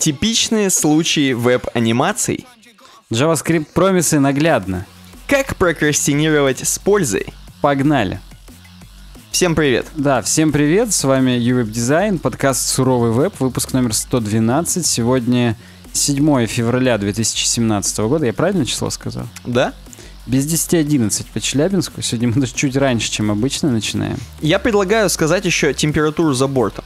Типичные случаи веб-анимаций. JavaScript промисы наглядно. Как прокрастинировать с пользой. Погнали. Всем привет. Да, всем привет, с вами UWeb Design, подкаст «Суровый веб», выпуск номер 112. Сегодня 7 февраля 2017 года, я правильно число сказал? Да. Без 10:11 по Челябинску, сегодня мы даже чуть раньше, чем обычно начинаем. Я предлагаю сказать еще температуру за бортом.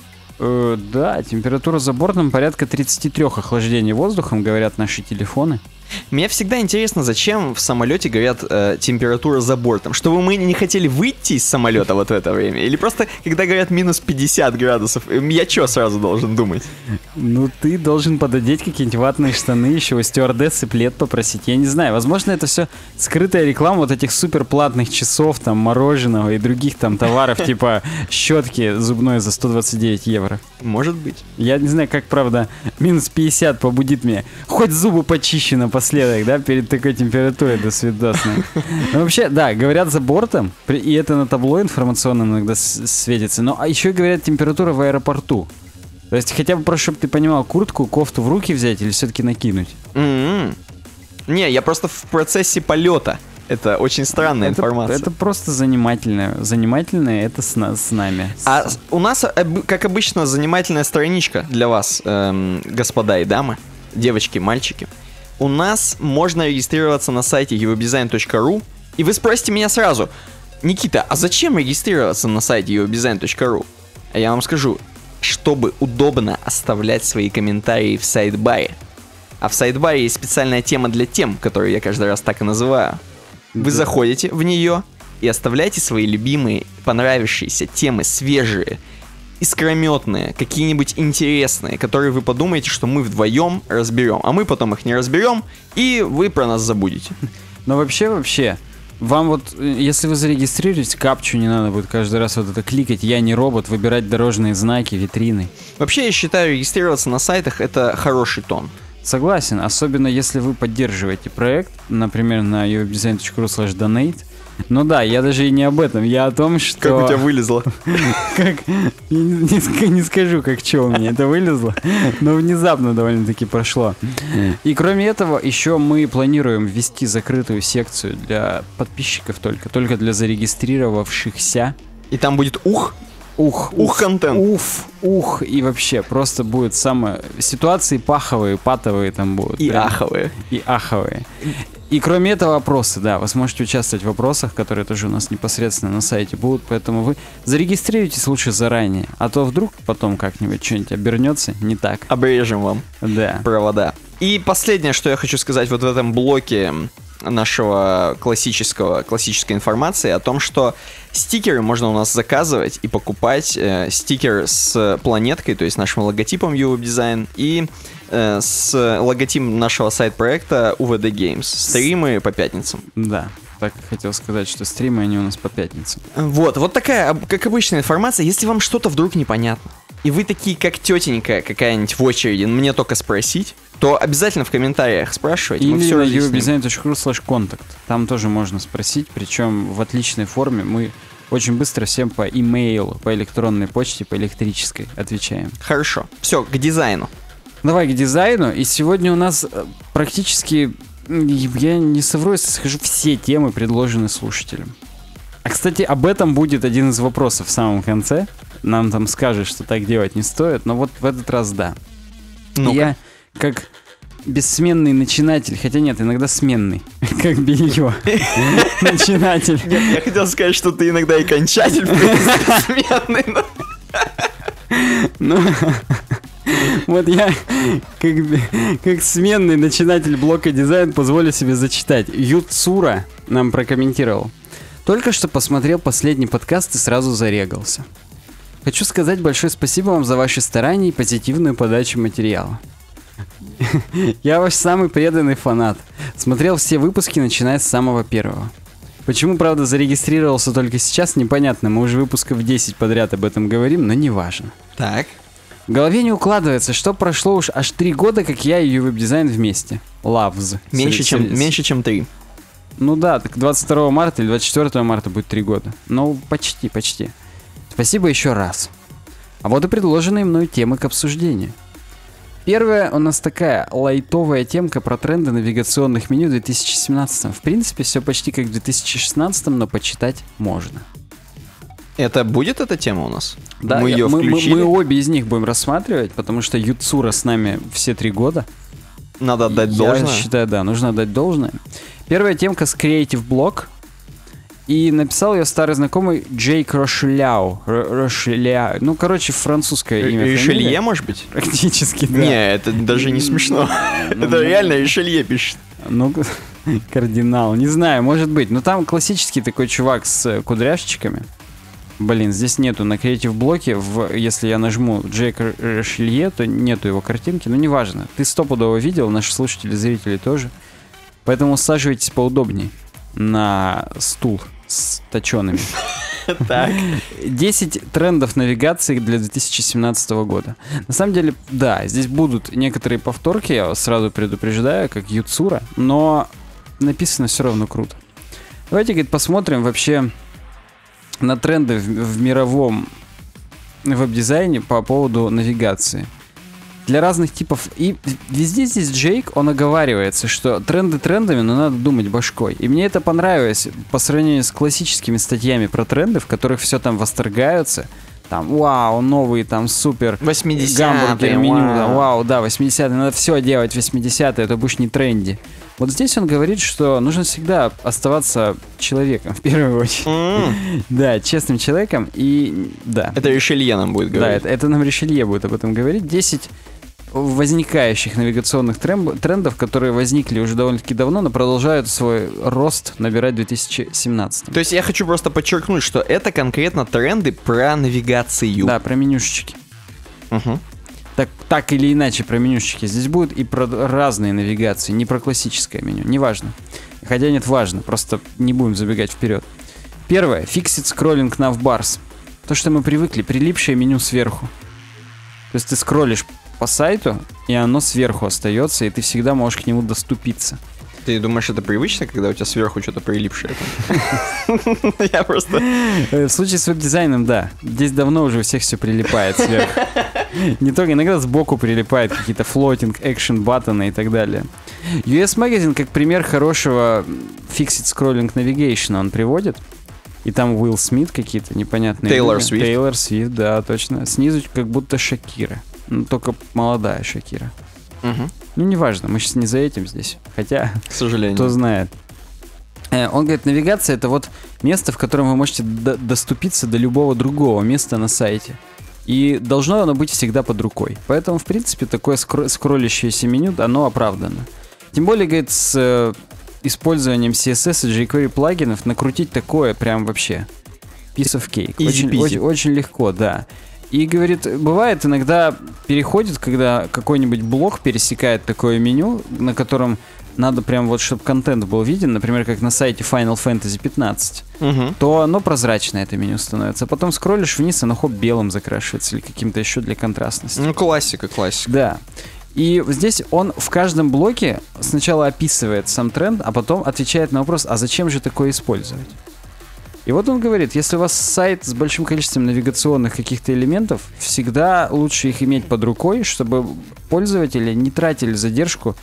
Да, температура за бортом порядка 33 охлаждений воздухом, говорят наши телефоны. Мне всегда интересно, зачем в самолете говорят температура за бортом. Чтобы мы не хотели выйти из самолета вот в это время? Или просто, когда говорят минус 50 градусов, я что сразу должен думать? Ну, ты должен пододеть какие-нибудь ватные штаны, еще у стюардессы плед попросить. Я не знаю, возможно, это все скрытая реклама вот этих суперплатных часов, там, мороженого и других там товаров, типа щетки зубной за 129 евро. Может быть. Я не знаю, как, правда, минус 50 побудит меня. Хоть зубы почищу напоследок, да, перед такой температурой, до свидосна. Ну, вообще, да, говорят за бортом, и это на табло информационном иногда светится, но еще говорят температура в аэропорту. То есть хотя бы просто, чтобы ты понимал, куртку, кофту в руки взять или все-таки накинуть? Не, я просто в процессе полета. Это очень странная информация. Это просто занимательное. Занимательное это с нами. А у нас, как обычно, занимательная страничка для вас, господа и дамы, девочки, мальчики. У нас можно регистрироваться на сайте uwebdesign.ru. И вы спросите меня сразу: Никита, а зачем регистрироваться на сайте uwebdesign.ru? А я вам скажу, чтобы удобно оставлять свои комментарии в сайдбаре. А в сайдбаре есть специальная тема для тем, которую я каждый раз так и называю. Вы заходите в нее и оставляйте свои любимые, понравившиеся темы, свежие, искрометные, какие-нибудь интересные, которые вы подумаете, что мы вдвоем разберем, а мы потом их не разберем, и вы про нас забудете. Но вообще, вам вот, если вы зарегистрируетесь, капчу не надо будет каждый раз вот это кликать, я не робот, выбирать дорожные знаки, витрины. Вообще, я считаю, регистрироваться на сайтах — это хороший тон. Согласен, особенно если вы поддерживаете проект, например, на uwebdesign.ru/donate. Ну да, я даже и не об этом, я о том, что... Как у тебя вылезло? Не скажу, как что у меня это вылезло, но внезапно довольно-таки прошло. И кроме этого, еще мы планируем ввести закрытую секцию для подписчиков только для зарегистрировавшихся. И там будет контент. И вообще, просто будет ситуации паховые, патовые там будут. И аховые. И кроме этого, опросы, да, вы сможете участвовать в опросах, которые тоже у нас непосредственно на сайте будут, поэтому вы зарегистрируйтесь лучше заранее, а то вдруг потом как-нибудь что-нибудь обернется не так. Обрежем вам провода. И последнее, что я хочу сказать вот в этом блоке нашего классической информации, о том, что стикеры можно у нас заказывать и покупать. Стикер с планеткой, то есть нашим логотипом UWeb Design, и с логотипом нашего сайт-проекта UWD Games. Стримы по пятницам. Да, так хотел сказать, что стримы, они у нас по пятницам. Вот такая, как обычная информация. Если вам что-то вдруг непонятно, и вы такие, как тетенька какая-нибудь в очереди, мне только спросить, то обязательно в комментариях спрашивайте. Или на uwebdesign.ru/contact. Там тоже можно спросить, причем в отличной форме. Мы очень быстро всем по имейлу, по электронной почте, по электрической отвечаем. Хорошо. Все, к дизайну. Давай к дизайну. И сегодня у нас практически, я не совру, если скажу, все темы предложены слушателям. А, кстати, об этом будет один из вопросов в самом конце. Нам там скажут, что так делать не стоит, но вот в этот раз да. Я как бессменный начинатель, хотя нет, иногда сменный, как белье. Начинатель. Я хотел сказать, что ты иногда и кончатель, сменный. Ну, вот я как сменный начинатель блока дизайн позволю себе зачитать. Юцура нам прокомментировал: только что посмотрел последний подкаст и сразу зарегался. Хочу сказать большое спасибо вам за ваши старания и позитивную подачу материала. Я ваш самый преданный фанат. Смотрел все выпуски, начиная с самого первого. Почему, правда, зарегистрировался только сейчас, непонятно. Мы уже выпусков 10 подряд об этом говорим, но неважно. Так. В голове не укладывается, что прошло уж аж 3 года, как я и UWeb Design вместе. Loves. Меньше, чем 3. Ну да, так 22 марта или 24 марта будет 3 года. Ну, почти. Спасибо еще раз. А вот и предложенные мною темы к обсуждению. Первая у нас такая лайтовая темка про тренды навигационных меню в 2017. В принципе, все почти как в 2016, но почитать можно. Это будет эта тема у нас? Да, мы ее включили. Мы обе из них будем рассматривать, потому что Юцура с нами все 3 года. Надо отдать должное. Я считаю, да, нужно отдать должное. Первая темка с Creative Block. И написал ее старый знакомый Джейк Рошеляу. Ну, короче, французское имя. Ришелье, может быть? Практически, да. Не, это даже не смешно. Это реально Ришелье пишет. Ну, кардинал. Не знаю, может быть. Но там классический такой чувак с кудряшечками. Блин, здесь нету на Creative блоке. Если я нажму Джейк Рошелье, то нету его картинки. Но неважно. Ты стопудово видел, наши слушатели, зрители тоже. Поэтому усаживайтесь поудобнее на стул с точеными. Так. 10 трендов навигации для 2017 года. На самом деле, да, здесь будут некоторые повторки, я вас сразу предупреждаю, как Юцура, но написано все равно круто. Давайте, говорит, посмотрим вообще на тренды в мировом веб-дизайне по поводу навигации. Для разных типов. И везде здесь Джейк, он оговаривается, что тренды трендами, но надо думать башкой. И мне это понравилось по сравнению с классическими статьями про тренды, в которых все там восторгаются. Там, вау, новый, там, супер 80-е, гамбургер, меню, вау. да, вау, да, 80-е, надо все делать 80-е, это будешь не тренди. Вот здесь он говорит, что нужно всегда оставаться человеком, в первую очередь. Да, честным человеком, и да. Это Ришелье нам будет говорить. Да, это нам Ришелье будет об этом говорить. 10 возникающих навигационных трендов, которые возникли уже довольно-таки давно, но продолжают свой рост набирать в 2017. То есть я хочу просто подчеркнуть, что это конкретно тренды про навигацию. Да, про менюшечки. Угу. Так или иначе про менюшечки. Здесь будет и про разные навигации, не про классическое меню, неважно. Хотя нет, важно, просто не будем забегать вперед. Первое. Fixed Scrolling Navbars. То, что мы привыкли, прилипшее меню сверху. То есть ты скроллишь по сайту, и оно сверху остается, и ты всегда можешь к нему доступиться. Ты думаешь, это привычно, когда у тебя сверху что-то прилипшее? Я просто... В случае с веб-дизайном, да. Здесь давно уже у всех все прилипает сверху. Не только, иногда сбоку прилипает какие-то floating, action баттоны и так далее. US Magazine как пример хорошего Fixed Scrolling Navigation он приводит. И там Уилл Смит какие-то непонятные... Тейлор Свифт. Тейлор Свифт, да, точно. Снизу как будто Шакира. Ну, только молодая Шакира. Угу. Ну, неважно, мы сейчас не за этим здесь. Хотя, к сожалению. Кто знает. Он говорит, навигация — это вот место, в котором вы можете доступиться до любого другого места на сайте. И должно оно быть всегда под рукой. Поэтому, в принципе, такое скроллящееся меню, оно оправдано. Тем более, говорит, с использованием CSS и jQuery плагинов накрутить такое прям вообще piece of cake. Очень легко, да. И, говорит, бывает иногда переходит, когда какой-нибудь блок пересекает такое меню, на котором надо прям вот, чтобы контент был виден, например, как на сайте Final Fantasy 15, то оно прозрачное, это меню становится. А потом скроллишь вниз, оно хоп, белым закрашивается или каким-то еще для контрастности. Ну, классика. Да. И здесь он в каждом блоке сначала описывает сам тренд, а потом отвечает на вопрос, а зачем же такое использовать? И вот он говорит, если у вас сайт с большим количеством навигационных каких-то элементов, всегда лучше их иметь под рукой, чтобы пользователи не тратили задержку,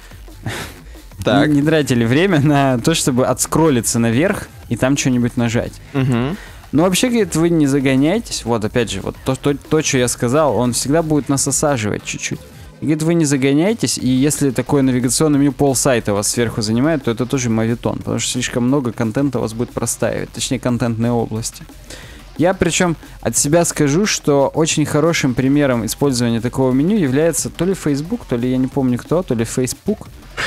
не тратили время на то, чтобы отскроллиться наверх и там что-нибудь нажать. Но вообще, говорит, вы не загоняйтесь. Вот опять же, вот то, что я сказал, он всегда будет нас осаживать чуть-чуть. И, говорит, вы не загоняйтесь, и если такое навигационное меню полсайта вас сверху занимает, то это тоже моветон, потому что слишком много контента у вас будет простаивать, точнее, контентной области. Я причем от себя скажу, что очень хорошим примером использования такого меню является то ли Facebook, то ли я не помню кто, то ли Facebook.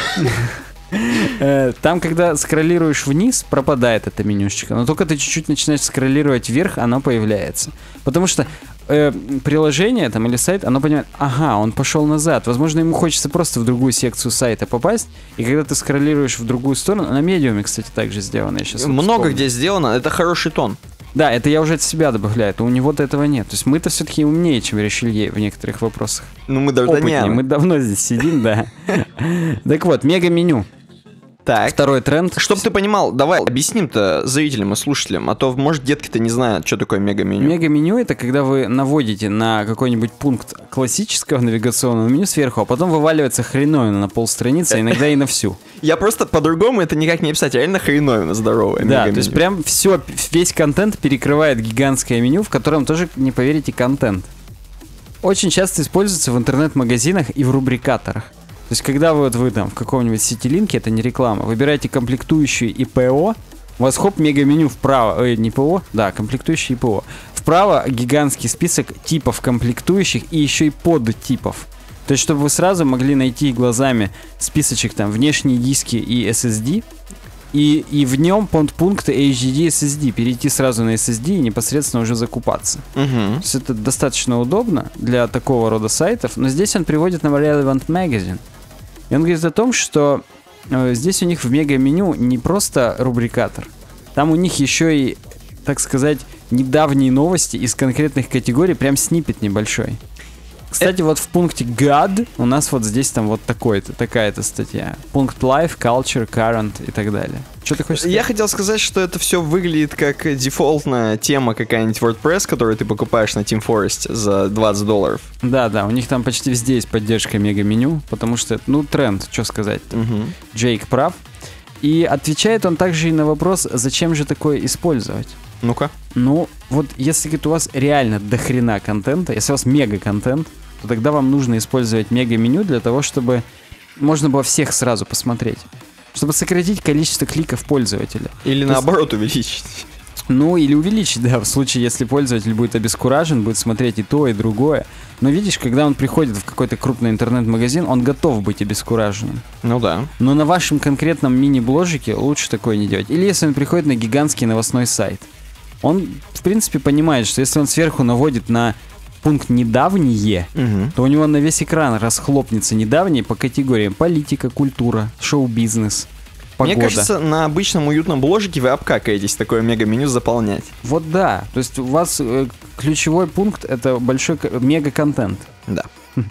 Там, когда скроллируешь вниз, пропадает эта менюшечка, но только ты чуть-чуть начинаешь скроллировать вверх, она появляется. Потому что приложение там или сайт, оно понимает, ага, он пошел назад. Возможно, ему хочется просто в другую секцию сайта попасть, и когда ты скроллируешь в другую сторону, на медиуме, кстати, также сделано. Я сейчас много где сделано, это хороший тон. Да, это я уже от себя добавляю, то у него-то этого нет. То есть мы-то все-таки умнее, чем Ришелье в некоторых вопросах. Ну, мы опытнее, мы давно здесь сидим, да. Так вот, мега-меню. Так. Второй тренд. Чтоб ты понимал, давай объясним-то зрителям и слушателям, а то, может, детки-то не знают, что такое мега-меню. Мега-меню — это когда вы наводите на какой-нибудь пункт классического навигационного меню сверху, а потом вываливается хреновина на полстраницы, а иногда и на всю. Я просто по-другому это никак не описать, реально хреновина здоровая. Да, то есть прям все, весь контент перекрывает гигантское меню, в котором тоже, не поверите, контент. Очень часто используется в интернет-магазинах и в рубрикаторах. То есть, когда вы там в каком-нибудь ситилинке, это не реклама, выбираете комплектующую и ПО, у вас хоп, мега-меню вправо, не ПО, да, комплектующие и ПО. Вправо гигантский список типов комплектующих и еще и подтипов. То есть, чтобы вы сразу могли найти глазами списочек там внешние диски и SSD, и в нем подпункты HDD SSD, перейти сразу на SSD и непосредственно уже закупаться. То есть это достаточно удобно для такого рода сайтов, но здесь он приводит нам Relevant Magazine. И он говорит о том, что здесь у них в мега-меню не просто рубрикатор, там у них еще и, так сказать, недавние новости из конкретных категорий, прям сниппет небольшой. Кстати, вот в пункте God у нас вот здесь там вот такая-то статья. Пункт Life, Culture, Current и так далее. Что ты хочешь сказать? Я хотел сказать, что это все выглядит как дефолтная тема какая-нибудь WordPress, которую ты покупаешь на Team Forest за $20. Да, у них там почти везде есть поддержка мега-меню, потому что это, тренд, что сказать-то. Джейк прав. И отвечает он также и на вопрос, зачем же такое использовать. Ну-ка. Ну, вот если, говорит, у вас реально дохрена контента, если у вас мега-контент, то тогда вам нужно использовать мега-меню для того, чтобы можно было всех сразу посмотреть. Чтобы сократить количество кликов пользователя. Или наоборот увеличить. Ну, или увеличить, да, в случае, если пользователь будет обескуражен, будет смотреть и то, и другое. Но видишь, когда он приходит в какой-то крупный интернет-магазин, он готов быть обескураженным. Ну да. Но на вашем конкретном мини-бложике лучше такое не делать. Или если он приходит на гигантский новостной сайт. Он, в принципе, понимает, что если он сверху наводит на пункт «недавние», то у него на весь экран расхлопнется «недавние» по категориям политика, культура, шоу-бизнес, погода. Мне кажется, на обычном уютном бложике вы обкакаетесь такое мега-меню заполнять. Вот да, то есть у вас ключевой пункт — это большой мега-контент. Да.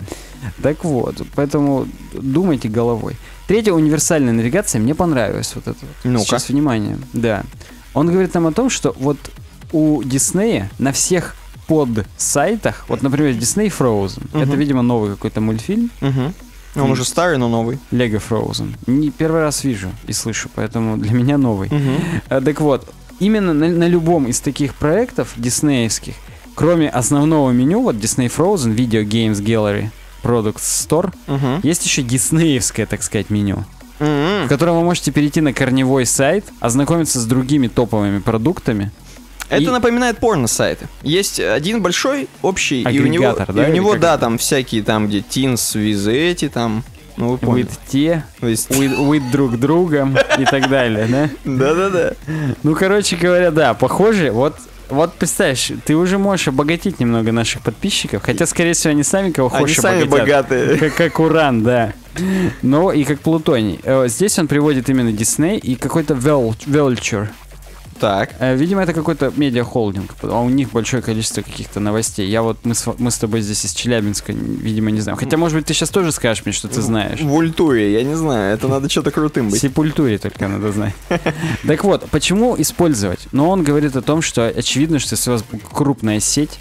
Так вот, поэтому думайте головой. Третья универсальная навигация мне понравилась. Вот это вот. Ну-ка. Сейчас, внимание. Да. Он говорит нам о том, что вот у Диснея на всех подсайтах, вот, например, Disney Frozen, это, видимо, новый какой-то мультфильм. Он уже старый, но новый. Lego Frozen. Не первый раз вижу и слышу, поэтому для меня новый. Так вот, именно на любом из таких проектов диснеевских, кроме основного меню, вот Disney Frozen, Video Games Gallery, Products Store, есть еще диснеевское, так сказать, меню, в котором вы можете перейти на корневой сайт, ознакомиться с другими топовыми продуктами. Это напоминает порно-сайты. Есть один большой, общий, агрегатор, и у него, да, там всякие, там, где teens, with эти, там, ну, вы поняли. With те, with друг другом и так далее, да? Да-да-да. Ну, короче говоря, да, похоже, вот представляешь, ты уже можешь обогатить немного наших подписчиков, хотя, скорее всего, они сами кого хочешь обогатят. Они сами богатые. Как Уран, да. Но и как Плутоний. Здесь он приводит именно Disney и какой-то Vulture. Так. Видимо, это какой-то медиахолдинг, а у них большое количество каких-то новостей. Мы с тобой здесь из Челябинска, видимо, не знаем. Хотя, может быть, ты сейчас тоже скажешь мне, что ты знаешь. В Ультуре, я не знаю, это надо что-то крутым быть. В Сепультуре только надо знать. Так вот, почему использовать? Но он говорит о том, что очевидно, что если у вас крупная сеть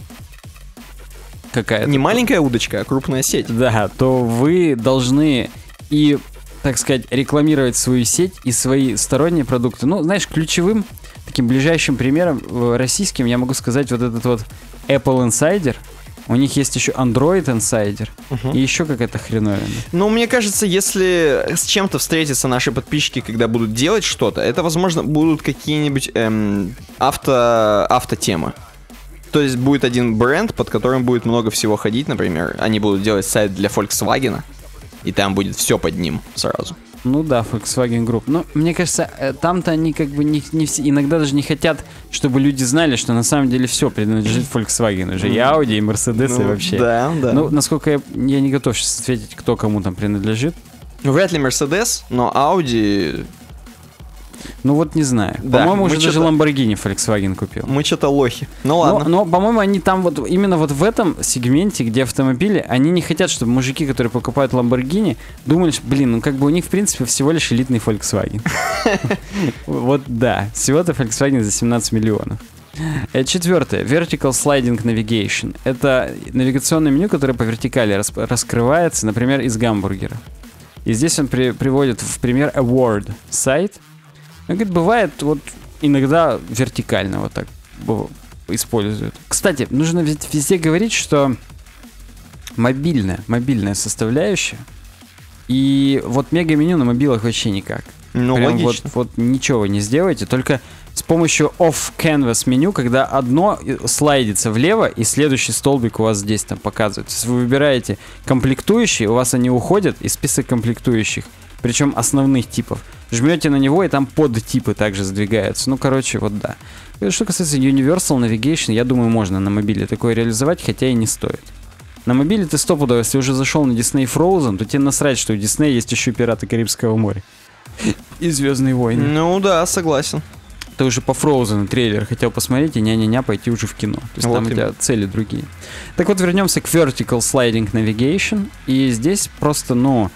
какая-то... Не маленькая удочка, а крупная сеть. Да, то вы должны и, так сказать, рекламировать свою сеть и свои сторонние продукты. Ну, знаешь, ключевым таким ближайшим примером российским я могу сказать вот этот вот Apple Insider. У них есть еще Android Insider и еще какая-то хреновина. Ну, мне кажется, если с чем-то встретятся наши подписчики, когда будут делать что-то, это, возможно, будут какие-нибудь автотемы. То есть будет один бренд, под которым будет много всего ходить, например. Они будут делать сайт для Volkswagen, и там будет все под ним сразу. Ну да, Volkswagen Group. Но мне кажется, там-то они как бы не все, иногда даже не хотят, чтобы люди знали, что на самом деле все принадлежит Volkswagen. Уже и Audi, и Mercedes, и вообще. Да, да. Ну, насколько я не готов сейчас ответить, кто кому там принадлежит. Вряд ли Mercedes, но Audi... Ну вот не знаю. Да, По-моему, мы уже даже что-то- Lamborghini Volkswagen купил. Мы что-то лохи. Ну ладно. Но, по-моему, они там вот именно вот в этом сегменте, где автомобили, они не хотят, чтобы мужики, которые покупают Lamborghini, думали, что, блин, ну как бы у них, в принципе, всего лишь элитный Volkswagen. Вот да, всего-то Volkswagen за 17 миллионов. Четвертое. Vertical Sliding Navigation. Это навигационное меню, которое по вертикали раскрывается, например, из гамбургера. И здесь он приводит в пример Award сайт. Он говорит, бывает вот иногда вертикально вот так используют. Кстати, нужно везде говорить, что мобильная составляющая, и вот мега-меню на мобилах вообще никак. Ну, Прям логично. вот ничего вы не сделаете, только с помощью off-canvas меню, когда одно слайдится влево, и следующий столбик у вас здесь там показывает. То есть вы выбираете комплектующие, у вас они уходят, и список комплектующих, причем основных типов. Жмете на него, и там подтипы также сдвигаются. Ну, короче, вот да. Что касается Universal Navigation, я думаю, можно на мобиле такое реализовать, хотя и не стоит. На мобиле ты стопудово, если уже зашел на Disney Frozen, то тебе насрать, что у Disney есть еще «Пираты Карибского моря» и «Звездные войны». Ну да, согласен. Ты уже по Frozen трейлер хотел посмотреть и ня-ня-ня пойти уже в кино. То есть Вот там у тебя цели другие. Так вот, вернемся к Vertical Sliding Navigation. И здесь просто,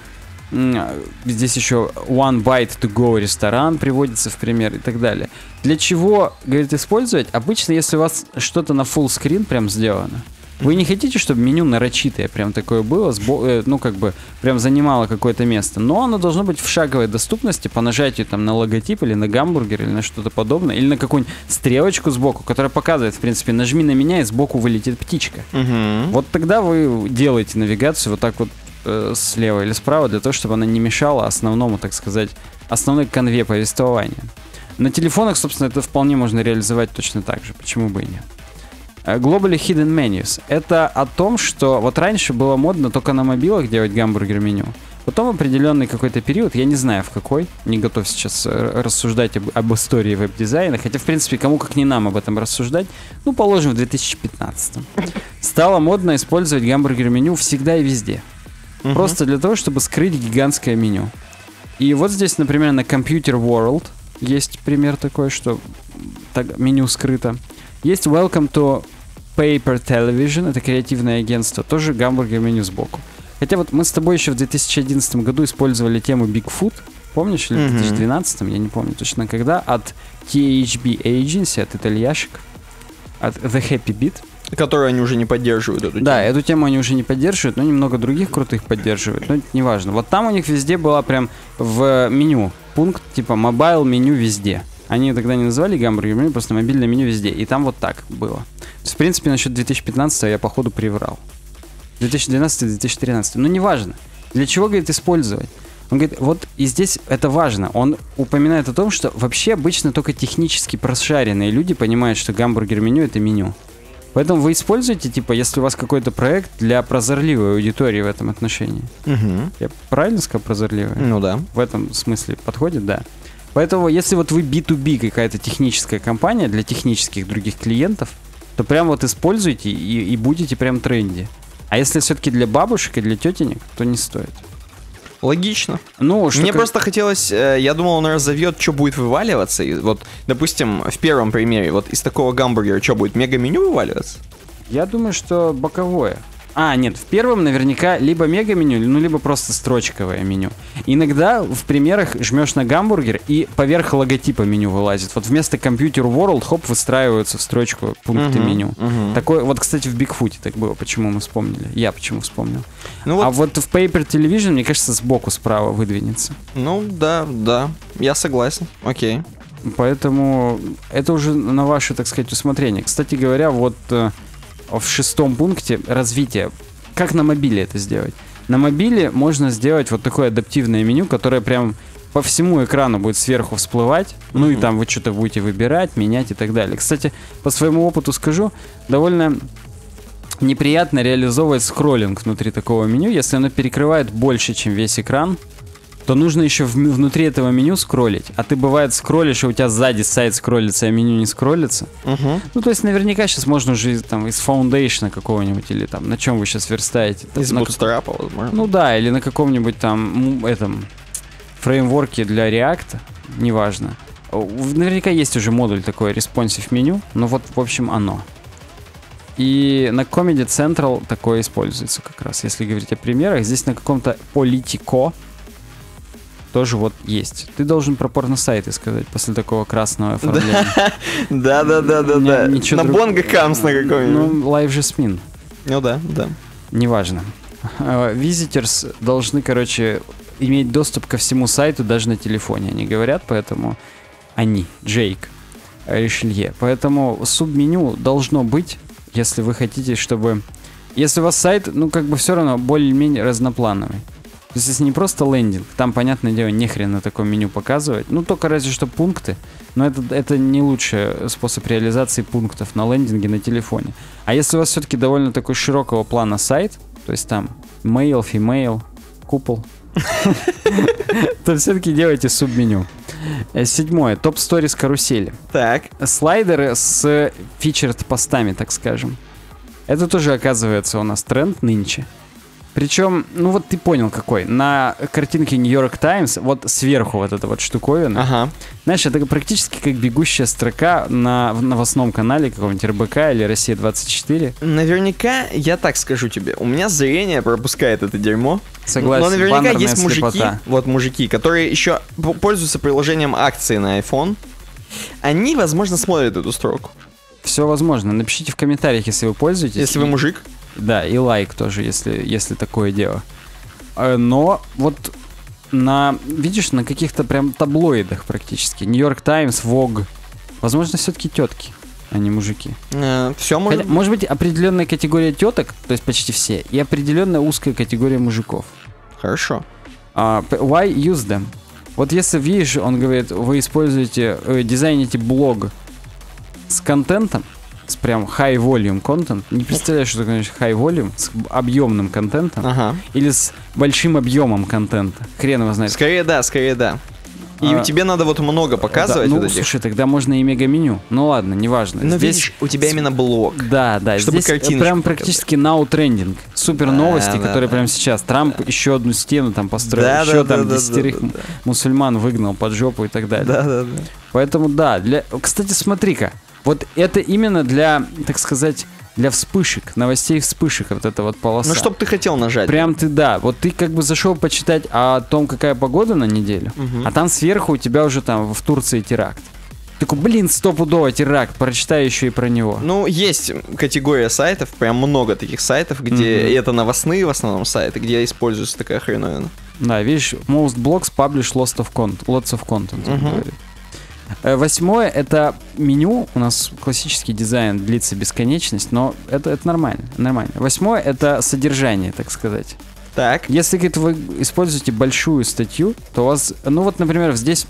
здесь еще One Bite to Go ресторан приводится в пример и так далее. Для чего, говорит, использовать? Обычно, если у вас что-то на full screen прям сделано, вы не хотите, чтобы меню нарочитое прям такое было, прям занимало какое-то место, но оно должно быть в шаговой доступности по нажатию там на логотип или на гамбургер или на что-то подобное, или на какую-нибудь стрелочку сбоку, которая показывает, в принципе, нажми на меня, и сбоку вылетит птичка. Угу. Вот тогда вы делаете навигацию вот так вот слева или справа, для того, чтобы она не мешала основному, так сказать, основной канве повествования. На телефонах, собственно, это вполне можно реализовать точно так же, почему бы и нет. Globally Hidden Menus. Это о том, что вот раньше было модно только на мобилах делать гамбургер-меню. Потом определенный какой-то период, я не знаю в какой, не готов сейчас рассуждать об истории веб-дизайна, хотя, в принципе, кому как не нам об этом рассуждать, положим, в 2015. Стало модно использовать гамбургер-меню всегда и везде. Просто для того, чтобы скрыть гигантское меню. И вот здесь, например, на Computer World есть пример такой, что так, меню скрыто. Есть Welcome to Paper Television, это креативное агентство, тоже гамбургер-меню сбоку. Хотя вот мы с тобой еще в 2011 году использовали тему Bigfoot, помнишь, или в 2012, я не помню точно когда, от THB Agency, от итальяшек, от The Happy Bit. Которую они уже не поддерживают, эту тему. Да, эту тему они уже не поддерживают, но немного других крутых поддерживают, но это не важно. Вот там у них везде была прям в меню пункт типа Mobile меню везде. Они тогда не называли гамбургер меню, просто мобильное меню везде. И там вот так было. То есть, в принципе, насчет 2015 я, походу, приврал. 2012-2013. Но неважно. Для чего, говорит, использовать? Он говорит, вот и здесь это важно. Он упоминает о том, что вообще обычно только технически прошаренные люди понимают, что гамбургер-меню — это меню. Поэтому вы используете, типа, если у вас какой-то проект для прозорливой аудитории в этом отношении. Я правильно сказал прозорливая? Ну да. В этом смысле подходит, да. Поэтому, если вот вы B2B какая-то техническая компания для технических других клиентов, то прям вот используйте и будете прям в тренде. А если все-таки для бабушек и для тетенек, то не стоит. Логично. Ну, что Мне просто хотелось, я думал, он разовьет, что будет вываливаться. И вот, допустим, в первом примере, вот из такого гамбургера что будет, мега-меню вываливаться? Я думаю, что боковое. Нет, в первом наверняка либо мега-меню, либо просто строчковое меню. Иногда в примерах жмешь на гамбургер, и поверх логотипа меню вылазит. Вот вместо Computer World, хоп, выстраиваются в строчку пункты меню. Такое, вот, кстати, в Бигфуте так было, почему мы вспомнили. Я почему вспомнил. А вот в Paper Television, мне кажется, сбоку справа выдвинется. Ну, да, я согласен, окей. Поэтому это уже на ваше, так сказать, усмотрение. Кстати говоря, вот... в 6 пункте развитие. Как на мобиле это сделать? На мобиле можно сделать вот такое адаптивное меню, которое прям по всему экрану будет сверху всплывать. Ну и там вы что-то будете выбирать, менять и так далее. Кстати, по своему опыту скажу, довольно неприятно реализовывать скроллинг внутри такого меню. Если оно перекрывает больше, чем весь экран, то нужно еще внутри этого меню скроллить. А ты, бывает, скроллишь, и у тебя сзади сайт скроллится, а меню не скроллится. Ну, то есть наверняка сейчас можно уже там из Foundation какого-нибудь, или там на чем вы сейчас верстаете. Из Bootstrap, возможно. Ну да, или на каком-нибудь там этом фреймворке для React, неважно. Наверняка есть уже модуль такой, responsive меню, но вот, в общем, оно. И на Comedy Central такое используется как раз, если говорить о примерах. Здесь на каком-то Politico тоже вот есть. Ты должен про порно-сайты сказать после такого красного оформления. Да. На Bongo Camps на каком-нибудь. Ну, Live Jasmine. Ну да. Неважно. Visitors должны, короче, иметь доступ ко всему сайту даже на телефоне. Они говорят, поэтому Джейк Ришелье. Поэтому субменю должно быть, если вы хотите, чтобы... Если у вас сайт, ну, как бы все равно более-менее разноплановый. То есть, если не просто лендинг, там, понятное дело, нехрен на таком меню показывать. Ну, только разве что пункты. Но это не лучший способ реализации пунктов на лендинге на телефоне. А если у вас все-таки довольно такой широкого плана сайт, то есть там male, female, couple, то все-таки делайте субменю. 7. Топ сторис карусели. Так. Слайдеры с featured постами, так скажем. Это тоже, оказывается, у нас тренд нынче. Причем, ну вот ты понял какой. На картинке New York Times вот сверху вот эта вот штуковина. Ага. Знаешь, это практически как бегущая строка на новостном канале какого-нибудь РБК или Россия-24. Наверняка, я так скажу тебе, у меня зрение пропускает это дерьмо. Согласен. Но наверняка есть слепота. мужики, которые еще пользуются приложением акции на iPhone. Они, возможно, смотрят эту строку. Все возможно. Напишите в комментариях, если вы пользуетесь. Если вы мужик. Да, и лайк тоже, если такое дело. Но вот видишь, на каких-то прям таблоидах практически. New York Times, Vogue. Возможно, все-таки тетки, а не мужики. Все может... Может быть, определенная категория теток, то есть почти все, и определенная узкая категория мужиков. Хорошо. Why use them? Вот если видишь, он говорит, вы используете, дизайните блог с контентом, с прям high volume content. Не представляю, что такое high volume, с объемным контентом. Ага. Или с большим объемом контента. Хрен его знает. Скорее да. И тебе надо вот много показывать. Да, вот слушай, тогда можно и мега-меню. Ну ладно, неважно. Но здесь видишь, у тебя именно блог. Да, чтобы здесь прям практически now trending. Супер новости, которые прям сейчас. Трамп еще одну стену там построил, еще там 10 мусульман выгнал под жопу и так далее. Да. Поэтому кстати, смотри-ка. Вот это именно для, так сказать, для вспышек, новостей вспышек, вот эта вот полоса. Ну, чтоб ты хотел нажать. Прям вот ты как бы зашел почитать о том, какая погода на неделю, а там сверху у тебя уже там в Турции теракт. Такой, блин, стопудово теракт, прочитай еще и про него. Ну, есть категория сайтов, прям много таких сайтов, где это новостные в основном сайты, где используется такая хреновина. Да, видишь, most blogs publish lots of content, он говорит. 8. это меню. У нас классический дизайн длится бесконечность, но это нормально. 8. это содержание, так сказать. Так. Если, говорит, вы используете большую статью, то у вас, ну вот, например, здесь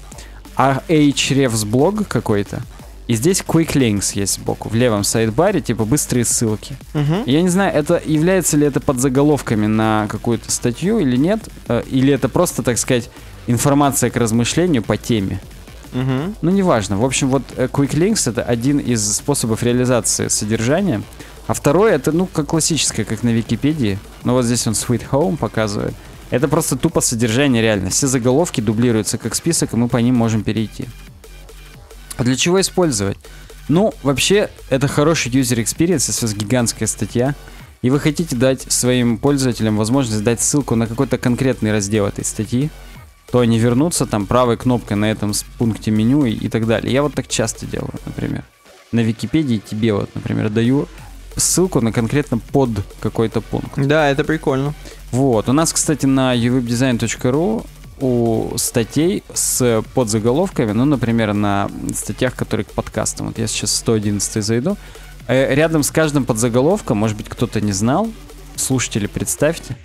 Ahrefs блог какой-то, и здесь Quick Links есть сбоку, в левом сайдбаре, типа быстрые ссылки. Я не знаю, является ли это подзаголовками на какую-то статью или нет, или это просто, так сказать, информация к размышлению по теме. Ну, неважно. В общем, вот Quick Links — это один из способов реализации содержания. А второй — это, ну, как классическое, как на Википедии. Но вот здесь он Sweet Home показывает. Это просто тупо содержание реально. Все заголовки дублируются как список, и мы по ним можем перейти. А для чего использовать? Ну, вообще, это хороший user experience, если у вас гигантская статья, и вы хотите дать своим пользователям возможность дать ссылку на какой-то конкретный раздел этой статьи, то они вернутся там правой кнопкой на этом пункте меню и так далее. Я вот так часто делаю, например. На Википедии тебе вот, например, даю ссылку на конкретно под какой-то пункт. Да, это прикольно. Вот. У нас, кстати, на uwebdesign.ru у статей с подзаголовками, ну, например, на статьях, которые к подкастам. Вот я сейчас 111 зайду. Рядом с каждым подзаголовком, может быть, кто-то не знал, слушатели, представьте,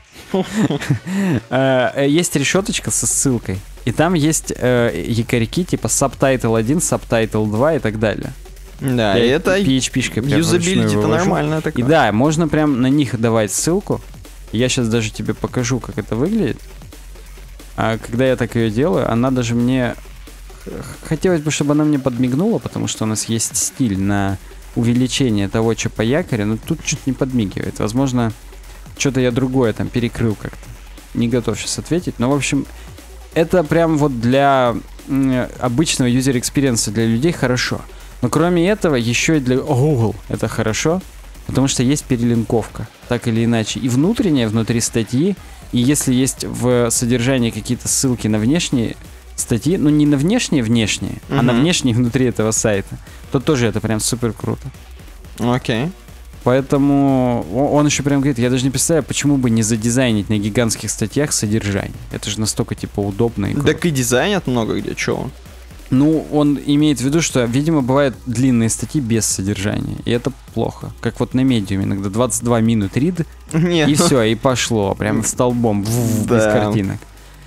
есть решеточка со ссылкой. И там есть якорьки типа subtitle 1, subtitle 2 и так далее. Да, и это PHP-шкой прям юзабилити-то нормально такое. И да, можно прям на них давать ссылку. Я сейчас даже тебе покажу, как это выглядит. А когда я так ее делаю, она даже мне... Хотелось бы, чтобы она мне подмигнула, потому что у нас есть стиль на увеличение того, что по якоре, но тут чуть не подмигивает. Возможно, что-то я другое там перекрыл как-то. Не готов сейчас ответить. Но, в общем, это прям вот для обычного юзер-экспириенса, для людей хорошо. Но кроме этого, еще и для Google это хорошо, потому что есть перелинковка, так или иначе. И внутренняя, внутри статьи, и если есть в содержании какие-то ссылки на внешние статьи, ну не на внешние, а на внешние внутри этого сайта, то тоже это прям супер круто. Окей. Поэтому он еще прям говорит, я даже не представляю, почему бы не задизайнить на гигантских статьях содержание. Это же настолько, типа, удобно и круто. Так и дизайнят много где, чё он? Ну, он имеет в виду, что, видимо, бывают длинные статьи без содержания, и это плохо. Как вот на Medium иногда 22 минут read, и все, и пошло, прям столбом, без картинок.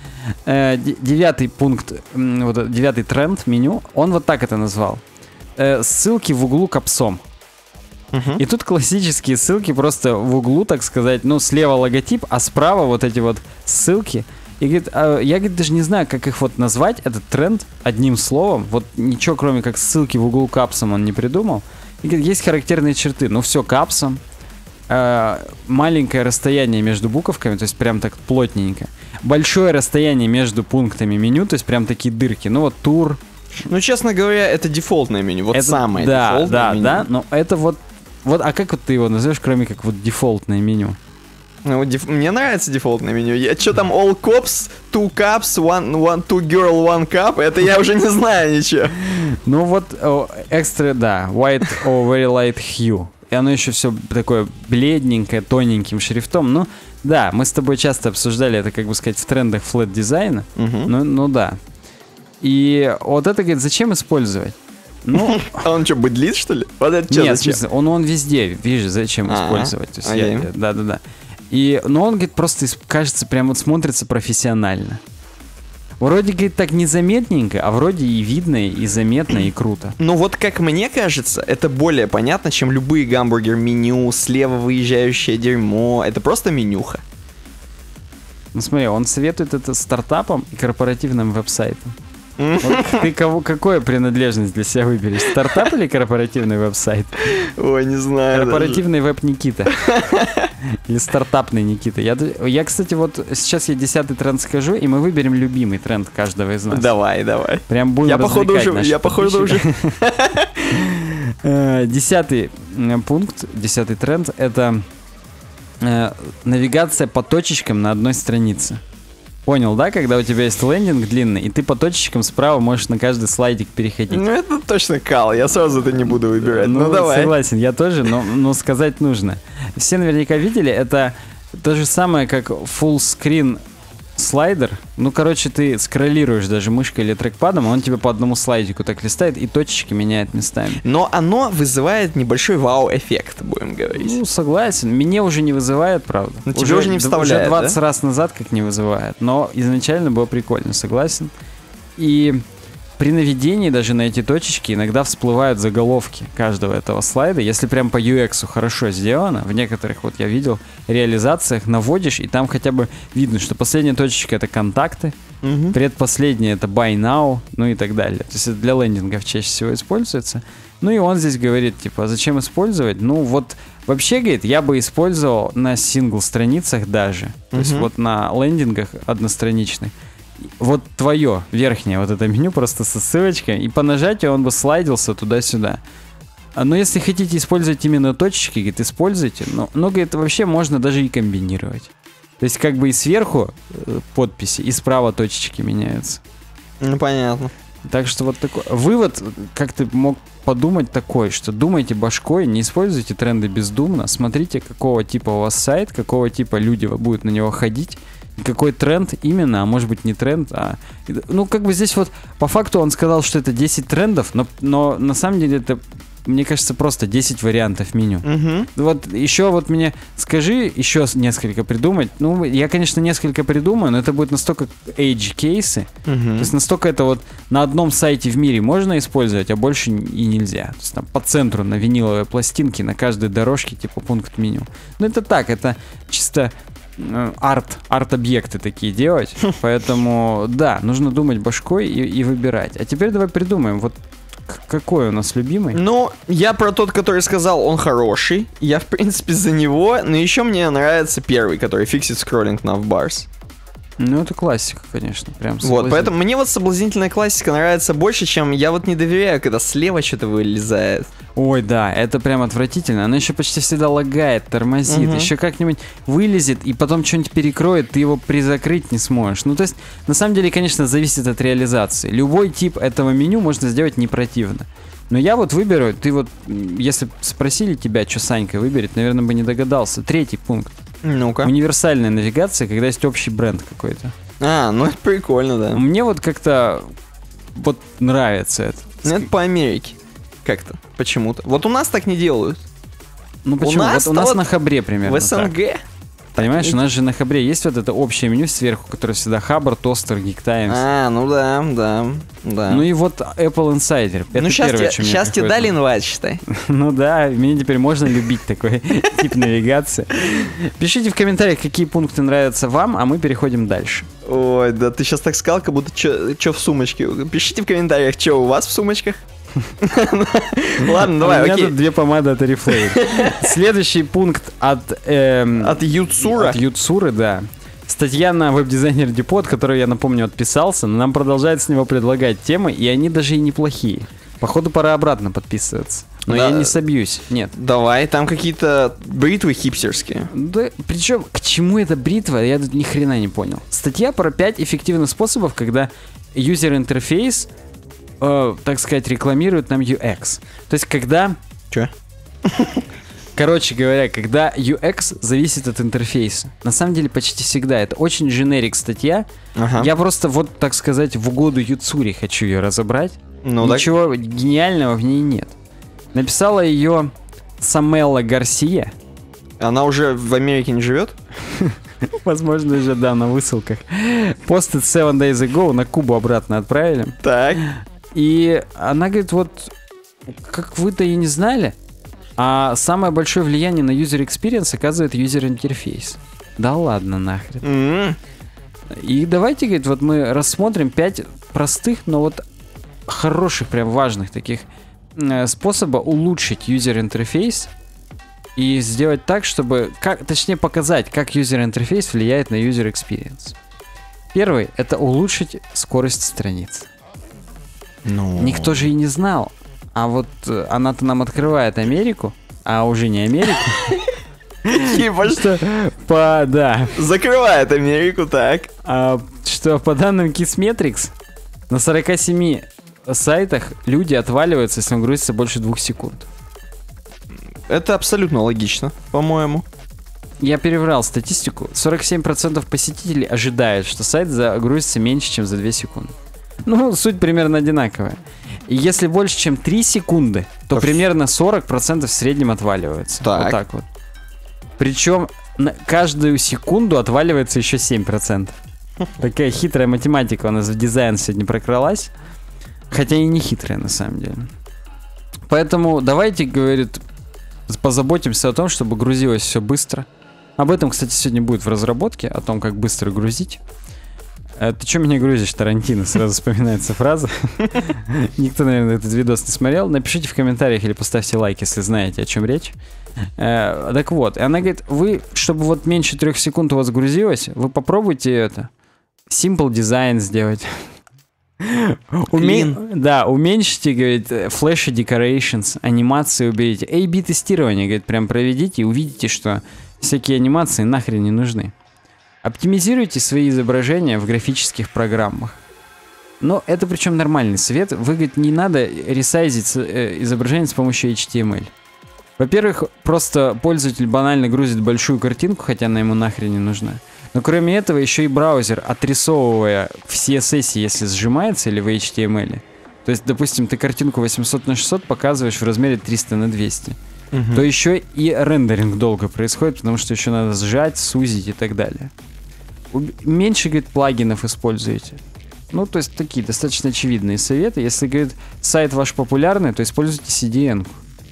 9-й пункт, вот 9-й тренд меню, он вот так это назвал. Ссылки в углу капсом. И тут классические ссылки просто в углу, так сказать, ну, слева логотип, а справа вот эти вот ссылки. И говорит, я, говорит, даже не знаю, как их вот назвать, этот тренд, одним словом. Вот ничего, кроме как ссылки в углу капсом, он не придумал. И говорит, есть характерные черты. Ну, все капсом. Маленькое расстояние между буковками, то есть прям так плотненько. Большое расстояние между пунктами меню, то есть прям такие дырки. Ну, вот тур. Ну, честно говоря, это дефолтное меню. Вот это, самое дефолтное меню. Да, но это вот... А как вот ты его назовешь, кроме как вот дефолтное меню? Ну, мне нравится дефолтное меню. Что там, all cops, two cups, two girl, one cup? Это я уже не знаю ничего. Ну вот, экстра, да, white or very light hue. И оно еще все такое бледненькое, тоненьким шрифтом. Ну, да, мы с тобой часто обсуждали это, как бы сказать, в трендах флэт-дизайна. Ну да. И вот это, говорит, зачем использовать? Ну, а он что, быдлит, что ли? Вот это что, нет, в смысле, он везде, видишь, зачем использовать. То есть да. Но он, говорит, просто кажется, прям вот смотрится профессионально. Вроде, говорит, так незаметненько, а вроде и видно, и заметно, и круто. Ну вот, как мне кажется, это более понятно, чем любые гамбургер-меню, слева выезжающее дерьмо. Это просто менюха. Ну смотри, он советует это стартапам и корпоративным веб-сайтам. Вот ты какую принадлежность для себя выберешь? Стартап или корпоративный веб-сайт? Ой, не знаю. Корпоративный веб Никита. Или стартапный Никита. Я, кстати, вот сейчас я 10-й тренд скажу, и мы выберем любимый тренд каждого из нас. Давай. Прям будем Я походу уже. 10-й пункт, 10-й тренд — это навигация по точечкам на одной странице. Понял, да? Когда у тебя есть лендинг длинный, и ты по точечкам справа можешь на каждый слайдик переходить. Ну, это точно кал, я сразу это не буду выбирать. Ну давай. Согласен, я тоже, но сказать нужно. Все наверняка видели, это то же самое, как full screen слайдер. Ну, короче, ты скроллируешь даже мышкой или трекпадом, он тебе по одному слайдику так листает и точечки меняет местами. Но оно вызывает небольшой вау-эффект, будем говорить. Ну, согласен. Меня уже не вызывает, правда. Но тебе уже не вставляет, уже 20 раз назад как не вызывает. Но изначально было прикольно, согласен. И при наведении даже на эти точечки иногда всплывают заголовки каждого этого слайда. Если прям по UX хорошо сделано, в некоторых, вот я видел, реализациях наводишь, и там хотя бы видно, что последняя точечка — это контакты, предпоследняя — это buy now, ну и так далее. То есть это для лендингов чаще всего используется. Ну и он здесь говорит, типа, зачем использовать? Ну вот, вообще, говорит, я бы использовал на сингл-страницах даже, то есть вот на лендингах одностраничных. Вот твое верхнее вот это меню просто со ссылочкой, и по нажатию он бы слайдился туда-сюда. Но если хотите использовать именно точечки, говорит, используйте. Но говорит, вообще можно даже и комбинировать. То есть как бы и сверху подписи, и справа точечки меняются. Ну, понятно. Так что вот такой вывод, как ты мог подумать такой, что думайте башкой, не используйте тренды бездумно, смотрите, какого типа у вас сайт, какого типа люди будут на него ходить, какой тренд именно, а может быть не тренд, а... Ну, как бы здесь вот по факту он сказал, что это 10 трендов, но на самом деле это, мне кажется, просто 10 вариантов меню. Вот еще вот мне скажи еще несколько придумать. Ну, я, конечно, несколько придумаю, но это будет настолько edge-кейсы, то есть настолько это вот на одном сайте в мире можно использовать, а больше и нельзя. То есть там по центру на виниловой пластинке на каждой дорожке типа пункт меню. Ну, это так, это чисто... арт-объекты такие делать. Поэтому, да, нужно думать башкой и выбирать. А теперь давай придумаем, вот какой у нас любимый. Ну, я про тот, который сказал, он хороший. Я, в принципе, за него. Но еще мне нравится первый, который фиксит скроллинг навбарс. Ну, это классика, конечно. Прям Вот, поэтому мне вот соблазнительная классика нравится больше, чем я вот не доверяю, когда слева что-то вылезает. Ой, да, это прям отвратительно. Она еще почти всегда лагает, тормозит, еще как-нибудь вылезет и потом что-нибудь перекроет, ты его призакрыть не сможешь. Ну, то есть, на самом деле, конечно, зависит от реализации. Любой тип этого меню можно сделать не противно. Но я вот выберу, ты вот, если спросили тебя, что Санька выберет, наверное, бы не догадался. 3-й пункт. Ну-ка. Универсальная навигация, когда есть общий бренд какой-то. Ну это прикольно, да. Мне вот как-то вот нравится это. Ну это по Америке. Как-то, почему-то. Вот у нас так не делают. Ну почему? Вот у нас на Хабре примерно в СНГ. так. Понимаешь, у нас же на Хабре есть вот это общее меню сверху, которое всегда Хабр, Тостер, Geek Times. Ну да. Ну и вот Apple Insider. Это сейчас тебе дали инвайт, считай. Ну да, мне теперь можно любить такой тип навигации. Пишите в комментариях, какие пункты нравятся вам, а мы переходим дальше. Ой, да ты сейчас так сказал, как будто что в сумочке. Пишите в комментариях, что у вас в сумочках. Ладно, давай, окей. У меня тут 2 помады от Oriflame. Следующий пункт от Ютсура. От Ютсуры, да. Статья на веб-дизайнер Депод, которую я, напомню, отписался, но нам продолжают с него предлагать темы, и они даже и неплохие. Походу, пора обратно подписываться. Но я не собьюсь, нет. Давай, там какие-то бритвы хипстерские. Да, причем, к чему эта бритва, я тут ни хрена не понял. Статья про 5 эффективных способов, когда юзер-интерфейс, так сказать, рекламирует нам UX. То есть, когда... Чё? Короче говоря, когда UX зависит от интерфейса. На самом деле, почти всегда. Это очень generic статья. Я просто, вот, так сказать, в угоду Ютсури хочу ее разобрать. Ничего гениального в ней нет. Написала ее Самелла Гарсия. Она уже в Америке не живет? Возможно, уже, да, на высылках. Постит 7 days ago, на Кубу обратно отправили. Так. И она говорит, вот, как вы-то и не знали, а самое большое влияние на user experience оказывает user interface. Да ладно нахрен. И давайте, говорит, вот мы рассмотрим 5 простых, но вот хороших, прям важных таких способа улучшить user interface и сделать так, чтобы, точнее показать, как user interface влияет на user experience. Первый — это улучшить скорость страниц. Никто же и не знал. А вот она-то нам открывает Америку, а уже не Америку. Типа что? Да. Закрывает Америку, так. Что по данным Kissmetrics, на 47 сайтах люди отваливаются, если он грузится больше 2 секунд. Это абсолютно логично, по-моему. Я переврал статистику. 47% посетителей ожидают, что сайт загрузится меньше, чем за 2 секунды. Ну, суть примерно одинаковая. И если больше, чем 3 секунды, то примерно 40% в среднем отваливаются. Так. Вот так вот. Причем на каждую секунду отваливается еще 7%. Такая хитрая математика у нас в дизайн сегодня прокралась. Хотя и не хитрая на самом деле. Поэтому давайте, говорит, позаботимся о том, чтобы грузилось все быстро. Об этом, кстати, сегодня будет в разработке, о том, как быстро грузить. Ты что меня грузишь, Тарантино? Сразу вспоминается фраза. Никто, наверное, этот видос не смотрел. Напишите в комментариях или поставьте лайк, если знаете, о чем речь. Так вот, она говорит, вы, чтобы вот меньше 3 секунд у вас грузилось, вы попробуйте это. Simple design сделать. Да, уменьшите, говорит, flash decorations, анимации уберите. A/B тестирование, говорит, прям проведите и увидите, что всякие анимации нахрен не нужны. Оптимизируйте свои изображения в графических программах. Но это причем нормальный совет. Вы, говорит, не надо ресайзить изображение с помощью HTML. Во-первых, просто пользователь банально грузит большую картинку, хотя она ему нахрен не нужна. Но кроме этого, еще и браузер, отрисовывая в CSS, если сжимается, или в HTML. То есть, допустим, ты картинку 800 на 600 показываешь в размере 300 на 200. То еще и рендеринг долго происходит, потому что еще надо сжать, сузить и так далее. Меньше, говорит, плагинов используйте. Ну, то есть такие достаточно очевидные советы. Если, говорит, сайт ваш популярный, то используйте CDN-ку.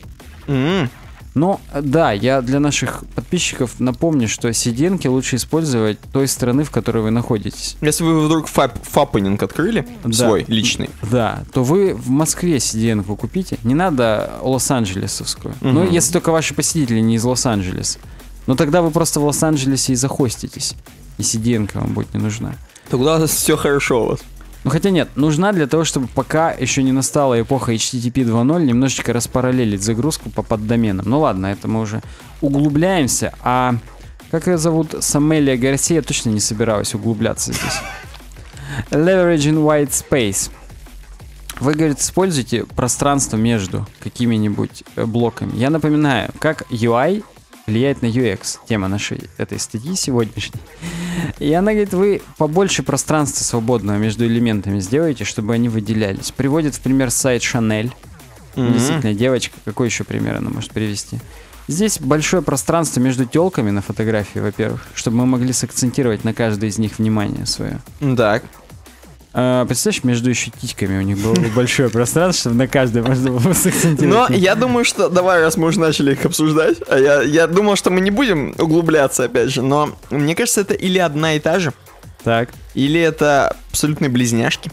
Но, да, я для наших подписчиков напомню, что CDN-ки лучше использовать той страны, в которой вы находитесь. Если вы вдруг фаппенинг открыли, свой, личный. Да, то вы в Москве CDN-ку купите. Не надо Лос-Анджелесовскую. Ну, если только ваши посетители не из Лос-Анджелеса. Но тогда вы просто в Лос-Анджелесе и захоститесь. И CDN-ка вам будет не нужна. Тогда все хорошо у вас. Ну хотя нет, нужна для того, чтобы пока еще не настала эпоха HTTP 2.0, немножечко распараллелить загрузку по поддоменам. Ну ладно, это мы уже углубляемся. А как ее зовут? Самелия Гарсия, я точно не собиралась углубляться здесь. Leveraging white space. Вы, говорит, используете пространство между какими-нибудь блоками. Я напоминаю, как UI влияет на UX. Тема нашей этой статьи сегодняшней. И она говорит, вы побольше пространства свободного между элементами сделаете, чтобы они выделялись. Приводит в пример сайт Chanel. Действительно, девочка. Какой еще пример она может привести? Здесь большое пространство между телками на фотографии, во-первых, чтобы мы могли сакцентировать на каждой из них внимание свое. Так. Представляешь, между еще титьками у них было большое пространство, чтобы на каждой можно было сакцентировать. Но я думаю, что... Давай, раз мы уже начали их обсуждать. Я думал, что мы не будем углубляться, опять же. Но мне кажется, это или одна и та же, Так. или это абсолютные близняшки.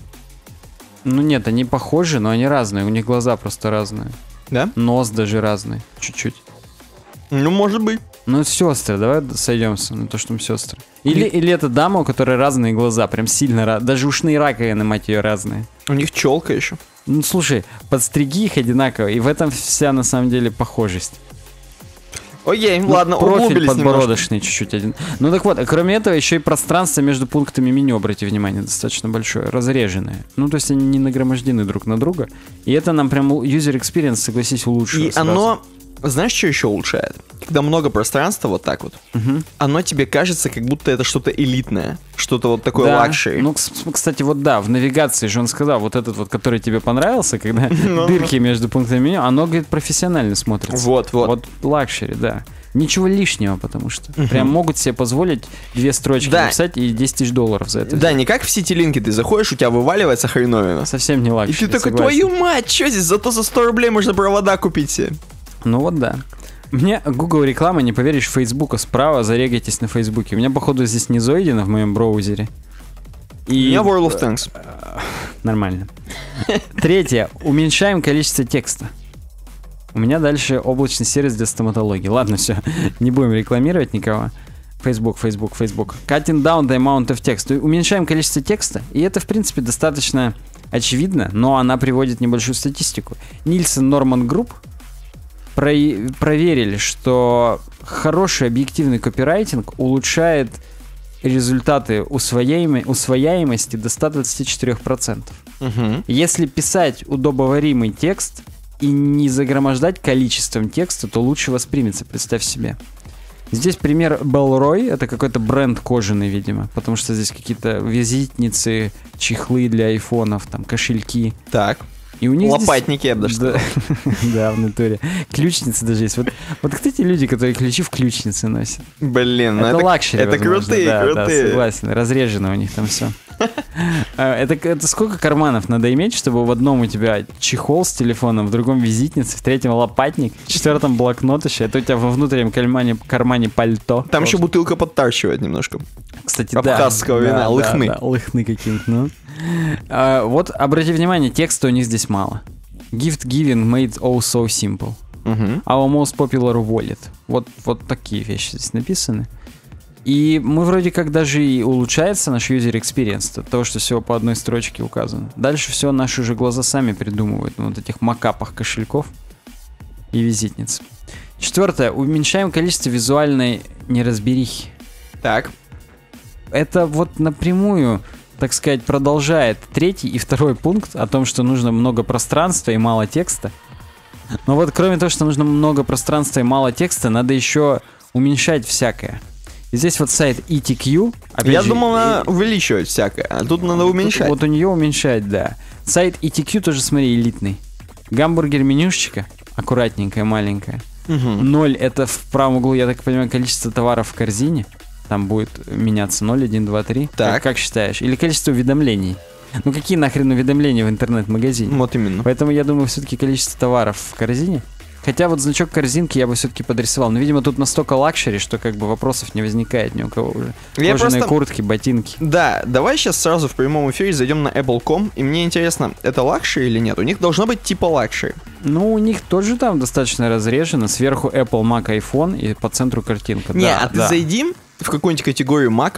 Ну нет, они похожи, но они разные. У них глаза просто разные. Да? Нос даже разный. Чуть-чуть. Ну, может быть. Ну, сестры, давай сойдемся на то, что мы сестры. Или это дама, у которой разные глаза, прям сильно даже ушные раковины, мать ее, разные. У них челка еще. Ну, слушай, подстриги их одинаково, и в этом вся, на самом деле, похожесть. Окей, Ну, ладно, профиль углубились подбородочный чуть-чуть один. Ну так вот, кроме этого, еще и пространство между пунктами меню, обрати внимание, достаточно большое, разреженное. Ну, то есть они не нагромождены друг на друга. И это нам прям user experience, согласись, улучшило. И оно... Знаешь, что еще улучшает? Когда много пространства вот так вот, оно тебе кажется, как будто это что-то элитное, что-то вот такое Да. лакшери. Ну, кстати, вот да, в навигации же он сказал, вот этот вот, который тебе понравился, когда дырки между пунктами меню, оно, говорит, профессионально смотрится. Вот. Вот лакшери, да. Ничего лишнего, потому что прям могут себе позволить 2 строчки Да. написать и 10 тысяч долларов за это. Да, не как в сетилинке ты заходишь, у тебя вываливается хреновина. Совсем не И лакшери, ты такой, согласен. твою мать, что здесь? Зато за 100 рублей можно провода купить себе. Ну вот да. Мне Google реклама, не поверишь, Фейсбука справа, зарегайтесь на Фейсбуке. У меня, походу, здесь не зайдено в моем браузере. У меня World of Tanks. Нормально. Третье. Уменьшаем количество текста. У меня дальше облачный сервис для стоматологии. Ладно, все. Не будем рекламировать никого. Facebook. Cutting down the amount of text. Уменьшаем количество текста. И это, в принципе, достаточно очевидно, но она приводит небольшую статистику. Нильсон Норман Групп проверили, что хороший объективный копирайтинг улучшает результаты усвояемости до 124%. Если писать удобоваримый текст и не загромождать количеством текста, то лучше воспримется, представь себе. Здесь пример Bellroy, это какой-то бренд кожаный, видимо, потому что здесь какие-то визитницы, чехлы для айфонов, там, кошельки. Так. И у них лопатники, я бы даже сказал. Да, в натуре. Ключницы даже есть. Вот кто те люди, которые ключи в ключнице носят? Блин, Это лакшери, это возможно. крутые, Да, крутые. Да, согласен. Разрежено у них там все. Это сколько карманов надо иметь, чтобы в одном у тебя чехол с телефоном, в другом визитница, в третьем лопатник, в четвертом блокнот еще, это у тебя во внутреннем кармане пальто. Там еще бутылка подтарчивает немножко. Кстати, абхазского вина, лыхны. Да, лыхны какие-то, ну. Вот, обрати внимание, текста у них здесь мало. Gift giving made all so simple. Our most popular wallet. Вот такие вещи здесь написаны. И мы вроде как даже и улучшается наш user experience от того, что всего по одной строчке указано. Дальше все наши же глаза сами придумывают на вот этих макапах кошельков и визитниц. Четвертое. Уменьшаем количество визуальной неразберихи. Так. Это вот напрямую, так сказать, продолжает третий и второй пункт о том, что нужно много пространства и мало текста. Но вот кроме того, что нужно много пространства и мало текста, надо еще уменьшать всякое. И здесь вот сайт ETQ. Я думал, надо увеличивать всякое, а тут надо уменьшать. Вот у нее уменьшать, да. Сайт ETQ тоже, смотри, элитный. Гамбургер менюшечка, аккуратненькая, маленькая. 0 это в правом углу, я так понимаю, количество товаров в корзине. Там будет меняться 0, 1, 2, 3. Так. Как считаешь? Или количество уведомлений? Ну какие нахрен уведомления в интернет-магазине? Вот именно. Поэтому я думаю, все-таки количество товаров в корзине. Хотя вот значок корзинки я бы все-таки подрисовал. Но, видимо, тут настолько лакшери, что как бы вопросов не возникает ни у кого уже. Кожаные куртки, ботинки. Да, давай сейчас сразу в прямом эфире зайдем на Apple.com. И мне интересно, это лакшери или нет? У них должно быть типа лакшери. Ну, у них тоже там достаточно разрежено. Сверху Apple, Mac, iPhone и по центру картинка. Не, да, а ты зайди в какую-нибудь категорию маков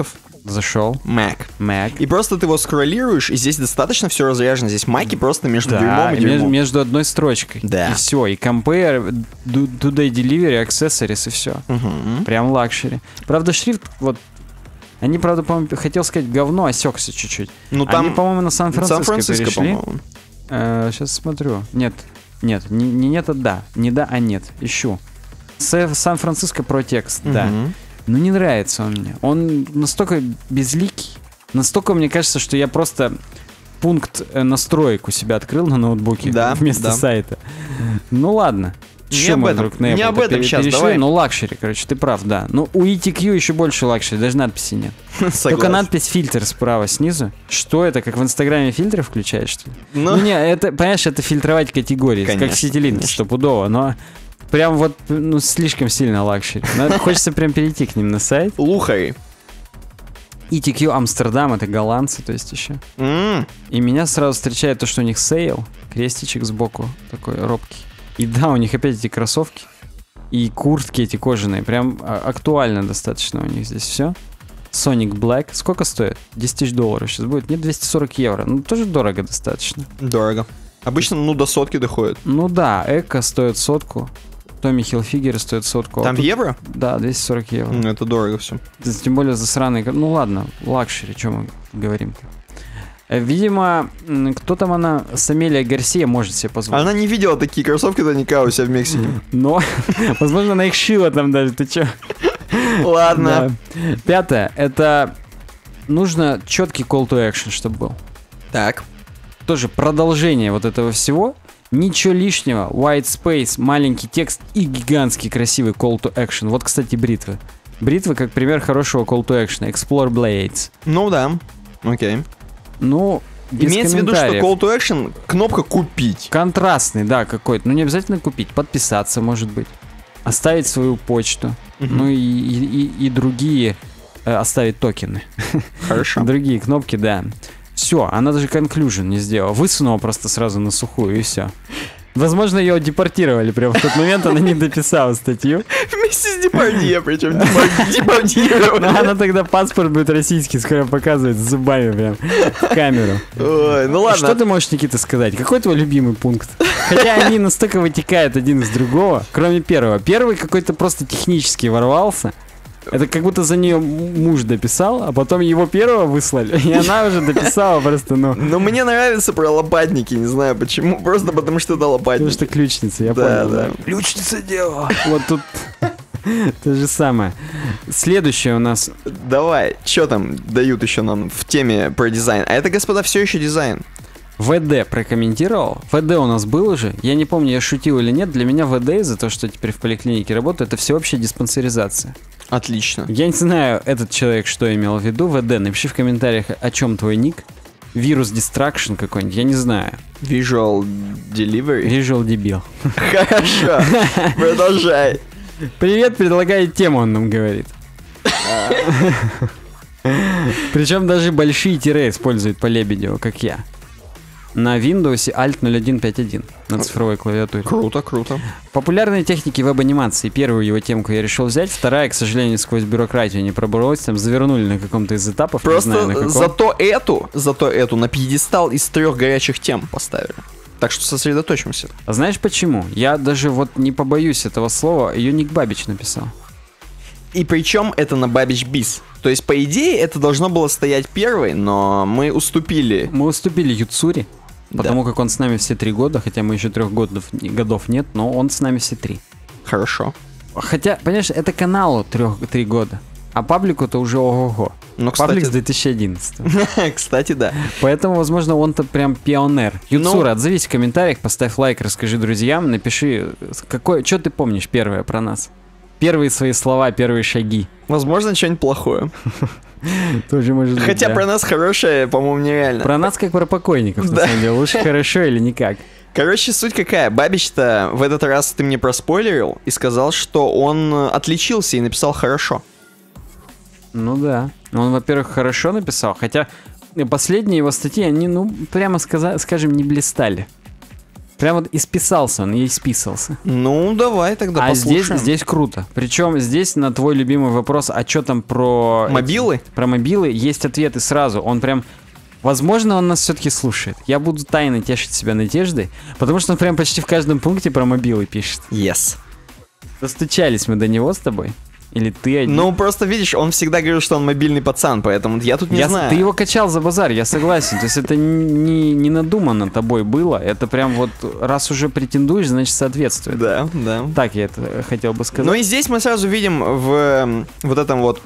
Зашел. Mac. И просто ты его скроллируешь, и здесь достаточно все разряжено. Здесь маки просто между дерьмом и дерьмом. Между одной строчкой. Да. И все. И compare, do-day delivery, accessories, и все. Прям лакшери. Правда, шрифт, вот, они, правда, по-моему, хотел сказать говно, осекся чуть-чуть. Ну, там они, по-моему, на Сан-Франциско перешли. по-моему. Сейчас смотрю. Нет, не это да. Не да, а нет. Ищу. Сан-Франциско про текст, да. Но не нравится он мне. Он настолько безликий. Настолько, мне кажется, что я просто пункт настроек у себя открыл на ноутбуке вместо сайта. Ну ладно. Не об этом сейчас, давай. Ну, лакшери, короче, ты прав, да. Ну, у ETQ еще больше лакшери, даже надписи нет. Согласен. Только надпись фильтр справа снизу. Что это, как в Инстаграме фильтры включаешь, что ли? Ну, не, это, понимаешь, это фильтровать категории, конечно, как в Ситилинке, стопудово, но прям вот, ну, слишком сильно лакшери. Хочется прям перейти к ним на сайт. Лухари. ETQ Амстердам, это голландцы, то есть еще. И меня сразу встречает то, что у них сейл, крестичек сбоку, такой робкий. И да, у них опять эти кроссовки и куртки эти кожаные. Прям актуально достаточно у них здесь все. Sonic Black. Сколько стоит? $10 000 сейчас будет. Нет, 240 евро. Ну, тоже дорого достаточно. Дорого. Обычно, ну, до 100 доходит. Ну да, Эко стоит 100. Томми Хилфигер стоит 100. Там в евро? Да, 240 евро. Ну, это дорого все. Тем более за сраный... Ну ладно, лакшери, что мы говорим. Видимо, кто там она, Самелия Гарсия, может себе позволить. Она не видела такие кроссовки наверняка у себя в Мексике. Но, возможно, она их шила там даже, ты чё? Ладно. Да. 5. Это нужно четкий call to action, чтобы был. Так. Тоже продолжение вот этого всего. Ничего лишнего, white space, маленький текст и гигантский красивый call to action. Вот, кстати, бритвы. Бритвы как пример хорошего call to action. Explore Blades. Ну да, окей. Ну, без имеется в виду, что call to action кнопка купить. Контрастный, да, какой-то. Ну, не обязательно купить, подписаться, может быть. Оставить свою почту. Ну и другие оставить токены. Хорошо. Другие кнопки, да. Все, она даже conclusion не сделала. Высунула просто сразу на сухую, и все. Возможно, ее депортировали прямо в тот момент, она не дописала статью. Вместе с Депардье, причем депортировали. Она тогда паспорт будет российский скоро показывать с зубами прям в камеру. Ой, ну ладно. Что ты можешь, Никита, сказать? Какой твой любимый пункт? Хотя они настолько вытекают один из другого, кроме первого. Первый какой-то просто технически ворвался. Это как будто за нее муж дописал, а потом его первого выслали, и она уже дописала просто, ну... Но мне нравится про лопатники, не знаю почему, просто потому что это лопатники. Потому что ключница, я понял, да. Ключница дело. Вот тут то же самое. Следующее у нас... Давай, что там дают еще нам в теме про дизайн? А это, господа, все еще дизайн. ВД прокомментировал. ВД у нас был уже. Я не помню, я шутил или нет. Для меня ВД из-за того, что теперь в поликлинике работаю, это всеобщая диспансеризация. Отлично. Я не знаю, этот человек что имел в виду. ВД, напиши в комментариях, о чем твой ник. Вирус Distraction какой-нибудь, я не знаю. Visual Delivery? Visual дебил. Хорошо, продолжай. Привет, предлагает тему, он нам говорит. Причем даже большие тире использует по Лебедеву, как я. На Windows Alt 0151 на цифровой клавиатуре. Круто, круто. Популярные техники веб-анимации. Первую его темку я решил взять. Вторая, к сожалению, сквозь бюрократию не пробралась. Там завернули на каком-то из этапов. Просто не знаю, на каком. зато эту на пьедестал из 3 горячих тем поставили. Так что сосредоточимся. А знаешь почему? Я даже вот не побоюсь этого слова. Ее Ник Бабич написал. И причем это на Бабич Биз. То есть, по идее, это должно было стоять первой, но мы уступили. Мы уступили Юцури. Потому как он с нами все 3 года, хотя мы еще 3 годов нет, но он с нами все 3. Хорошо. Хотя, понимаешь, это каналу 3 года, а паблику-то уже ого-го. Ну, кстати... Паблик с 2011. Кстати, да. Поэтому, возможно, он-то прям пионер. Юцура, отзовись в комментариях, поставь лайк, расскажи друзьям, напиши, что ты помнишь первое про нас. Первые свои слова, первые шаги. Возможно, что-нибудь плохое. Тоже может быть. Хотя про нас хорошее, по-моему, нереально. Про нас как про покойников, на самом деле. Лучше хорошо или никак. Короче, суть какая. Бабич-то в этот раз ты мне проспойлерил и сказал, что он отличился и написал хорошо. Ну да. Он, во-первых, хорошо написал, хотя последние его статьи, они, ну, прямо скажем, не блистали. Прям вот исписался он, и исписался. Ну, давай тогда послушаем. Здесь круто. Причем здесь на твой любимый вопрос, а что там про... Мобилы? Про мобилы есть ответы сразу. Он прям... Возможно, он нас все-таки слушает. Я буду тайно тешить себя надеждой, потому что он прям почти в каждом пункте про мобилы пишет. Yes. Достучались мы до него с тобой? Или ты один? Ну, просто видишь, он всегда говорил, что он мобильный пацан, поэтому я тут не знаю. Ты его качал за базар, я согласен. То есть это не надуманно тобой было. Это прям вот, раз уже претендуешь, значит соответствует. Да, да. Так я это хотел бы сказать. Ну и здесь мы сразу видим в этом вот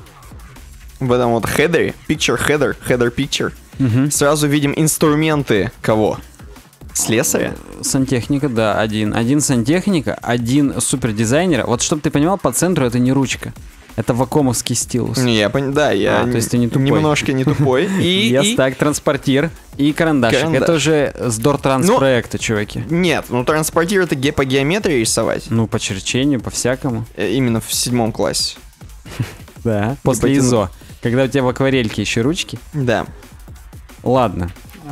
хедере, header picture, сразу видим инструменты кого? Слесаря? Сантехника, да, один сантехника, один супердизайнера. Вот чтобы ты понимал, по центру это не ручка. Это вакуумовский стилус. Я понял, да, я то есть ты не тупой. Немножко не тупой. И так, транспортир и карандашик. Это уже с Дортранс проекта, чуваки. Нет, транспортир это по геометрии рисовать. Ну, по черчению, по-всякому. Именно в 7 классе. Да, после ИЗО. Когда у тебя в акварельке еще ручки. Да. Ладно.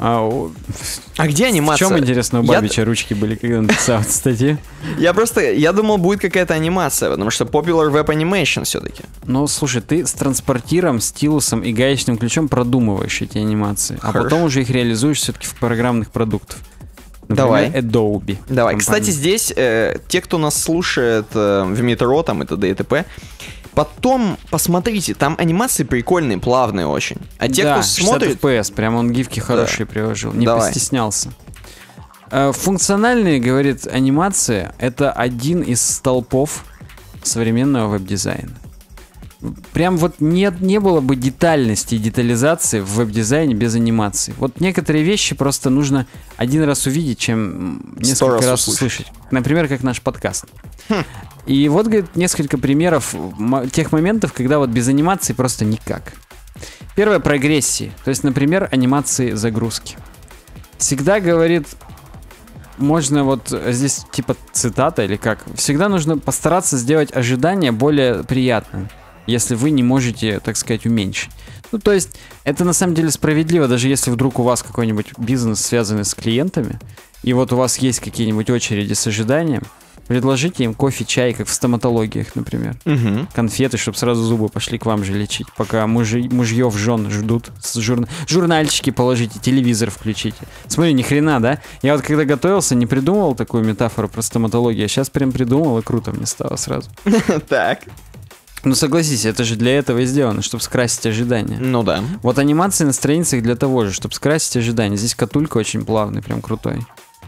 А где анимация? В чем, интересно, у Бабича ручки были, когда он написал эту статью? Я думал, будет какая-то анимация, потому что Popular Web Animation все-таки. Ну, слушай, ты с транспортиром, стилусом и гаечным ключом продумываешь эти анимации, а потом уже их реализуешь все-таки в программных продуктах. Например, Adobe. Давай. Кстати, здесь те, кто нас слушает в метро, там и т.д. и т.п., потом посмотрите, там анимации прикольные, плавные очень. А те, кто смотрит... 60 FPS, прям он гифки хорошие приложил, не постеснялся. Функциональные, говорит, анимация — это один из столпов современного веб-дизайна. Прям вот не было бы детальности и детализации в веб-дизайне без анимации. Вот некоторые вещи просто нужно один раз увидеть, чем несколько раз услышать. Например, как наш подкаст. И вот, говорит, несколько примеров тех моментов, когда вот без анимации просто никак. Первое — прогрессии. То есть, например, анимации загрузки. Всегда, говорит, можно вот здесь типа цитата или как. Всегда нужно постараться сделать ожидание более приятным, если вы не можете, так сказать, уменьшить. Ну, то есть, это на самом деле справедливо, даже если вдруг у вас какой-нибудь бизнес, связанный с клиентами, и вот у вас есть какие-нибудь очереди с ожиданием, предложите им кофе, чай, как в стоматологиях, например. Конфеты, чтобы сразу зубы пошли к вам же лечить, пока мужьев, жен ждут. Журнальчики положите, телевизор включите. Смотри, ни хрена, да? Я вот когда готовился, не придумывал такую метафору про стоматологию, а сейчас прям придумал, и круто мне стало сразу. Так. Ну согласись, это же для этого и сделано, чтобы скрасить ожидания. Ну да. Вот анимации на страницах для того же, чтобы скрасить ожидания. Здесь Катулька очень плавный, прям крутой.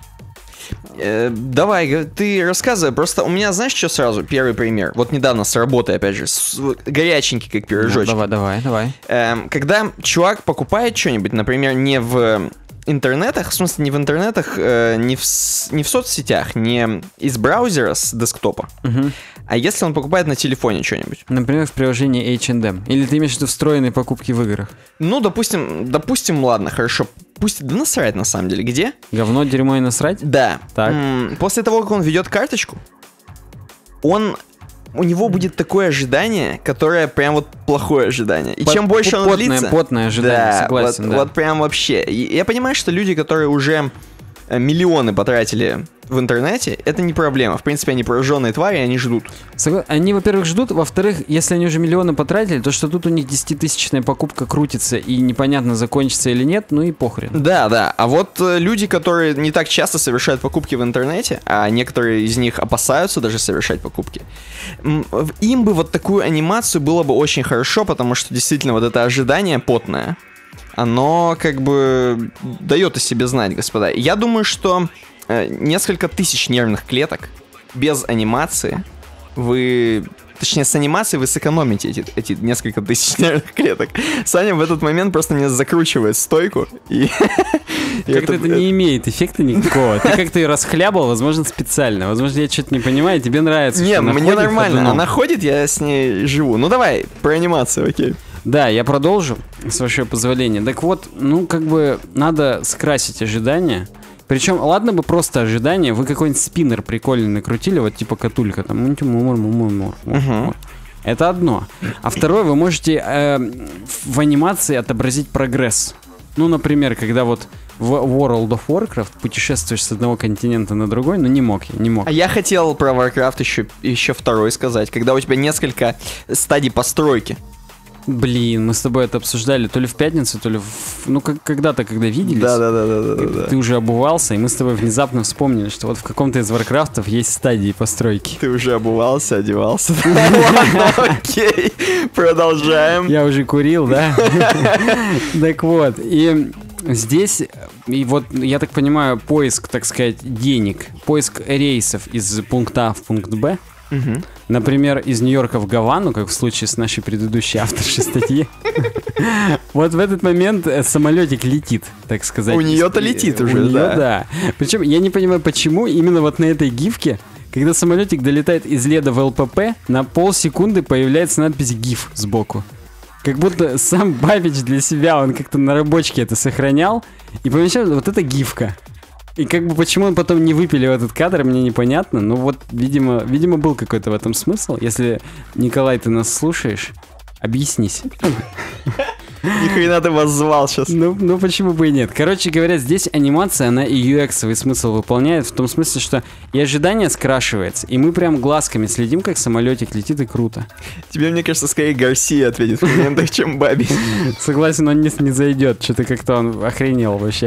Давай, ты рассказывай. Просто у меня, знаешь, что сразу? Первый пример. Вот недавно с работы, опять же, горяченький, как пирожочек. Ну, давай. Когда чувак покупает что-нибудь, например, не в интернетах, в смысле не в интернетах, не в соцсетях, не из браузера с десктопа, а если он покупает на телефоне что-нибудь. Например, в приложении H&M. Или ты имеешь в виду встроенные покупки в играх? Ну, допустим, ладно, хорошо. Пусть, да насрать на самом деле. Где? Говно, дерьмо и насрать? Да. Так. После того, как он ведет карточку, у него будет такое ожидание, которое прям вот плохое ожидание. И чем больше он длится... Потное ожидание, согласен, да. Вот прям вообще. И я понимаю, что люди, которые уже миллионы потратили в интернете, это не проблема. В принципе, они пораженные твари, они ждут. Они, во-первых, ждут, во-вторых, если они уже миллионы потратили, то что тут у них 10-тысячная покупка крутится и непонятно, закончится или нет, ну и похрен. Да. А вот люди, которые не так часто совершают покупки в интернете, а некоторые из них опасаются даже совершать покупки, им бы вот такую анимацию было бы очень хорошо, потому что действительно вот это ожидание потное, оно как бы дает о себе знать, господа. Я думаю, что несколько тысяч нервных клеток без анимации точнее, с анимацией вы сэкономите эти несколько тысяч нервных клеток. Саня в этот момент просто мне закручивает стойку. Как-то это не имеет эффекта никакого. Ты как-то ее расхлябал, возможно, специально. Возможно, я что-то не понимаю, тебе нравится. Нет, мне нормально. Она ходит, я с ней живу. Ну давай, про анимацию, окей. Да, я продолжу, с вашего позволения. Так вот, как бы надо скрасить ожидания. Причем, ладно бы просто ожидания, вы какой-нибудь спиннер прикольный накрутили, вот типа Катулька, там, Это одно. А второе, вы можете в анимации отобразить прогресс. Ну, например, когда вот в World of Warcraft путешествуешь с одного континента на другой, но не мог я, не мог. А я хотел про Warcraft еще второй сказать, когда у тебя несколько стадий постройки. Блин, мы с тобой это обсуждали то ли в пятницу, то ли ну, когда-то, когда виделись. Да. Ты уже обувался, и мы с тобой внезапно вспомнили, что вот в каком-то из Варкрафтов есть стадии постройки. Ты уже обувался, одевался. Ладно, окей, продолжаем. Я уже курил, да? Так вот, и здесь, и вот, я так понимаю, поиск, так сказать, денег, поиск рейсов из пункта А в пункт Б. Например, из Нью-Йорка в Гавану, как в случае с нашей предыдущей авторшей статьи. Вот в этот момент самолетик летит, так сказать. У нее-то летит уже, у нее, да. Да. Причем я не понимаю, почему именно вот на этой гифке, когда самолетик долетает из Леда в ЛПП, на полсекунды появляется надпись «ГИФ» сбоку. Как будто сам Бабич для себя, он как-то на рабочке это сохранял, и помещал, вот это гифка. И как бы почему он потом не выпилил этот кадр, мне непонятно. Но вот, видимо, был какой-то в этом смысл. Если, Николай, ты нас слушаешь, объяснись. Ни хрена ты вас звал сейчас. Ну почему бы и нет. Короче говоря, здесь анимация, она и UX-овый смысл выполняет. В том смысле, что и ожидание скрашивается. И мы прям глазками следим, как самолетик летит, и круто. Тебе, мне кажется, скорее Гарсия ответит в комментах, чем Баби. Согласен, он не зайдет. Что-то как-то он охренел вообще.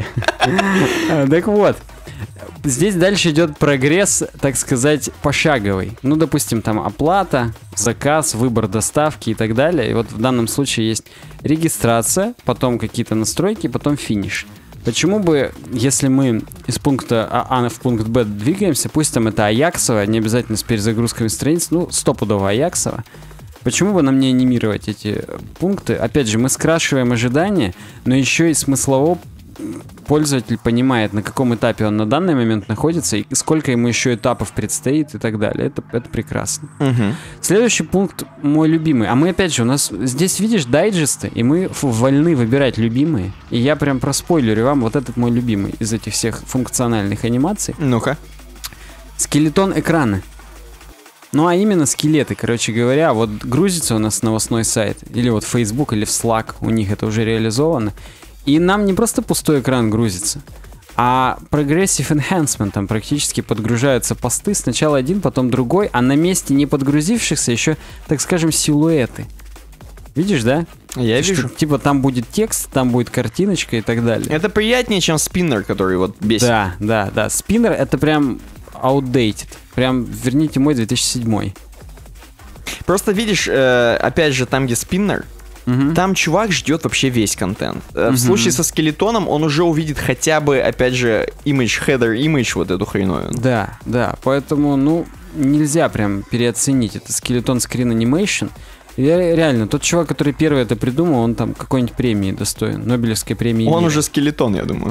Так вот. Здесь дальше идет прогресс, так сказать, пошаговый. Ну, допустим, там оплата, заказ, выбор доставки и так далее. И вот в данном случае есть регистрация, потом какие-то настройки, потом финиш. Почему бы, если мы из пункта А в пункт Б двигаемся, пусть там это Аяксово, не обязательно с перезагрузками страниц, ну, стопудово Аяксово, почему бы нам не анимировать эти пункты? Опять же, мы скрашиваем ожидания, но еще и смыслово пользователь понимает, на каком этапе он на данный момент находится и сколько ему еще этапов предстоит и так далее. Это прекрасно. Следующий пункт мой любимый. А мы опять же, у нас здесь, видишь, дайджесты, и мы вольны выбирать любимые. И я прям проспойлерю вам, вот этот мой любимый из этих всех функциональных анимаций. Ну-ка. Скелетон экрана. Ну, а именно скелеты, короче говоря, вот грузится у нас новостной сайт, или вот в Facebook, или в Slack, у них это уже реализовано. И нам не просто пустой экран грузится, а Progressive Enhancement, там практически подгружаются посты, сначала один, потом другой, а на месте не подгрузившихся еще, так скажем, силуэты. Видишь, да? Я вижу. Типа там будет текст, там будет картиночка и так далее. Это приятнее, чем спиннер, который вот бесит. Да. Спиннер это прям outdated. Прям верните мой 2007. Просто видишь, опять же, там, где спиннер, там чувак ждет вообще весь контент. В случае со скелетоном он уже увидит хотя бы, опять же, header image, вот эту хреновину. Да, поэтому, ну, нельзя прям переоценить. Это скелетон screen animation. Реально, тот чувак, который первый это придумал, он там какой-нибудь премии достоин, Нобелевской премии. Он уже скелетон, я думаю.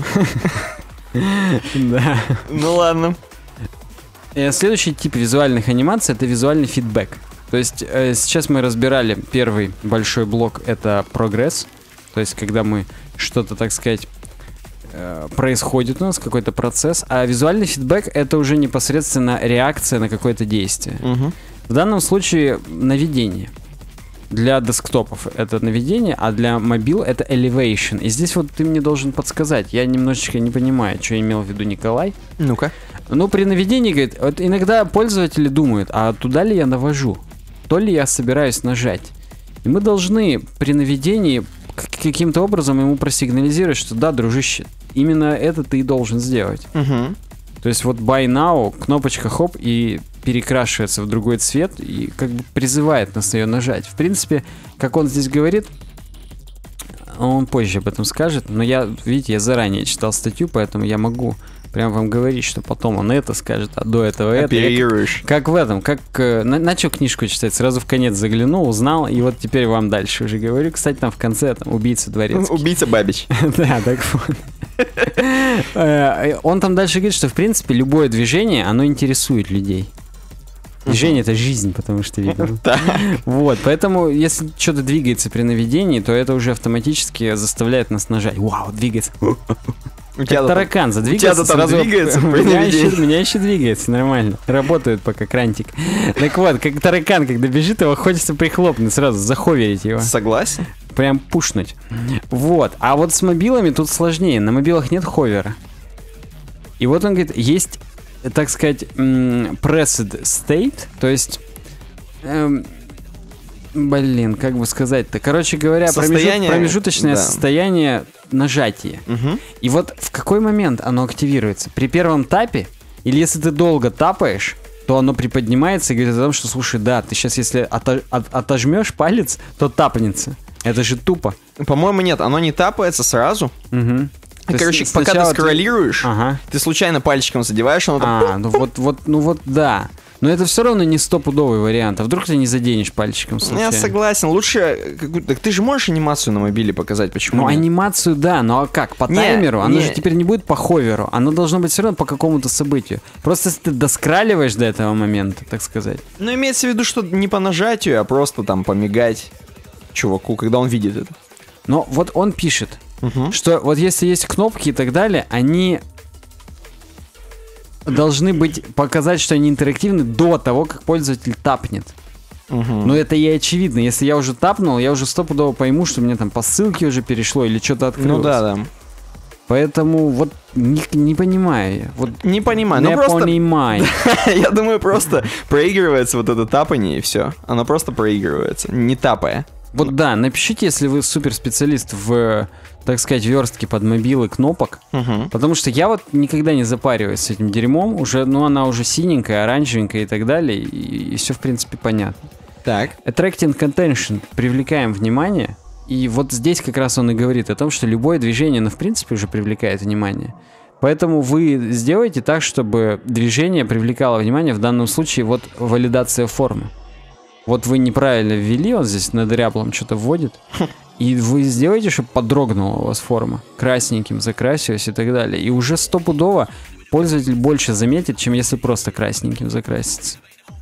Да. Ну ладно. Следующий тип визуальных анимаций — это визуальный фидбэк. То есть сейчас мы разбирали первый большой блок, это прогресс. То есть когда мы что-то, так сказать, происходит у нас, какой-то процесс. А визуальный фидбэк — это уже непосредственно реакция на какое-то действие. В данном случае наведение. Для десктопов это наведение, а для мобил это elevation. И здесь вот ты мне должен подсказать. Я немножечко не понимаю, что имел в виду Николай. Ну-ка. Ну, при наведении, говорит, вот иногда пользователи думают, а туда ли я навожу? То ли я собираюсь нажать. И мы должны при наведении каким-то образом ему просигнализировать, что да, дружище, именно это ты и должен сделать. То есть вот buy now, кнопочка хоп, и перекрашивается в другой цвет, и как бы призывает нас ее нажать. В принципе, как он здесь говорит, он позже об этом скажет, но я, видите, я заранее читал статью, поэтому я могу прям вам говорить, что потом он это скажет, а до этого это. Как в этом, как начал книжку читать, сразу в конец заглянул, узнал, и вот теперь вам дальше уже говорю. Кстати, там в конце там убийца дворецкий. Убийца Бабич. Да, так вот. Он там дальше говорит, что в принципе любое движение, оно интересует людей. Движение — это жизнь, потому что видно. Вот, поэтому если что-то двигается при наведении, то это уже автоматически заставляет нас нажать. Вау, двигается. Как таракан задвигается. У тебя там двигается при наведении? У меня еще двигается, нормально. Работает пока крантик. Так вот, как таракан, когда бежит, его хочется прихлопнуть сразу, заховерить его. Согласен. прям пушнуть. Вот. А вот с мобилами тут сложнее. На мобилах нет ховера. И вот он говорит, есть, так сказать, pressed state, то есть... Блин, как бы сказать-то? Короче говоря, промежуточное состояние нажатия. И вот в какой момент оно активируется? При первом тапе? Или если ты долго тапаешь, то оно приподнимается и говорит о том, что, слушай, да, ты сейчас, если отожмешь палец, то тапнется. Это же тупо. По-моему, нет, оно не тапается сразу. Короче, пока ты скроллируешь, ты случайно пальчиком задеваешь, оно там... ну вот, да. Но это все равно не стопудовый вариант. А вдруг ты не заденешь пальчиком случайно? Я согласен. Лучше... Так ты же можешь анимацию на мобиле показать, почему Ну, нет? Анимацию, да. Но а как? По таймеру? Оно же теперь не будет по ховеру. Оно должно быть все равно по какому-то событию. Просто если ты доскраливаешь до этого момента, так сказать. Ну, имеется в виду, что не по нажатию, а просто там помигать чуваку, когда он видит это. Но вот он пишет, что вот если есть кнопки и так далее, они... должны быть, показать, что они интерактивны до того, как пользователь тапнет. Но это и очевидно. Если я уже тапнул, я уже стопудово пойму, что мне там по ссылке уже перешло или что-то открылось. Ну да. Поэтому вот не понимаю я. Вот не понимаю. Не понимаю. Я думаю, просто проигрывается вот это тапание и все. Оно просто проигрывается, не тапая. Вот да, напишите, если вы суперспециалист в, так сказать, верстке под мобилы кнопок. Потому что я вот никогда не запариваюсь с этим дерьмом. Уже, ну, она уже синенькая, оранжевенькая и так далее. И все, в принципе, понятно. Так. Attracting attention. Привлекаем внимание. И вот здесь как раз он и говорит о том, что любое движение, оно, в принципе, уже привлекает внимание. Поэтому вы сделаете так, чтобы движение привлекало внимание. В данном случае вот валидация формы. Вот вы неправильно ввели, он здесь на дряблом что-то вводит, и вы сделаете, чтобы подрогнула у вас форма, красненьким закрасилась и так далее. И уже стопудово пользователь больше заметит, чем если просто красненьким закрасится.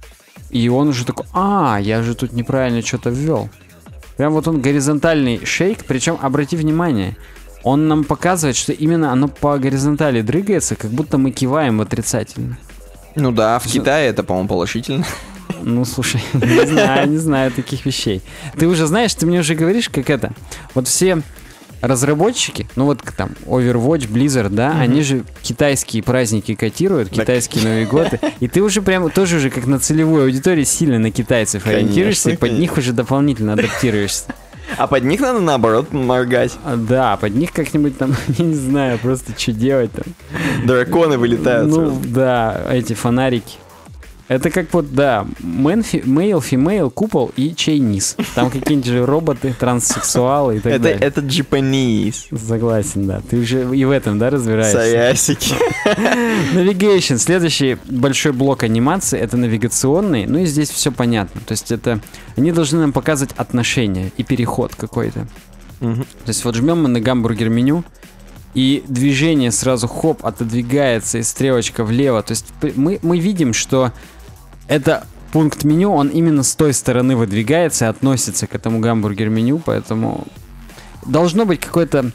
И он уже такой, я же тут неправильно что-то ввел. Прям вот он горизонтальный шейк, причем обрати внимание, он нам показывает, что именно оно по горизонтали дрыгается, как будто мы киваем отрицательно. Ну да, в Китае это, по-моему, положительно. Ну, слушай, не знаю таких вещей. Ты уже знаешь, ты мне уже говоришь, как это. Вот все разработчики, ну вот там Overwatch, Blizzard, да, они же китайские праздники котируют, китайские Новые годы. И ты уже прямо тоже уже как на целевой аудитории сильно на китайцев ориентируешься, и под них уже дополнительно адаптируешься. А под них надо, наоборот, моргать. Да, под них как-нибудь там, я не знаю, просто что делать там. Драконы вылетают. Ну, да, эти фонарики. Это как вот, да, male, female, купол и чайниз. Там какие-нибудь же роботы, транссексуалы и так далее. Это Japanese. Согласен, да. Ты уже и в этом, да, разбираешься? Саясики. Navigation. Следующий большой блок анимации — это навигационный. Ну и здесь все понятно. То есть это... Они должны нам показывать отношения и переход какой-то. То есть вот жмем мы на гамбургер меню, и движение сразу хоп, отодвигается, и стрелочка влево. То есть мы видим, что это пункт меню, он именно с той стороны выдвигается и относится к этому гамбургер-меню, поэтому должно быть какая-то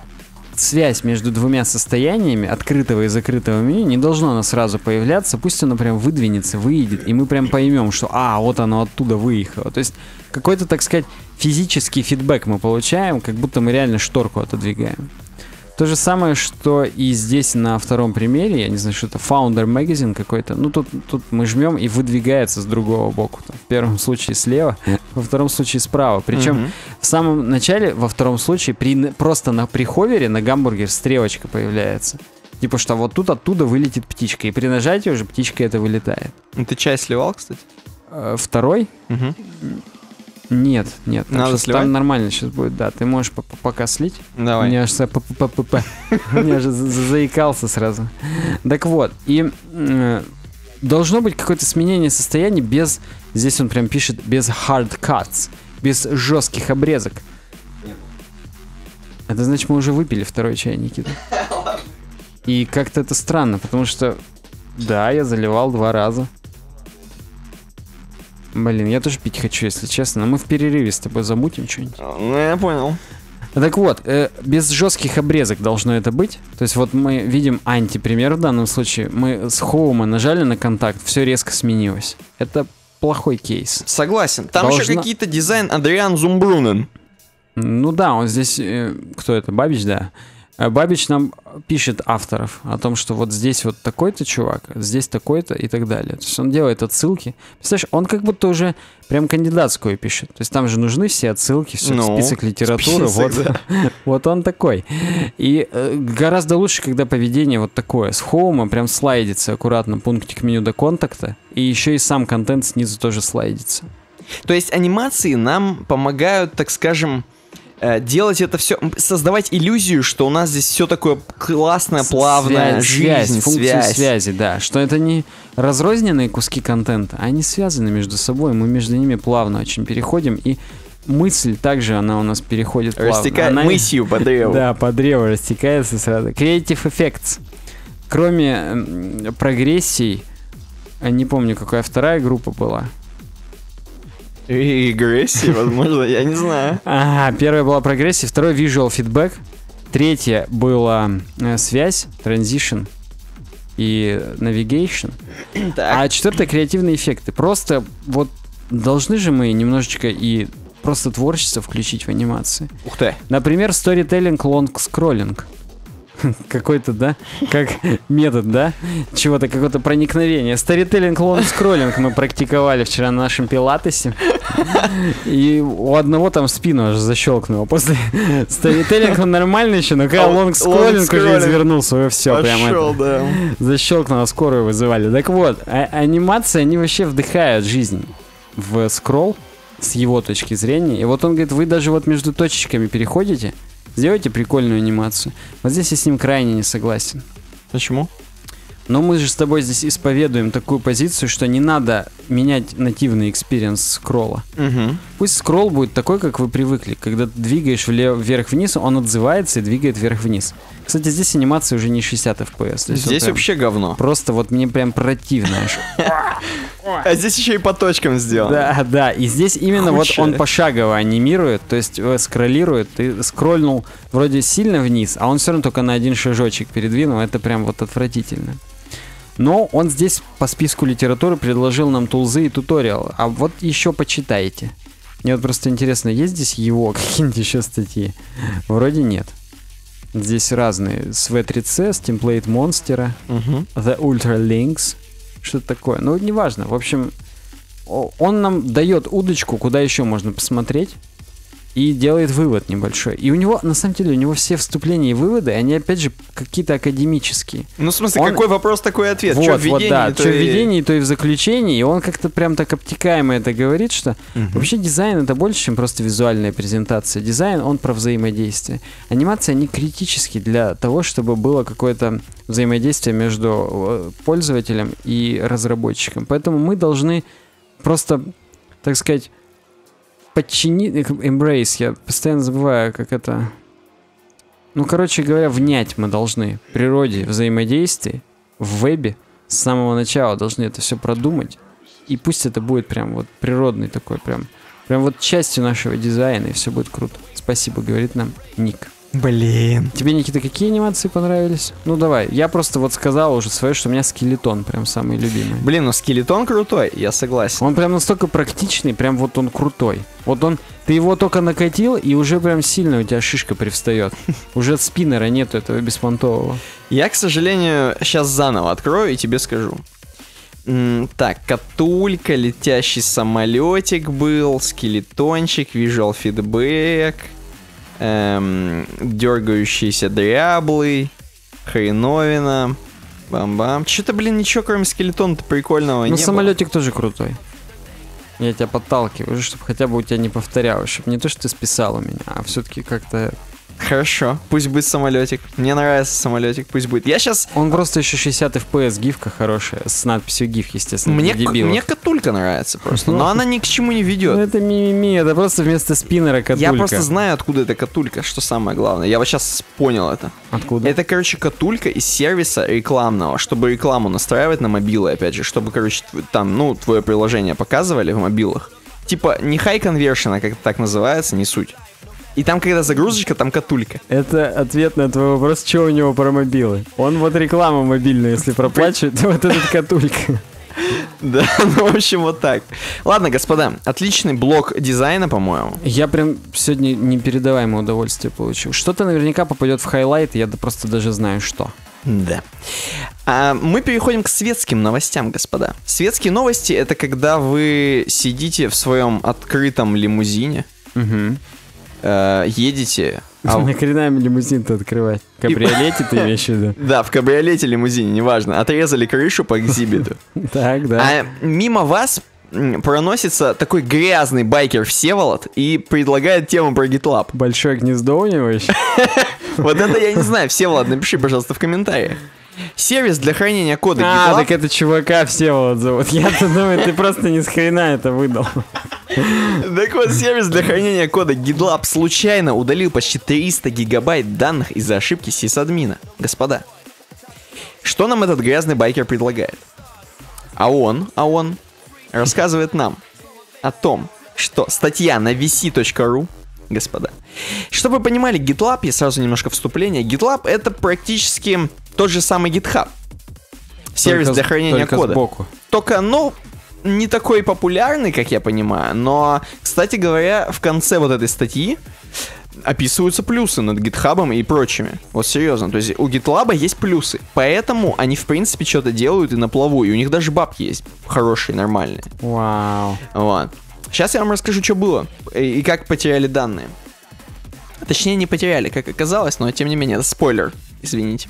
связь между двумя состояниями, открытого и закрытого меню, не должно оно сразу появляться, пусть оно прям выдвинется, выйдет, и мы прям поймем, что вот оно оттуда выехало. То есть какой-то, так сказать, физический фидбэк мы получаем, как будто мы реально шторку отодвигаем. То же самое, что и здесь на втором примере, я не знаю, что это Founder Magazine какой-то. Ну, тут мы жмем и выдвигается с другого боку. Там, в первом случае слева, во втором случае справа. Причем в самом начале, во втором случае, просто при ховере на гамбургер стрелочка появляется. Типа, что вот тут оттуда вылетит птичка. И при нажатии уже птичка это вылетает. Ты чай сливал, кстати? Второй? Нет. Надо сливать? Там нормально сейчас будет, да. Ты можешь пока слить. Давай. У меня аж меня же заикался сразу. Так вот, и должно быть какое-то сменение состояния без... Здесь он прям пишет без hard cuts, без жестких обрезок. Это значит, мы уже выпили второй чай, Никита. И как-то это странно, потому что... Да, я заливал 2 раза. Блин, я тоже пить хочу, если честно. Но мы в перерыве с тобой замутим что-нибудь. Ну, я понял. Так вот, без жестких обрезок должно это быть. То есть вот мы видим антипример в данном случае. Мы с хоума нажали на контакт, все резко сменилось. Это плохой кейс. Согласен. Там еще какие-то дизайн Адриан Зумбрунен. Ну да, он здесь... кто это? Бабич, да? Бабич нам пишет авторов о том, что вот здесь вот такой-то чувак, здесь такой-то и так далее. То есть он делает отсылки. Представляешь, он как будто уже прям кандидатскую пишет. То есть там же нужны все отсылки, все, список литературы. Список, да. Вот он такой. И гораздо лучше, когда поведение вот такое. С хоума прям слайдится аккуратно пунктик меню до контакта. И еще и сам контент снизу тоже слайдится. То есть анимации нам помогают, так скажем, делать это все, создавать иллюзию, что у нас здесь все такое классное, плавное, жизнь, функции связи, да, что это не разрозненные куски контента, а они связаны между собой, мы между ними плавно очень переходим, и мысль также, она у нас переходит плавно. Мысью по древу. Да, по древу растекается сразу. Creative Effects. Кроме прогрессий, не помню, какая вторая группа была. Регрессии, возможно, я не знаю. Первая была прогрессия, второй visual feedback, третья была связь, transition и navigation, а четвертая креативные эффекты. Просто вот должны же мы немножечко и просто творчество включить в анимации. Ух ты. Например, storytelling long scrolling. Какой-то, да? Как метод, да? Чего-то, какое-то проникновение. Storytelling long scrolling мы практиковали вчера на нашем пилатесе. И у одного там спину аж защелкнуло. После storytelling он нормально еще, но когда long scrolling уже извернулся, все прям это. Защелкнуло, скорую вызывали. Так вот, анимации, они вообще вдыхают жизнь в скролл с его точки зрения. И вот он говорит, вы даже вот между точечками переходите, сделайте прикольную анимацию. Вот здесь я с ним крайне не согласен. Почему? Но мы же с тобой здесь исповедуем такую позицию, что не надо менять нативный экспириенс скролла. Угу. Пусть скролл будет такой, как вы привыкли. Когда ты двигаешь вверх-вниз, он отзывается и двигает вверх-вниз. Кстати, здесь анимация уже не 60 FPS. Здесь вообще говно. Просто вот мне прям противно. А здесь еще и по точкам сделано. Да. И здесь именно вот он пошагово анимирует, то есть скроллирует. Ты скрольнул вроде сильно вниз, а он все равно только на один шажочек передвинул. Это прям вот отвратительно. Но он здесь по списку литературы предложил нам тулзы и туториалы. А вот еще почитайте. Мне вот просто интересно, есть здесь его какие-нибудь еще статьи? Вроде нет. Здесь разные. С V3C, с Template Monster, The Ultra Links. Что-то такое. Ну, неважно. В общем, он нам дает удочку, куда еще можно посмотреть. И делает вывод небольшой. И у него, на самом деле, у него все вступления и выводы, они, опять же, какие-то академические. Ну, в смысле, какой вопрос, такой ответ? Вот, что в введении, то и в заключении. И он как-то прям так обтекаемо это говорит, что вообще дизайн — это больше, чем просто визуальная презентация. Дизайн, он про взаимодействие. Анимация, они критически для того, чтобы было какое-то взаимодействие между пользователем и разработчиком. Поэтому мы должны просто, так сказать, подчинить, embrace, я постоянно забываю, как это... Ну, короче говоря, внять мы должны природе взаимодействия в вебе с самого начала, должны это все продумать. И пусть это будет прям вот природный такой, прям вот частью нашего дизайна, и все будет круто. Спасибо, говорит нам Ник. Блин. Тебе, Никита, какие анимации понравились? Ну, давай. Я просто вот сказал уже свое, что у меня скелетон прям самый любимый. Блин, ну скелетон крутой, я согласен. Он прям настолько практичный, прям вот он крутой. Вот он, ты его только накатил, и уже прям сильно у тебя шишка привстает. Уже спиннера нету этого беспонтового. Я, к сожалению, сейчас заново открою и тебе скажу. Так, катулька, летящий самолетик был, скелетончик, visual feedback, дергающийся дряблый, хреновина, бам-бам. Что-то, блин, ничего кроме скелетона-то прикольного не было. Ну, самолетик тоже крутой. Я тебя подталкиваю, чтобы хотя бы у тебя не повторялось, чтобы не то, что ты списал у меня, а все-таки как-то... Хорошо, пусть будет самолетик. Мне нравится самолетик, пусть будет. Я сейчас... Он просто еще 60 FPS гифка хорошая, с надписью гиф, естественно. Мне катулька нравится просто, но она ни к чему не ведет. Ну это мимими, это просто вместо спиннера катулька. Я просто знаю, откуда эта катулька, что самое главное. Я вот сейчас понял это. Откуда? Это, короче, катулька из сервиса рекламного, чтобы рекламу настраивать на мобилы, опять же, чтобы, короче, там, ну, твое приложение показывали в мобилах. Типа, не high conversion, а как это так называется, не суть. И там, когда загрузочка, там катулька. Это ответ на твой вопрос, что у него про мобилы. Он вот рекламу мобильную, если проплачивает, то вот этот катулька. Да, ну, в общем, вот так. Ладно, господа, отличный блок дизайна, по-моему. Я прям сегодня непередаваемое удовольствие получил. Что-то наверняка попадет в хайлайт, я просто даже знаю, что. Да. Мы переходим к светским новостям, господа. Светские новости — это когда вы сидите в своем открытом лимузине, едете... Нахрена им лимузин-то открывать? В кабриолете ты имеешь в виду? Да, в кабриолете, лимузине, неважно. Отрезали крышу по экзибиту. Так, да. А мимо вас проносится такой грязный байкер Всеволод и предлагает тему про GitLab. Большое гнездо у него еще? Вот это я не знаю. Всеволод, напиши, пожалуйста, в комментариях. Сервис для хранения кода GitLab... так это чувака Всеволод зовут. Я-то думаю, ты просто ни с хрена это выдал. Так вот, сервис для хранения кода GitLab случайно удалил почти 300 гигабайт данных из-за ошибки сисадмина. Господа, что нам этот грязный байкер предлагает? А он рассказывает нам о том, что статья на vc.ru, господа. Чтобы вы понимали, GitLab, я сразу немножко вступление, GitLab — это практически тот же самый GitHub. Сервис для хранения кода. Сбоку. Только, не такой популярный, как я понимаю, но, кстати говоря, в конце вот этой статьи описываются плюсы над GitHub и прочими. Вот серьезно, то есть у GitLab есть плюсы, поэтому они, в принципе, что-то делают и на плаву, и у них даже бабки есть хорошие, нормальные. Вау. Вот. Сейчас я вам расскажу, что было и как потеряли данные. Точнее, не потеряли, как оказалось, но тем не менее, это спойлер, извините.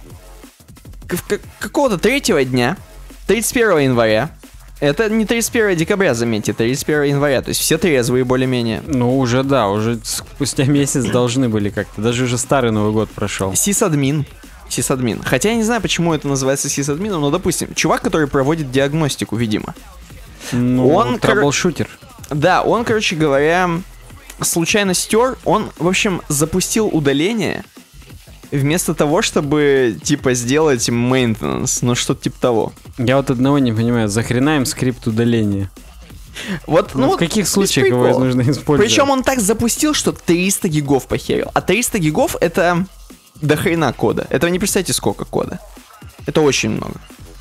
Какого-то третьего дня, 31 января, это не 31 декабря, заметьте, 31 января, то есть все трезвые более-менее. Ну, уже да, уже спустя месяц должны были как-то, даже уже старый Новый год прошел. Сисадмин. Хотя я не знаю, почему это называется сисадмином, но, допустим, чувак, который проводит диагностику, видимо. Ну, он траблшутер. Да, он, короче говоря, случайно стер, он, в общем, запустил удаление вместо того, чтобы, типа, сделать maintenance, ну, что-то типа того. Я вот одного не понимаю, захрена им скрипт удаления? Вот, в каких случаях его нужно использовать? Причем он так запустил, что 300 гигов похерил. А 300 гигов — это до хрена кода. Это вы не представляете, сколько кода. Это очень много.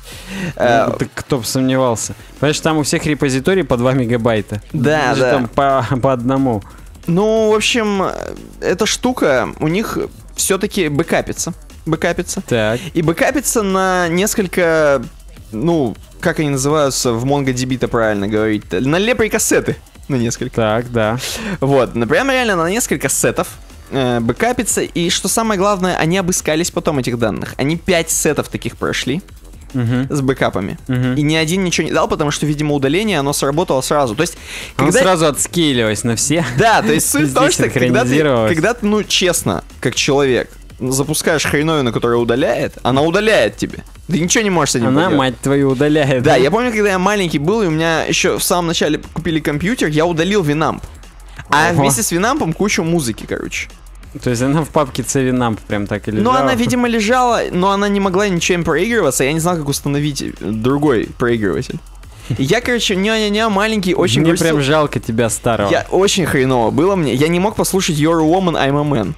Так кто бы сомневался. Понимаешь, там у всех репозиторий по 2 мегабайта. Да, да. Там по одному. Ну, в общем, эта штука у них все-таки бэкапится. Так. И бэкапится на несколько, как они называются в MongoDB-то правильно говорить, на леприкассеты. На несколько. Так, да. Вот, например, реально на несколько сетов бэкапится, и что самое главное, они обыскались потом этих данных. Они 5 сетов таких прошли. С бэкапами. И ни один ничего не дал, потому что, видимо, удаление, оно сработало сразу. То есть, когда... сразу отскейлилось на все. Да, то есть суть в том, что когда ты, честно, как человек, запускаешь хреновину, которая удаляет, она удаляет тебе. Ты ничего не можешь с этим поделать. Она, мать твою, удаляет. Да, я помню, когда я маленький был, и у меня еще в самом начале купили компьютер, я удалил Winamp. А вместе с Winamp кучу музыки, короче. То есть она в папке Winamp прям так и лежала? Ну, она, видимо, лежала, но она не могла ничем проигрываться, я не знал, как установить другой проигрыватель. И я, короче, маленький, очень грустил. Мне прям жалко тебя, старого. Я очень хреново было мне. Я не мог послушать You're a Woman, I'm a Man.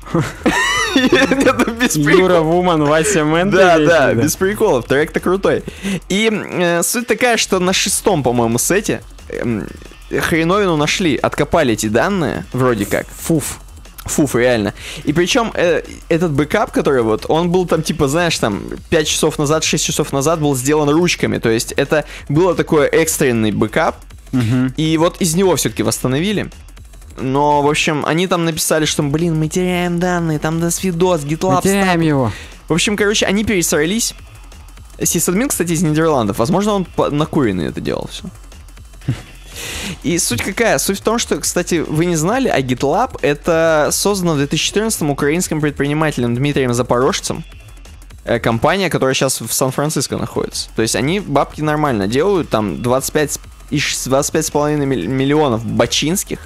Юра Вуман, Вася Мэн. Да, без приколов, трек-то крутой. И суть такая, что на 6-м, по-моему, сете хреновину нашли, откопали эти данные, вроде как. Фуф, реально. И причем этот бэкап, который вот, он был там, типа, знаешь, там, 5 часов назад, 6 часов назад был сделан ручками. То есть это было такой экстренный бэкап. И вот из него все-таки восстановили. Но, в общем, они там написали, что, мы теряем данные, там до свидос, GitLab. Мы теряем его. В общем, короче, они пересрались. Сисадмин, кстати, из Нидерландов. Возможно, он накуренный это делал все. И суть какая? Суть в том, что, кстати, вы не знали, а GitLab — это создано в 2014-м украинским предпринимателем Дмитрием Запорожцем. Компания, которая сейчас в Сан-Франциско находится. То есть они бабки нормально делают, там 25,5 миллионов бачинских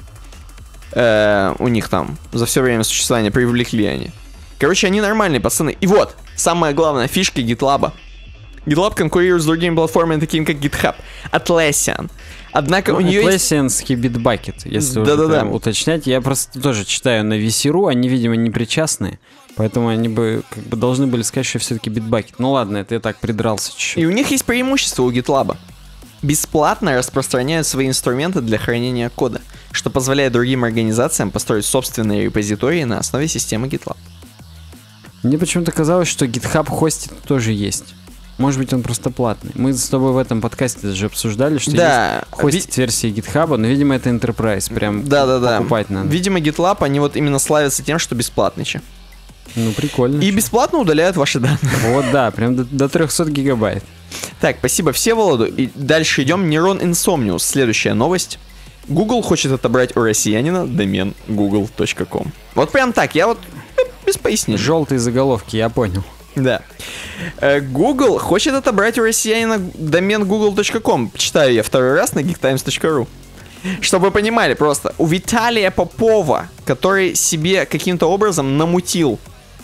у них там за все время существования привлекли они. Короче, они нормальные пацаны. И вот, самая главная фишка GitLab. GitLab конкурирует с другими платформами, такими как GitHub, Atlassian. Однако у нее Atlassianский Bitbucket, если уточнять. Я просто тоже читаю на VC.ru, они, видимо, не причастны. Поэтому они бы должны были сказать, что все-таки Bitbucket. Ну ладно, это я так придрался чуть-чуть. И у них есть преимущество у GitLab. бесплатно распространяют свои инструменты для хранения кода, что позволяет другим организациям построить собственные репозитории на основе системы GitLab. Мне почему-то казалось, что GitHub хостит тоже есть. Может быть, он просто платный. Мы с тобой в этом подкасте даже обсуждали, что есть хостить-версии GitHub, но, видимо, это Enterprise, прям покупать надо. Видимо, GitLab, они вот именно славятся тем, что бесплатный. Ну, прикольно. И бесплатно удаляют ваши данные. Вот, да, прям до 300 гигабайт. Так, спасибо Всеволоду. И дальше идем. Neuron Insomnius. Следующая новость. Google хочет отобрать у россиянина домен google.com. Вот прям так, я вот без пояснений. Желтые заголовки, я понял. Да. Google хочет отобрать у россиянина домен google.com. Читаю я второй раз на geektimes.ru. Чтобы вы понимали просто, у Виталия Попова, который себе каким-то образом намутил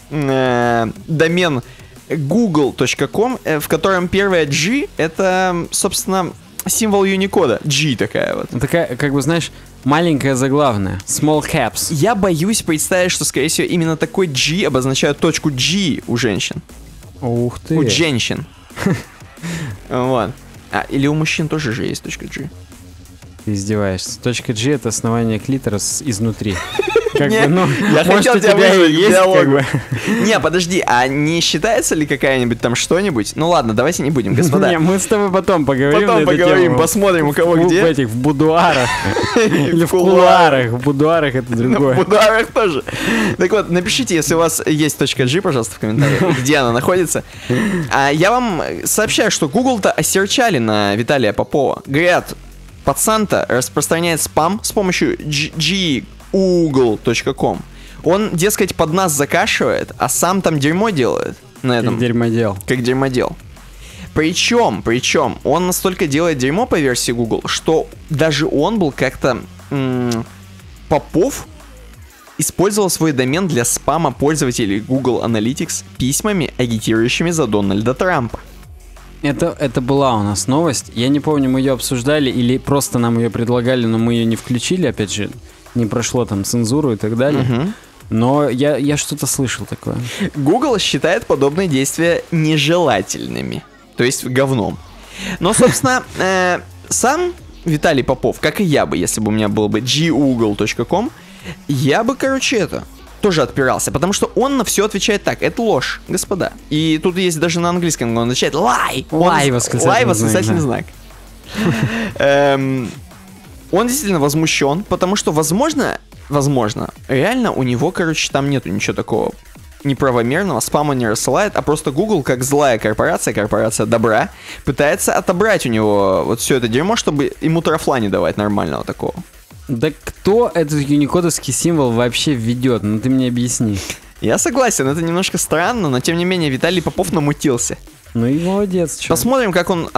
домен google.com, в котором первая G это, собственно, символ Unicode. G такая вот. Такая, как бы, знаешь, маленькая заглавная. Small caps. Я боюсь представить, что, скорее всего, именно такой G обозначает точку G у женщин. Ух ты. У женщин. Вот. Или у мужчин тоже же есть точка G. Ты издеваешься. Точка G — это основание клитора изнутри. Как бы, ну, я хотел тебя есть, как бы. Не, подожди, а не считается ли какая-нибудь там что-нибудь? Ну ладно, давайте не будем, господа. Не, мы с тобой потом поговорим. Потом поговорим, посмотрим, у кого где. В будуарах. Или в кулуарах. В будуарах это другое. В будуарах тоже. Так вот, напишите, если у вас есть точка G, пожалуйста, в комментариях, где она находится. А я вам сообщаю, что Google-то осерчали на Виталия Попова. Говорят, пацан-то распространяет спам с помощью google.com. Он, дескать, под нас закашивает, а сам там дерьмо делает. На этом. Как дерьмодел. Как дерьмодел. Причем, он настолько делает дерьмо по версии Google, что даже он был как-то... Попов использовал свой домен для спама пользователей Google Analytics письмами, агитирующими за Дональда Трампа. Это была у нас новость. Я не помню, мы ее обсуждали или просто нам ее предлагали, но мы ее не включили, опять же. Не прошло там цензуру и так далее. Угу. Но я что-то слышал такое. Google считает подобные действия нежелательными. То есть говном. Но, собственно, сам Виталий Попов, как и я бы, если бы у меня было бы google.com, я бы, тоже отпирался, потому что он на все отвечает так. Это ложь, господа. И тут есть даже на английском, он отвечает lie. Lie, восклицательный знак. Он действительно возмущен, потому что, возможно, реально у него, там нету ничего такого неправомерного, спама не рассылает, а просто Google, как злая корпорация добра, пытается отобрать у него вот все это дерьмо, чтобы ему трафла не давать нормального такого. Да кто этот юникодовский символ вообще введет? Ну ты мне объясни. Я согласен, это немножко странно, но тем не менее Виталий Попов намутился. Ну и молодец. Чё? Посмотрим, как он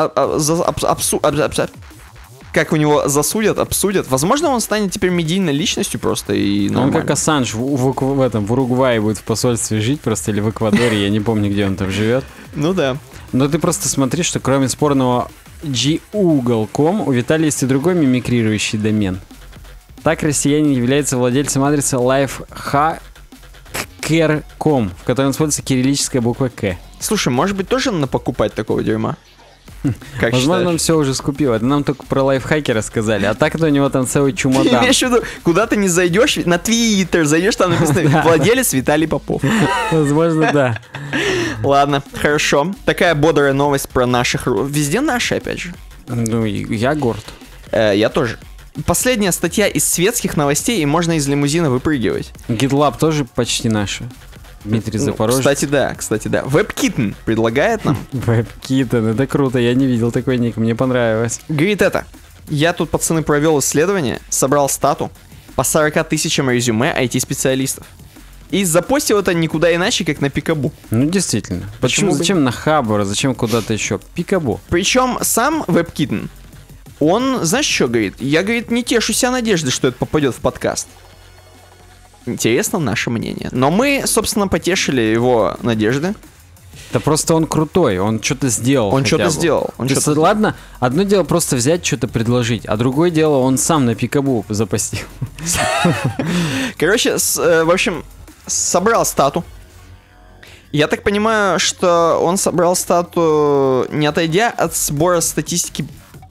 как у него засудят, обсудят. Возможно, он станет теперь медийной личностью просто и нормально. Он как Ассанж в Уругвае будет в посольстве жить просто, или в Эквадоре, я не помню, где он там живет. Ну да. Но ты просто смотри, что кроме спорного google.com у Виталия есть и другой мимикрирующий домен. Так россиянин является владельцем адреса lifehacker.com, в котором используется кириллическая буква К. Слушай, может быть, тоже надо покупать такого дерьма? Как возможно, считаешь? Он все уже скупил. Это нам только про лайфхакера сказали. А так-то у него там целый чемодан. Имеешь в виду, куда ты не зайдешь, на Твиттер зайдешь, там написано владелец Виталий Попов. Возможно, да. Ладно, хорошо. Такая бодрая новость про наших... Везде наши, опять же. Ну, я горд. Я тоже. Последняя статья из светских новостей, и можно из лимузина выпрыгивать. GitLab тоже почти наши. Дмитрий Запорожец. Кстати, да. WebKitten предлагает нам. WebKitten, это круто, я не видел такой ник, мне понравилось. Говорит это. Я тут, пацаны, провел исследование, собрал стату по 40 тысячам резюме IT-специалистов. И запостил это никуда иначе, как на Пикабу. Ну, действительно. Почему? Зачем на Хабр, зачем куда-то еще? Пикабу. Причем сам WebKitten, он, знаешь, что говорит? Я, говорит, не тешу себя надежды, что это попадет в подкаст. Интересно наше мнение. Но мы, собственно, потешили его надежды. Да просто он крутой, он что-то сделал. Он что-то сделал. Ладно, одно дело просто взять, что-то предложить, а другое дело он сам на Пикабу запостил. Короче, в общем, собрал стату. Я так понимаю, что он собрал стату, не отойдя от сбора статистики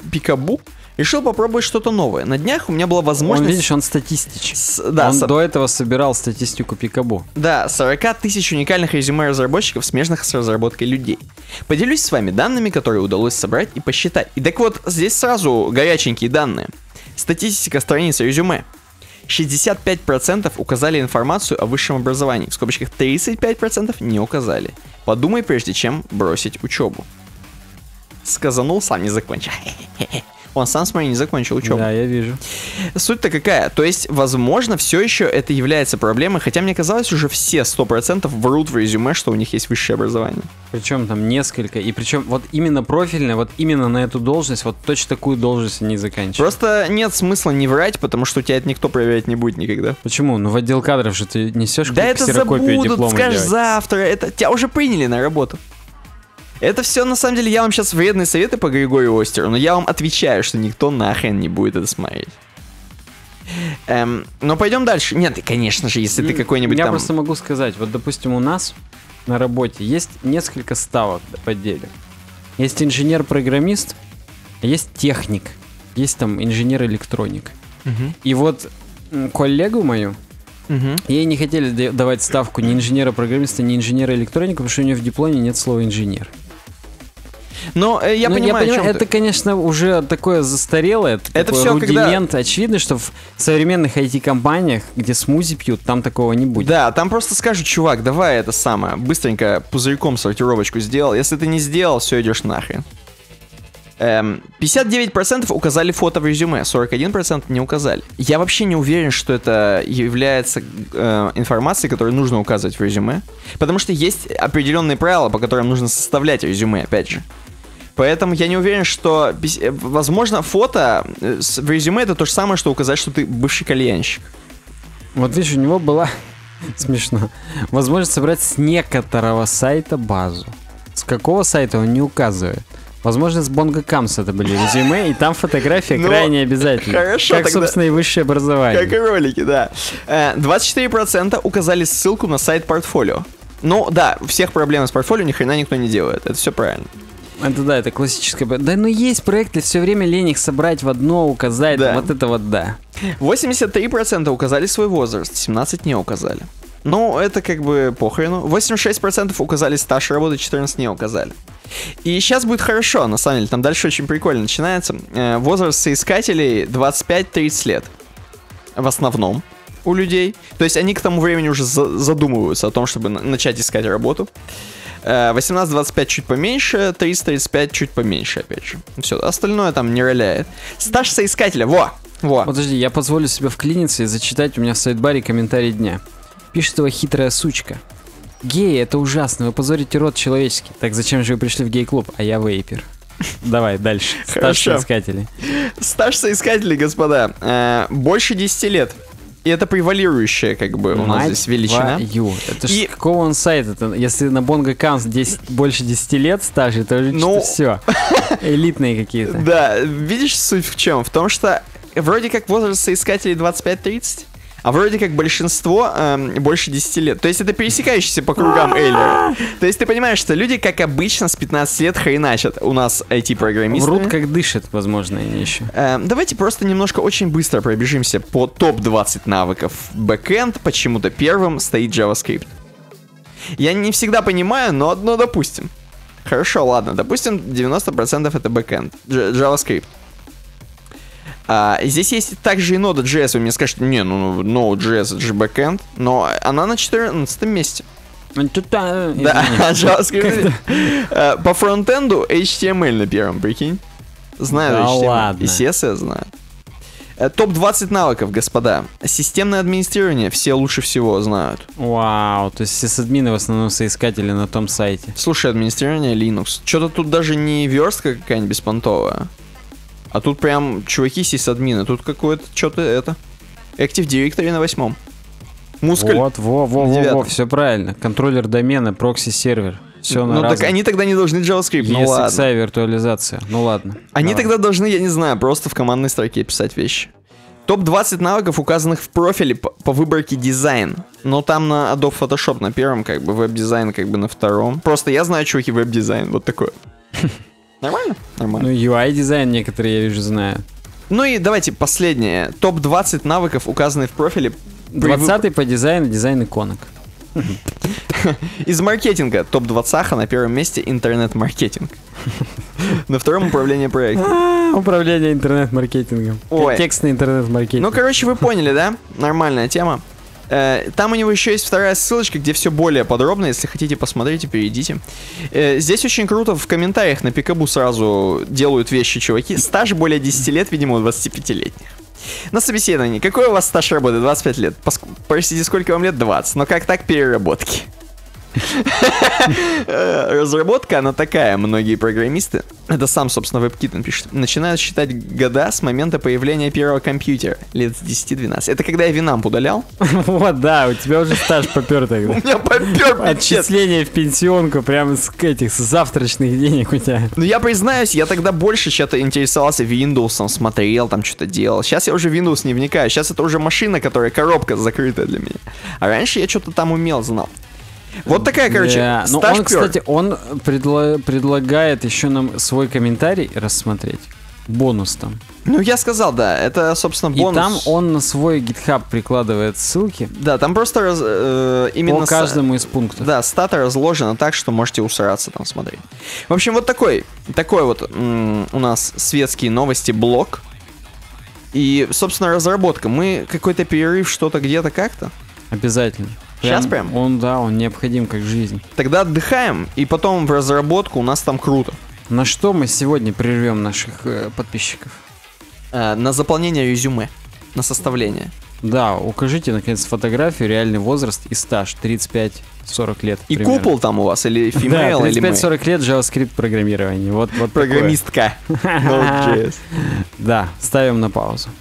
Пикабу, решил попробовать что-то новое. На днях у меня была возможность... Он статистич. Да, до этого собирал статистику Пикабу. Да, 40 тысяч уникальных резюме разработчиков, смежных с разработкой людей. Поделюсь с вами данными, которые удалось собрать и посчитать. И так вот, здесь сразу горяченькие данные. Статистика страниц резюме. 65% указали информацию о высшем образовании. В скобочках 35% не указали. Подумай, прежде чем бросить учебу. Сказанул, сам не закончил. Он сам, смотри, не закончил учебу. Да, я вижу. Суть-то какая? То есть, возможно, все еще это является проблемой, хотя мне казалось, уже все 100% врут в резюме, что у них есть высшее образование. Причем там несколько, и причем вот именно профильное, вот именно на эту должность, вот точно такую должность они заканчивают. Просто нет смысла не врать, потому что у тебя это никто проверять не будет никогда. Почему? Ну в отдел кадров же ты несешь да это ксерокопию диплома. Скажешь делать. Завтра, это тебя уже приняли на работу. Это все, на самом деле, я вам сейчас вредные советы по Григорию Остеру, но я вам отвечаю, что никто нахрен не будет это смотреть. Но пойдем дальше. Нет, конечно же, если ты какой-нибудь я там... просто могу сказать, вот, допустим, у нас на работе есть несколько ставок в отделе. Есть инженер-программист, есть техник, есть там инженер-электроник. И вот коллегу мою, ей не хотели давать ставку ни инженера-программиста, ни инженера-электроника, потому что у нее в дипломе нет слова «инженер». Но я понимаю, это, конечно, уже такое застарелое, это такой все рудимент. Очевидно, что в современных IT-компаниях, где смузи пьют, там такого не будет. Да, там просто скажут, чувак, давай это самое, быстренько пузырьком сортировочку сделал. Если ты не сделал, все, идешь нахрен. 59% указали фото в резюме, 41% не указали. Я вообще не уверен, что это является информацией, которую нужно указывать в резюме. Потому что есть определенные правила, по которым нужно составлять резюме, опять же. Поэтому я не уверен, что... Возможно, фото в резюме это то же самое, что указать, что ты бывший кальянщик. Вот видишь, у него была... Смешно. Возможность собрать с некоторого сайта базу. С какого сайта он не указывает. Возможно, с Bongo Camps это были резюме, и там фотография крайне обязательна. Хорошо, как, тогда... собственно, и высшее образование. Как и ролики, да. 24% указали ссылку на сайт портфолио. Ну, да, у всех проблем с портфолио ни хрена никто не делает. Это все правильно. Это да, это классическое. Да, но есть проекты, все время лень их собрать в одно, указать. Да. Вот это вот да. 83% указали свой возраст, 17% не указали. Ну, это как бы похрену. 86% указали стаж работы, 14% не указали. И сейчас будет хорошо, на самом деле, там дальше очень прикольно начинается. Возраст соискателей 25-30 лет. В основном у людей. То есть они к тому времени уже задумываются о том, чтобы начать искать работу. 18-25 чуть поменьше, 30-35 чуть поменьше, опять же. Все, остальное там не роляет. Стаж соискателя, во! Подожди, я позволю себе вклиниться и зачитать у меня в сайт-баре комментарий дня. Пишет его хитрая сучка. Геи, это ужасно, вы позорите род человеческий. Так зачем же вы пришли в гей-клуб, а я вейпер? Давай, дальше. Стаж соискателей. Стаж соискателей, господа, больше 10 лет. И это превалирующая, как бы, у нас здесь величина. Это ж какого он сайта? Если на Bongo Camps больше 10 лет стажа, то уже все. Элитные какие-то. Да, видишь, суть в чем? В том, что вроде как возраст соискателей 25-30, а вроде как большинство больше 10 лет. То есть это пересекающиеся по кругам Эйлера. То есть ты понимаешь, что люди, как обычно, с 15 лет хреначат у нас IT-программисты. Врут как дышат, возможно, они еще. Давайте просто немножко очень быстро пробежимся по топ-20 навыков. Бэкэнд почему-то первым стоит JavaScript. Я не всегда понимаю, но допустим. Хорошо, ладно, допустим, 90% это бэкэнд. JavaScript. Здесь есть также и Node.js. Вы мне скажете, не, ну Node.js это же бэкэнд, но она на 14 месте. Да, JavaScript. По фронтенду HTML на первом, прикинь. Знаю HTML. Ладно. И CSS знаю. Топ-20 навыков, господа. Системное администрирование все лучше всего знают. Вау, то есть сисадмины в основном соискатели на том сайте. Слушай, администрирование Linux. Что-то тут даже не верстка какая-нибудь беспонтовая. А тут прям чуваки сисадмины. Тут какое-то что-то это. Active Directory на 8-м. Мускуль. Вот, все правильно. Контроллер домена, прокси-сервер. Все на разом. Так они тогда не должны JavaScript, ну ладно. ESXi, виртуализация, ну ладно. Они тогда должны, я не знаю, просто в командной строке писать вещи. Топ-20 навыков, указанных в профиле по выборке дизайн. Но там на Adobe Photoshop на первом, как бы веб-дизайн как бы на втором. Просто я знаю, чуваки, веб-дизайн, вот такой. Нормально? Нормально. Ну, UI-дизайн некоторые, я вижу, знаю. Ну и давайте последнее. Топ-20 навыков, указанные в профиле. 20-й по дизайну, дизайн иконок. Из маркетинга. Топ-20 на первом месте интернет-маркетинг. На втором управление проектом. Управление интернет-маркетингом. Ой. Текстный интернет-маркетинг. Ну, короче, вы поняли, да? Нормальная тема. Там у него еще есть вторая ссылочка, где все более подробно. Если хотите, посмотрите, перейдите. Здесь очень круто в комментариях на Пикабу сразу делают вещи чуваки. Стаж более 10 лет, видимо, у 25-летних. На собеседовании. Какой у вас стаж работы? 25 лет. Простите, сколько вам лет? 20. Но как так переработки? Разработка, она такая. Многие программисты, это сам, собственно, WebKitten пишет, начинают считать года с момента появления первого компьютера. Лет с 10-12. Это когда я Винамп удалял? Вот, да, у тебя уже стаж попер тогда. У меня попер. Отчисление в пенсионку прямо с завтрашних денег у тебя. Ну, я признаюсь, я тогда больше что-то интересовался Windows, смотрел, там что-то делал. Сейчас я уже в Windows не вникаю. Сейчас это уже машина, которая коробка закрытая для меня. А раньше я что-то там умел, знал. Вот такая, короче, yeah. стаж. Ну, он, кстати, он предлагает еще нам свой комментарий рассмотреть. Бонус там. Ну, я сказал, да, это, собственно, бонус. И там он на свой GitHub прикладывает ссылки. Да, там просто именно... По каждому из пунктов. Да, стата разложена так, что можете усраться там смотреть. В общем, вот такой вот у нас светские новости блог. И, собственно, разработка. Мы какой-то перерыв, что-то где-то как-то. Обязательно. Сейчас прям? Он необходим как жизнь. Тогда отдыхаем, и потом в разработку у нас там круто. На что мы сегодня прервем наших подписчиков? На заполнение резюме, на составление. Да, укажите, наконец, фотографию, реальный возраст и стаж. 35-40 лет. И примерно. купол там у вас, или female, да, или мы? 35-40 лет JavaScript программирование. Вот программистка. Node.js. Да, ставим на паузу.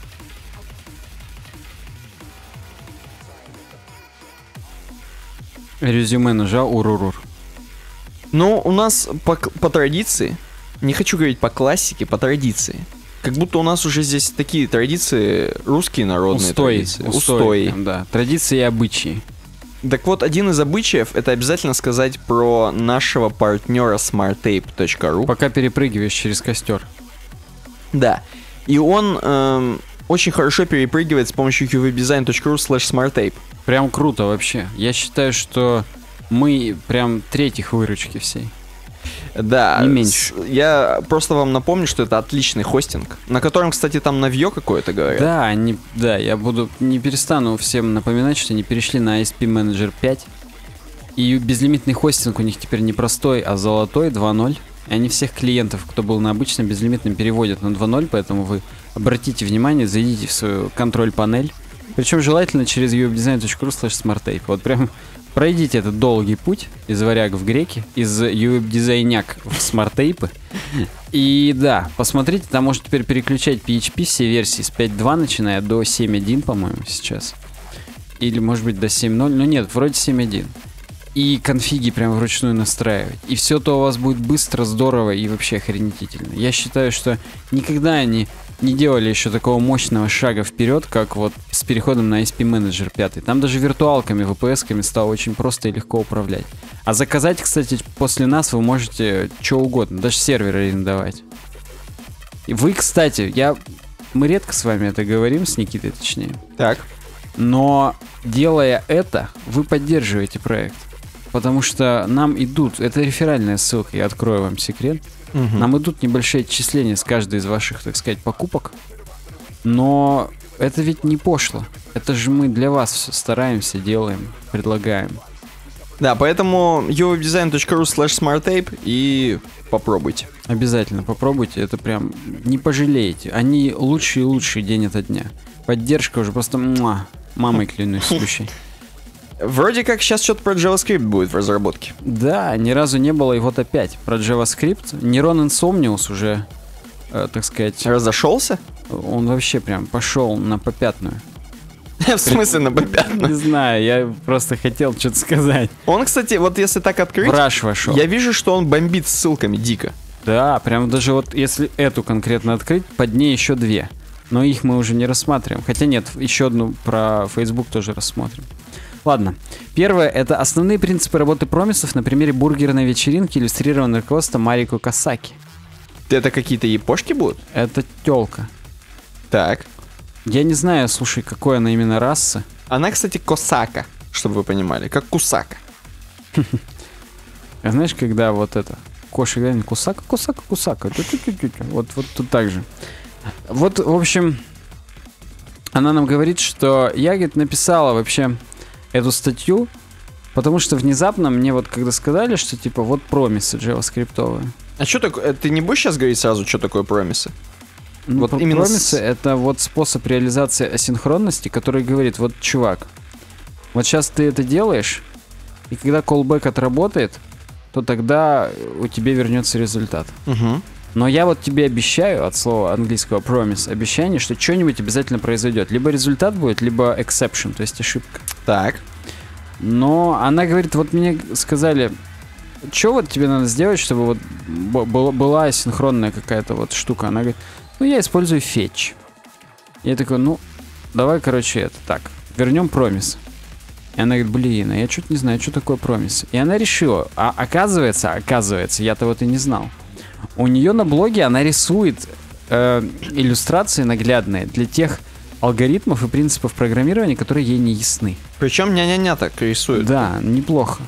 Резюме нажал, урурур. Ну, у нас по традиции, не хочу говорить по классике, по традиции. Как будто у нас уже здесь такие традиции, русские народные традиции. Устои. Да, традиции и обычаи. Так вот, один из обычаев — это обязательно сказать про нашего партнера smarttape.ru. Пока перепрыгиваешь через костер. Да. И он очень хорошо перепрыгивает с помощью qwebdesign.ru/smarttape. Прям круто вообще. Я считаю, что мы прям третьих выручки всей. Да. Не меньше. Я просто вам напомню, что это отличный хостинг, на котором, кстати, там навье какое-то говорят. Да, я не перестану всем напоминать, что они перешли на ASP Manager 5. И безлимитный хостинг у них теперь не простой, а золотой 2.0. И они всех клиентов, кто был на обычном безлимитном, переводят на 2.0, поэтому вы обратите внимание, зайдите в свою контроль-панель. Причем желательно через uwebdesign.ru/smarttape. Вот прям пройдите этот долгий путь из варяг в греки, из uwebdesigняк в смарттейпы. И да, посмотрите, там можно теперь переключать PHP все версии с 5.2 начиная до 7.1, по-моему, сейчас. Или, может быть, до 7.0, но нет, вроде 7.1. И конфиги прям вручную настраивать. И все то у вас будет быстро, здорово и вообще охренительно. Я считаю, что никогда они не делали еще такого мощного шага вперед, как вот с переходом на ASP Manager 5. Там даже виртуалками, VPS-ками стало очень просто и легко управлять. А заказать, кстати, после нас вы можете что угодно, даже сервер арендовать. И вы, кстати, мы редко с вами это говорим, с Никитой точнее. Так. Но делая это, вы поддерживаете проект. Потому что нам идут, это реферальная ссылка, я открою вам секрет. Нам идут небольшие отчисления с каждой из ваших, так сказать, покупок. Но это ведь не пошло. Это же мы для вас все стараемся, делаем, предлагаем. Да, поэтому uwebdesign.ru/smarttape и попробуйте. Обязательно попробуйте, это прям не пожалеете. Они лучшие и лучшие день ото дня. Поддержка уже просто мамой клянусь следующей. Вроде как сейчас что-то про JavaScript будет в разработке. Да, ни разу не было, и вот опять про JavaScript. Neuron Insomnius уже, так сказать... Разошелся? Он вообще прям пошел на попятную. В смысле на попятную? Не знаю, я просто хотел что-то сказать. Он, кстати, вот если так открыть... В раш вошел. Я вижу, что он бомбит ссылками дико. Да, прям даже вот если эту конкретно открыть, под ней еще две. Но их мы уже не рассматриваем. Хотя нет, еще одну про Facebook тоже рассмотрим. Ладно. Первое — это основные принципы работы промисов на примере бургерной вечеринки, иллюстрированной руководством Марико Касаки. Это какие-то япошки будут? Это тёлка. Так. Я не знаю, слушай, какой она именно расы. Она, кстати, косака, чтобы вы понимали, как кусака. А знаешь, когда вот это... Кошек, да, кусака. Вот тут так же. Вот, в общем, она нам говорит, что я, говорит, написала вообще эту статью, потому что внезапно мне вот когда сказали, что типа вот промисы джаваскриптовые. А что такое? Ты не будешь сейчас говорить сразу, что такое промисы? Ну, Вот именно промисы это вот способ реализации асинхронности, который говорит, вот, чувак, вот сейчас ты это делаешь, и когда callback отработает, то тогда у тебя вернется результат. Угу. Но я вот тебе обещаю, от слова английского promise, обещание, что что-нибудь обязательно произойдет. Либо результат будет, либо exception, то есть ошибка. Так. Но она говорит, вот мне сказали, что вот тебе надо сделать, чтобы вот была асинхронная какая-то вот штука. Она говорит, ну я использую fetch. Я такой, ну давай, короче, это так, вернем promise. И она говорит, блин, а я что-то не знаю, что такое промис. И она решила, а оказывается, я-то вот и не знал. У нее на блоге она рисует иллюстрации наглядные для тех алгоритмов и принципов программирования, которые ей не ясны. Причем ня-ня-ня так рисует. Да, неплохо.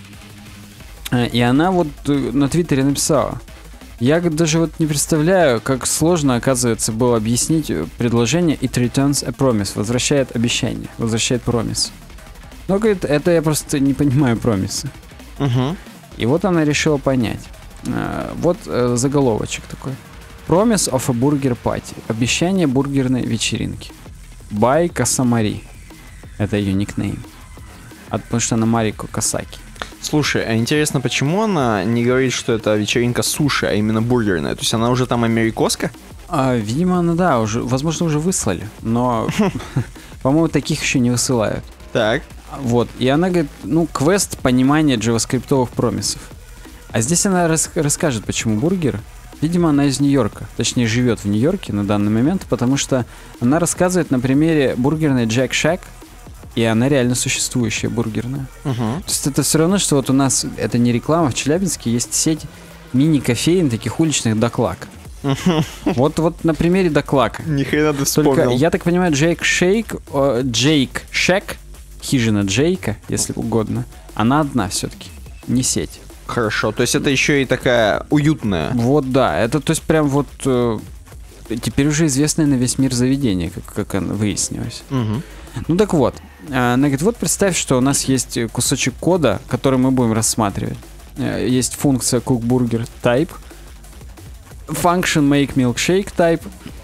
И она вот на Твиттере написала, я даже вот не представляю, как сложно, оказывается, было объяснить предложение it returns a promise, возвращает обещание, возвращает промис. Но, говорит, это я просто не понимаю промисы. Угу. И вот она решила понять. Вот заголовочек такой. Promise of a burger party. Обещание бургерной вечеринки. By Касамари. Это ее никнейм. Потому что она Марико Касаки. Слушай, а интересно, почему она не говорит, что это вечеринка суши, а именно бургерная? То есть она уже там америкоска? Видимо, она, да, уже, возможно, уже выслали. Но, по-моему, таких еще не высылают. Так. Вот, и она говорит, ну, квест понимания джаваскриптовых промисов. А здесь она расскажет, почему бургер. Видимо, она из Нью-Йорка, точнее, живет в Нью-Йорке на данный момент, потому что она рассказывает на примере бургерной Jack Shack, и она реально существующая бургерная. Угу. То есть это все равно, что вот у нас, это не реклама, в Челябинске есть сеть мини-кофеин, таких уличных Доклак. Вот на примере Доклака. Ни хрена ты вспомнил. Только, я так понимаю, Джейк Shack, хижина Джейка, если угодно, она одна все-таки, не сеть. Хорошо, то есть это еще и такая уютная. Вот да, это то есть прям вот теперь уже известное на весь мир заведение, как оно выяснилось. Угу. Ну так вот, она говорит, вот представь, что у нас есть кусочек кода, который мы будем рассматривать. Есть функция cookburger type, function make milkshake type,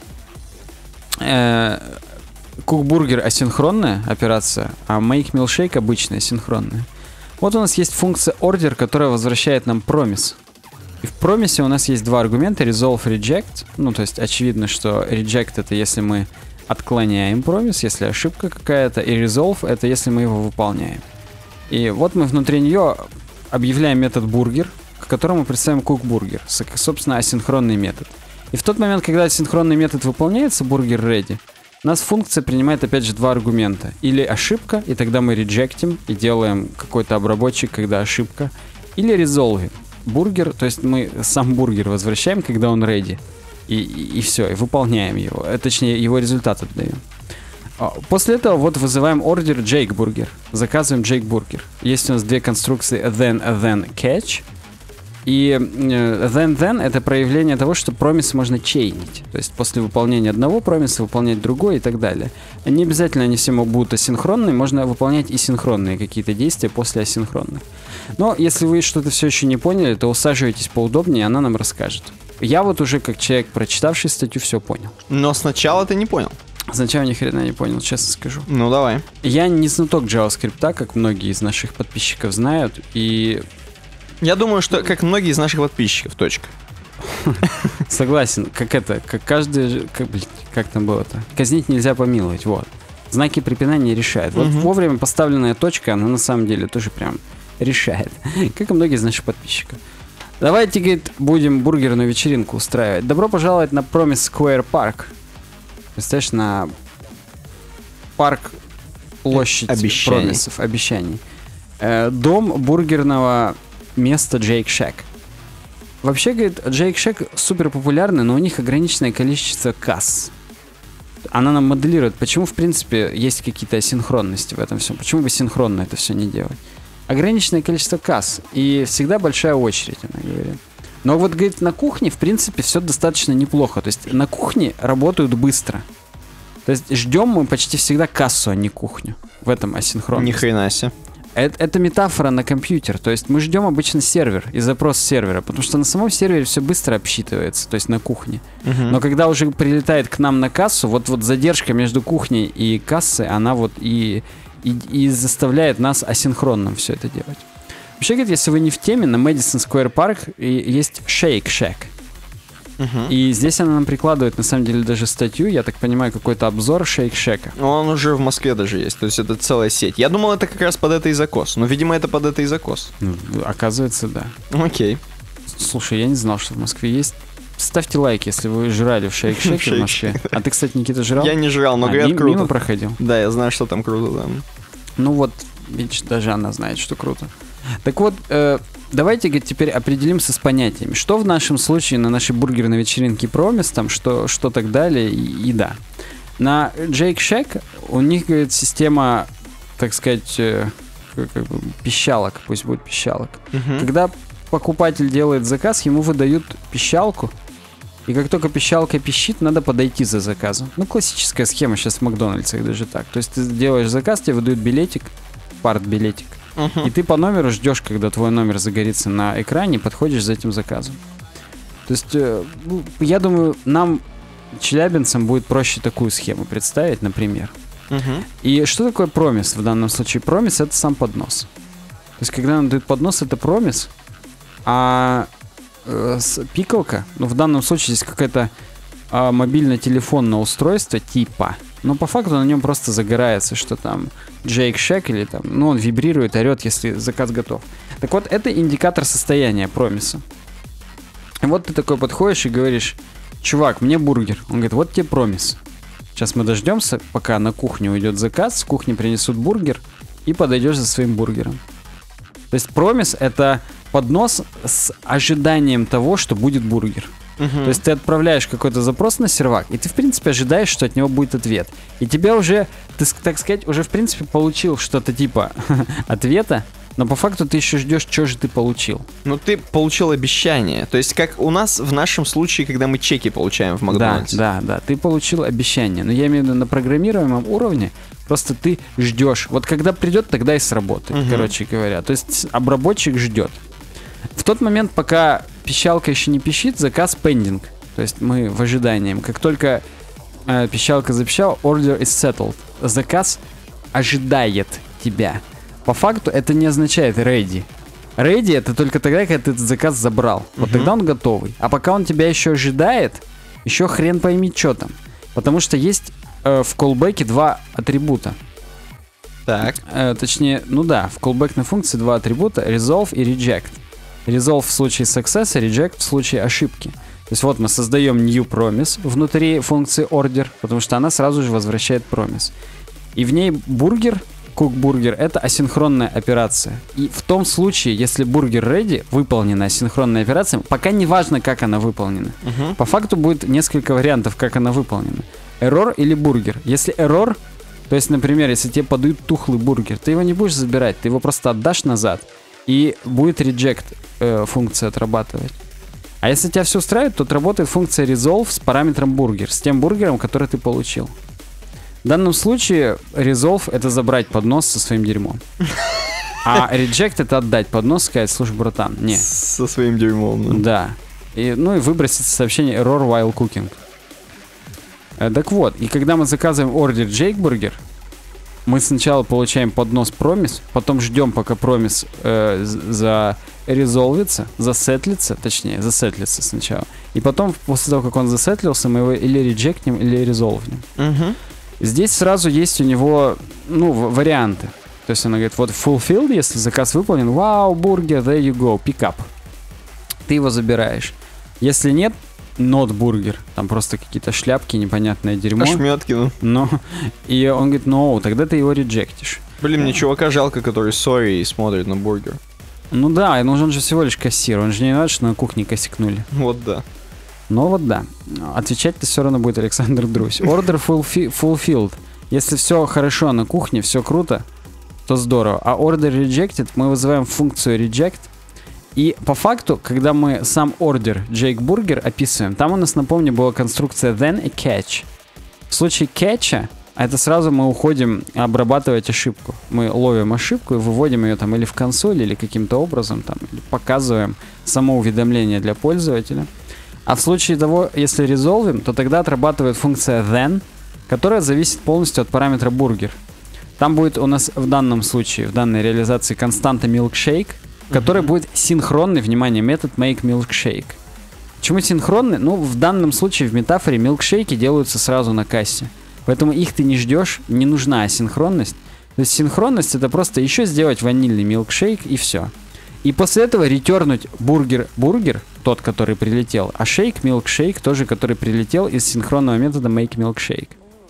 cookburger асинхронная операция, а make milkshake обычная синхронная. Вот у нас есть функция order, которая возвращает нам promise. И в промисе у нас есть два аргумента, resolve, reject. Ну, то есть очевидно, что reject это если мы отклоняем промис, если ошибка какая-то, и resolve это если мы его выполняем. И вот мы внутри нее объявляем метод бургер, к которому представим cookburger, собственно, асинхронный метод. И в тот момент, когда асинхронный метод выполняется, burger ready, у нас функция принимает опять же два аргумента. Или ошибка, и тогда мы реджектим и делаем какой-то обработчик, когда ошибка. Или resolve. Бургер, то есть мы сам бургер возвращаем, когда он ready. И все, и выполняем его. Точнее, его результат отдаем. После этого вот вызываем order Jake Burger. Заказываем Jake Burger. Есть у нас две конструкции then catch. И then это проявление того, что промис можно чейнить. То есть после выполнения одного промиса выполнять другой и так далее. Не обязательно они все будут асинхронные, можно выполнять и синхронные какие-то действия после асинхронных. Но если вы что-то все еще не поняли, то усаживайтесь поудобнее, она нам расскажет. Я вот уже как человек, прочитавший статью, все понял. Но сначала ты не понял. Сначала ни хрена не понял, честно скажу. Ну давай. Я не знаток JavaScript, как многие из наших подписчиков знают, и... Я думаю, что как многие из наших подписчиков, точка. Согласен, как каждый, как там было-то? Казнить нельзя помиловать, вот. Знаки препинания решают. Вот вовремя поставленная точка, она на самом деле тоже прям решает. Как и многие из наших подписчиков. Давайте, говорит, будем бургерную вечеринку устраивать. Добро пожаловать на Promise Square Park. Представляешь, на парк площадь промисов, обещаний. Дом бургерного места Jake Shack. вообще, говорит, Shake Shack супер популярный, но у них ограниченное количество касс. Она нам моделирует, почему, в принципе, есть какие-то асинхронности в этом всем. Почему бы синхронно это все не делать? Ограниченное количество касс. И всегда большая очередь, она говорит. Но вот, говорит, на кухне, в принципе, все достаточно неплохо. То есть на кухне работают быстро. То есть ждем мы почти всегда кассу, а не кухню. В этом асинхронности. Ни хрена себе. Это метафора на компьютер. То есть мы ждем обычно сервер и запрос сервера, потому что на самом сервере все быстро обсчитывается, то есть на кухне. Но когда уже прилетает к нам на кассу, вот задержка между кухней и кассой, она вот и заставляет нас асинхронно все это делать. Вообще, говорит, если вы не в теме, на Madison Square Park есть Shake Shack. И здесь она нам прикладывает, на самом деле, даже статью, я так понимаю, какой-то обзор Shake Shack'а. Ну, он уже в Москве даже есть, то есть это целая сеть. Я думал, это как раз под это и закос, но, видимо, это под это и закос. Оказывается, да. Окей. Слушай, я не знал, что в Москве есть. Ставьте лайк, если вы жрали в Shake Shack'е в Москве. А ты, кстати, Никита, жрал? Я не жрал, но говорят, круто. Мимо проходил? Да, я знаю, что там круто, да. Ну вот, видишь, даже она знает, что круто. Так вот, давайте, говорит, теперь определимся с понятиями. Что в нашем случае на нашей бургерной вечеринке Промис, там, что так далее, и да. На Shake Shack у них, говорит, система, так сказать, как бы пищалок, пусть будет пищалок. Когда покупатель делает заказ, ему выдают пищалку, и как только пищалка пищит, надо подойти за заказом. Ну, классическая схема сейчас в Макдональдсах даже так. То есть ты делаешь заказ, тебе выдают билетик, парт-билетик. И ты по номеру ждешь, когда твой номер загорится на экране, и подходишь за этим заказом. То есть, я думаю, нам, челябинцам, будет проще такую схему представить, например. И что такое промис в данном случае? Промис — это сам поднос. То есть, когда нам дают поднос, это промис, а пикалка, ну, в данном случае здесь какое-то мобильно-телефонное устройство типа, но по факту на нем просто загорается, что там Shake Shack или там, ну, он вибрирует, орет, если заказ готов. Так вот, это индикатор состояния промиса. И вот ты такой подходишь и говоришь: чувак, мне бургер. Он говорит: вот тебе промис. Сейчас мы дождемся, пока на кухню уйдет заказ, с кухни принесут бургер, и подойдешь за своим бургером. То есть промис — это поднос с ожиданием того, что будет бургер. То есть ты отправляешь какой-то запрос на сервак, и ты, в принципе, ожидаешь, что от него будет ответ. И тебя уже, ты, так сказать, уже, в принципе, получил что-то типа ответа, но по факту ты еще ждешь, что же ты получил. Ну, ты получил обещание. То есть, как у нас в нашем случае, когда мы чеки получаем в Макдональдсе. Да, ты получил обещание. Но я имею в виду на программируемом уровне, просто ты ждешь. Вот когда придет, тогда и сработает, короче говоря. То есть обработчик ждет. В тот момент, пока пищалка еще не пищит, заказ pending. То есть мы в ожидании. Как только пищалка запищала, order is settled. Заказ ожидает тебя. По факту это не означает ready. Ready — это только тогда, когда ты этот заказ забрал. Вот тогда он готовый. А пока он тебя еще ожидает, еще хрен пойми, что там. Потому что есть в callback'е два атрибута. Так. Точнее, ну да, в callback'ной функции два атрибута: resolve и reject. Resolve в случае success, reject в случае ошибки. То есть вот мы создаем new promise внутри функции order, потому что она сразу же возвращает promise. И в ней бургер, cook-бургер — это асинхронная операция. И в том случае, если бургер ready, выполнена асинхронная операция, пока не важно, как она выполнена. По факту будет несколько вариантов, как она выполнена. Error или бургер. Если error, то есть, например, если тебе подают тухлый бургер, ты его не будешь забирать, ты его просто отдашь назад, и будет reject функция отрабатывать. А если тебя все устраивает, то отработает функция resolve с параметром бургер, с тем бургером, который ты получил. В данном случае resolve — это забрать поднос со своим дерьмом. А reject — это отдать поднос, сказать: слушай, братан, не. Со своим дерьмом. Да. И выбросить сообщение error while cooking. Так вот, и когда мы заказываем order Jake Burger, мы сначала получаем поднос промис, потом ждем, пока промис зарезолвится, засетлится сначала. И потом, после того, как он засетлился, мы его или реджектнем, или резолвнем. Здесь сразу есть у него, варианты. То есть она говорит: вот fulfilled, если заказ выполнен, вау, бургер, there you go, pick up. Ты его забираешь. Если нет, not бургер, там просто какие-то шляпки, непонятное дерьмо. Ошметки, ну. И он говорит: no, тогда ты его реджектишь. Блин, мне чувака жалко, который sorry и смотрит на бургер. Ну да, нужен же всего лишь кассир. Он же не знает, что на кухне косякнули. Вот да. Но вот да. Отвечать-то все равно будет Александр Друзь. Order fulfilled. Если все хорошо на кухне, все круто, то здорово. А order rejected мы вызываем функцию reject. И по факту, когда мы сам order Jake Burger описываем, там у нас, напомню, была конструкция then и catch. В случае catch, это сразу мы уходим обрабатывать ошибку. Мы ловим ошибку и выводим ее там или в консоль, или каким-то образом там, или показываем само уведомление для пользователя. А в случае того, если резолвим, то тогда отрабатывает функция then, которая зависит полностью от параметра burger. Там будет у нас в данном случае, в данной реализации константа milkshake, который будет синхронный, внимание, метод make milkshake. Почему синхронный? Ну, в данном случае в метафоре милкшейки делаются сразу на кассе. Поэтому их ты не ждешь, не нужна асинхронность. То есть синхронность это просто еще сделать ванильный милкшейк и все. И после этого ретернуть бургер, тот, который прилетел, а шейк, милкшейк, тоже, который прилетел из синхронного метода make milkshake.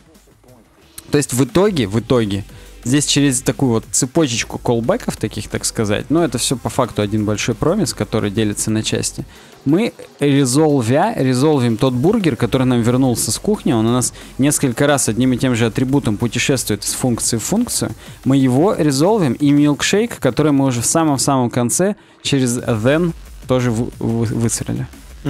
То есть в итоге, здесь через такую вот цепочечку колбеков таких, так сказать, но это все по факту один большой промис, который делится на части, мы резолвим тот бургер, который нам вернулся с кухни, он у нас несколько раз одним и тем же атрибутом путешествует из функции в функцию, мы его резолвим, и милкшейк, который мы уже в самом-самом конце через then тоже высрали.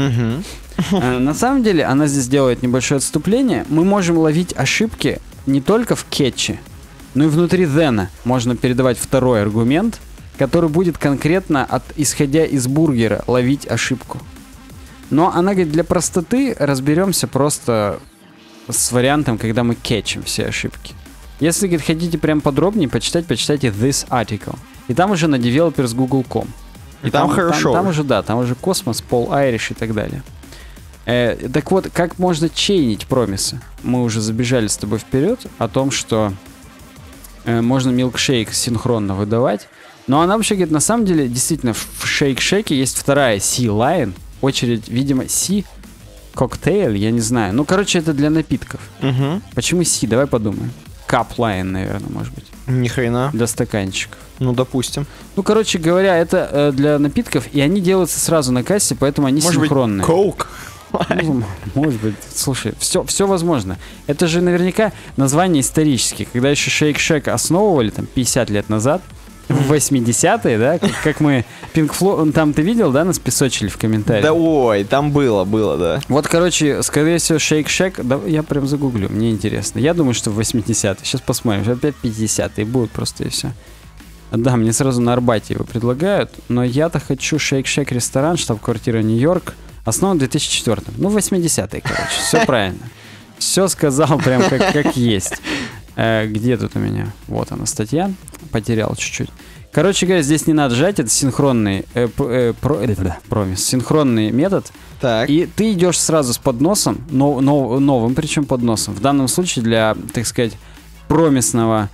На самом деле, она здесь делает небольшое отступление. Мы можем ловить ошибки не только в кетче, но и внутри then можно передавать второй аргумент, который будет конкретно, исходя из бургера, ловить ошибку. Но она говорит, для простоты разберемся просто с вариантом, когда мы кетчим все ошибки. Если, говорит, хотите прям подробнее почитать, почитайте this article. И там уже на developers.google.com. И там хорошо. Там уже, да, там уже Космос, Пол Айриш и так далее. Так вот, как можно чейнить промисы? Мы уже забежали с тобой вперед о том, что можно милкшейк синхронно выдавать. Но она вообще говорит, на самом деле, действительно, в шейк-шейке есть вторая C-line. Очередь, видимо, C-коктейль, я не знаю. Ну, короче, это для напитков. Почему C? Давай подумаем. Cup-line, наверное, может быть. Ни хрена. Для стаканчиков. Ну, допустим. Ну, короче говоря, это для напитков, и они делаются сразу на кассе, поэтому они синхронные. Может быть, Coke? Ну, может быть, слушай, все возможно. Это же наверняка название исторические. Когда еще Shake Shack основывали, там, 50 лет назад, в 80-е, да, как мы Pink Floyd, там ты видел, да, нас песочили в комментариях? Да ой, там было, да. Вот, короче, скорее всего, Shake Shack, да, я прям загуглю, мне интересно. Я думаю, что в 80-е, сейчас посмотрим, опять 50-е будут просто и все. Да, мне сразу на Арбате его предлагают, но я-то хочу Shake Shack ресторан, штаб-квартира Нью-Йорк, основан в 2004. Ну, 80-е, короче, все правильно. Все сказал прям как есть. Где тут у меня? Вот она, статья. Потерял чуть-чуть. Короче говоря, здесь не надо жать, это синхронный промис, синхронный метод. Так. И ты идешь сразу с подносом, новым причем подносом. В данном случае для, так сказать, промисной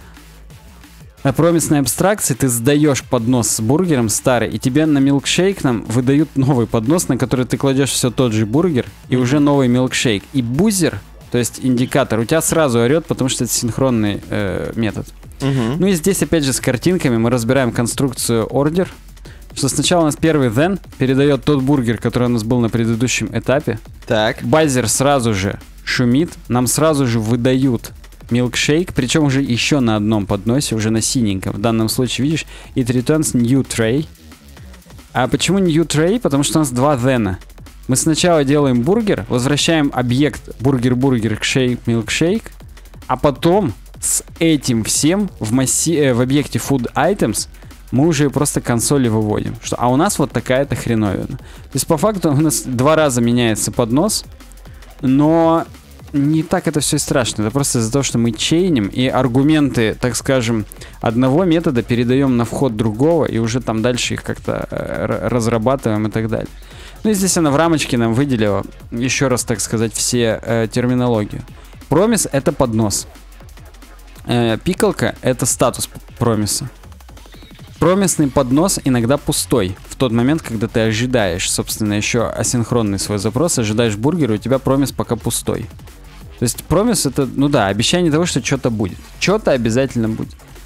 абстракции ты сдаешь поднос с бургером старый, и тебе на милкшейк нам выдают новый поднос, на который ты кладешь все тот же бургер, и уже новый милкшейк. И бузер, то есть индикатор, у тебя сразу орет, потому что это синхронный метод. Ну и здесь опять же с картинками мы разбираем конструкцию order, что сначала у нас первый then передает тот бургер, который у нас был на предыдущем этапе. Так. Базер сразу же шумит, нам сразу же выдают милкшейк, причем уже еще на одном подносе, уже на синеньком. В данном случае, видишь, it returns new tray. А почему new tray? Потому что у нас два then. Мы сначала делаем бургер, возвращаем объект бургер к милкшейк, а потом с этим всем в объекте food items мы уже просто консоли выводим. А у нас вот такая-то хреновина. То есть по факту у нас 2 раза меняется поднос, но не так это все и страшно. Это просто из-за того, что мы чейним, и аргументы, так скажем, одного метода передаем на вход другого, и уже там дальше их как-то разрабатываем и так далее. Ну и здесь она в рамочке нам выделила, еще раз, так сказать, все терминологию. Промис — это поднос. Пикалка — это статус промиса. Промисный поднос иногда пустой. В тот момент, когда ты ожидаешь, собственно, еще асинхронный свой запрос, ожидаешь бургера, у тебя промис пока пустой. То есть промис — это, ну да, обещание того, что что-то будет. Что-то обязательно будет.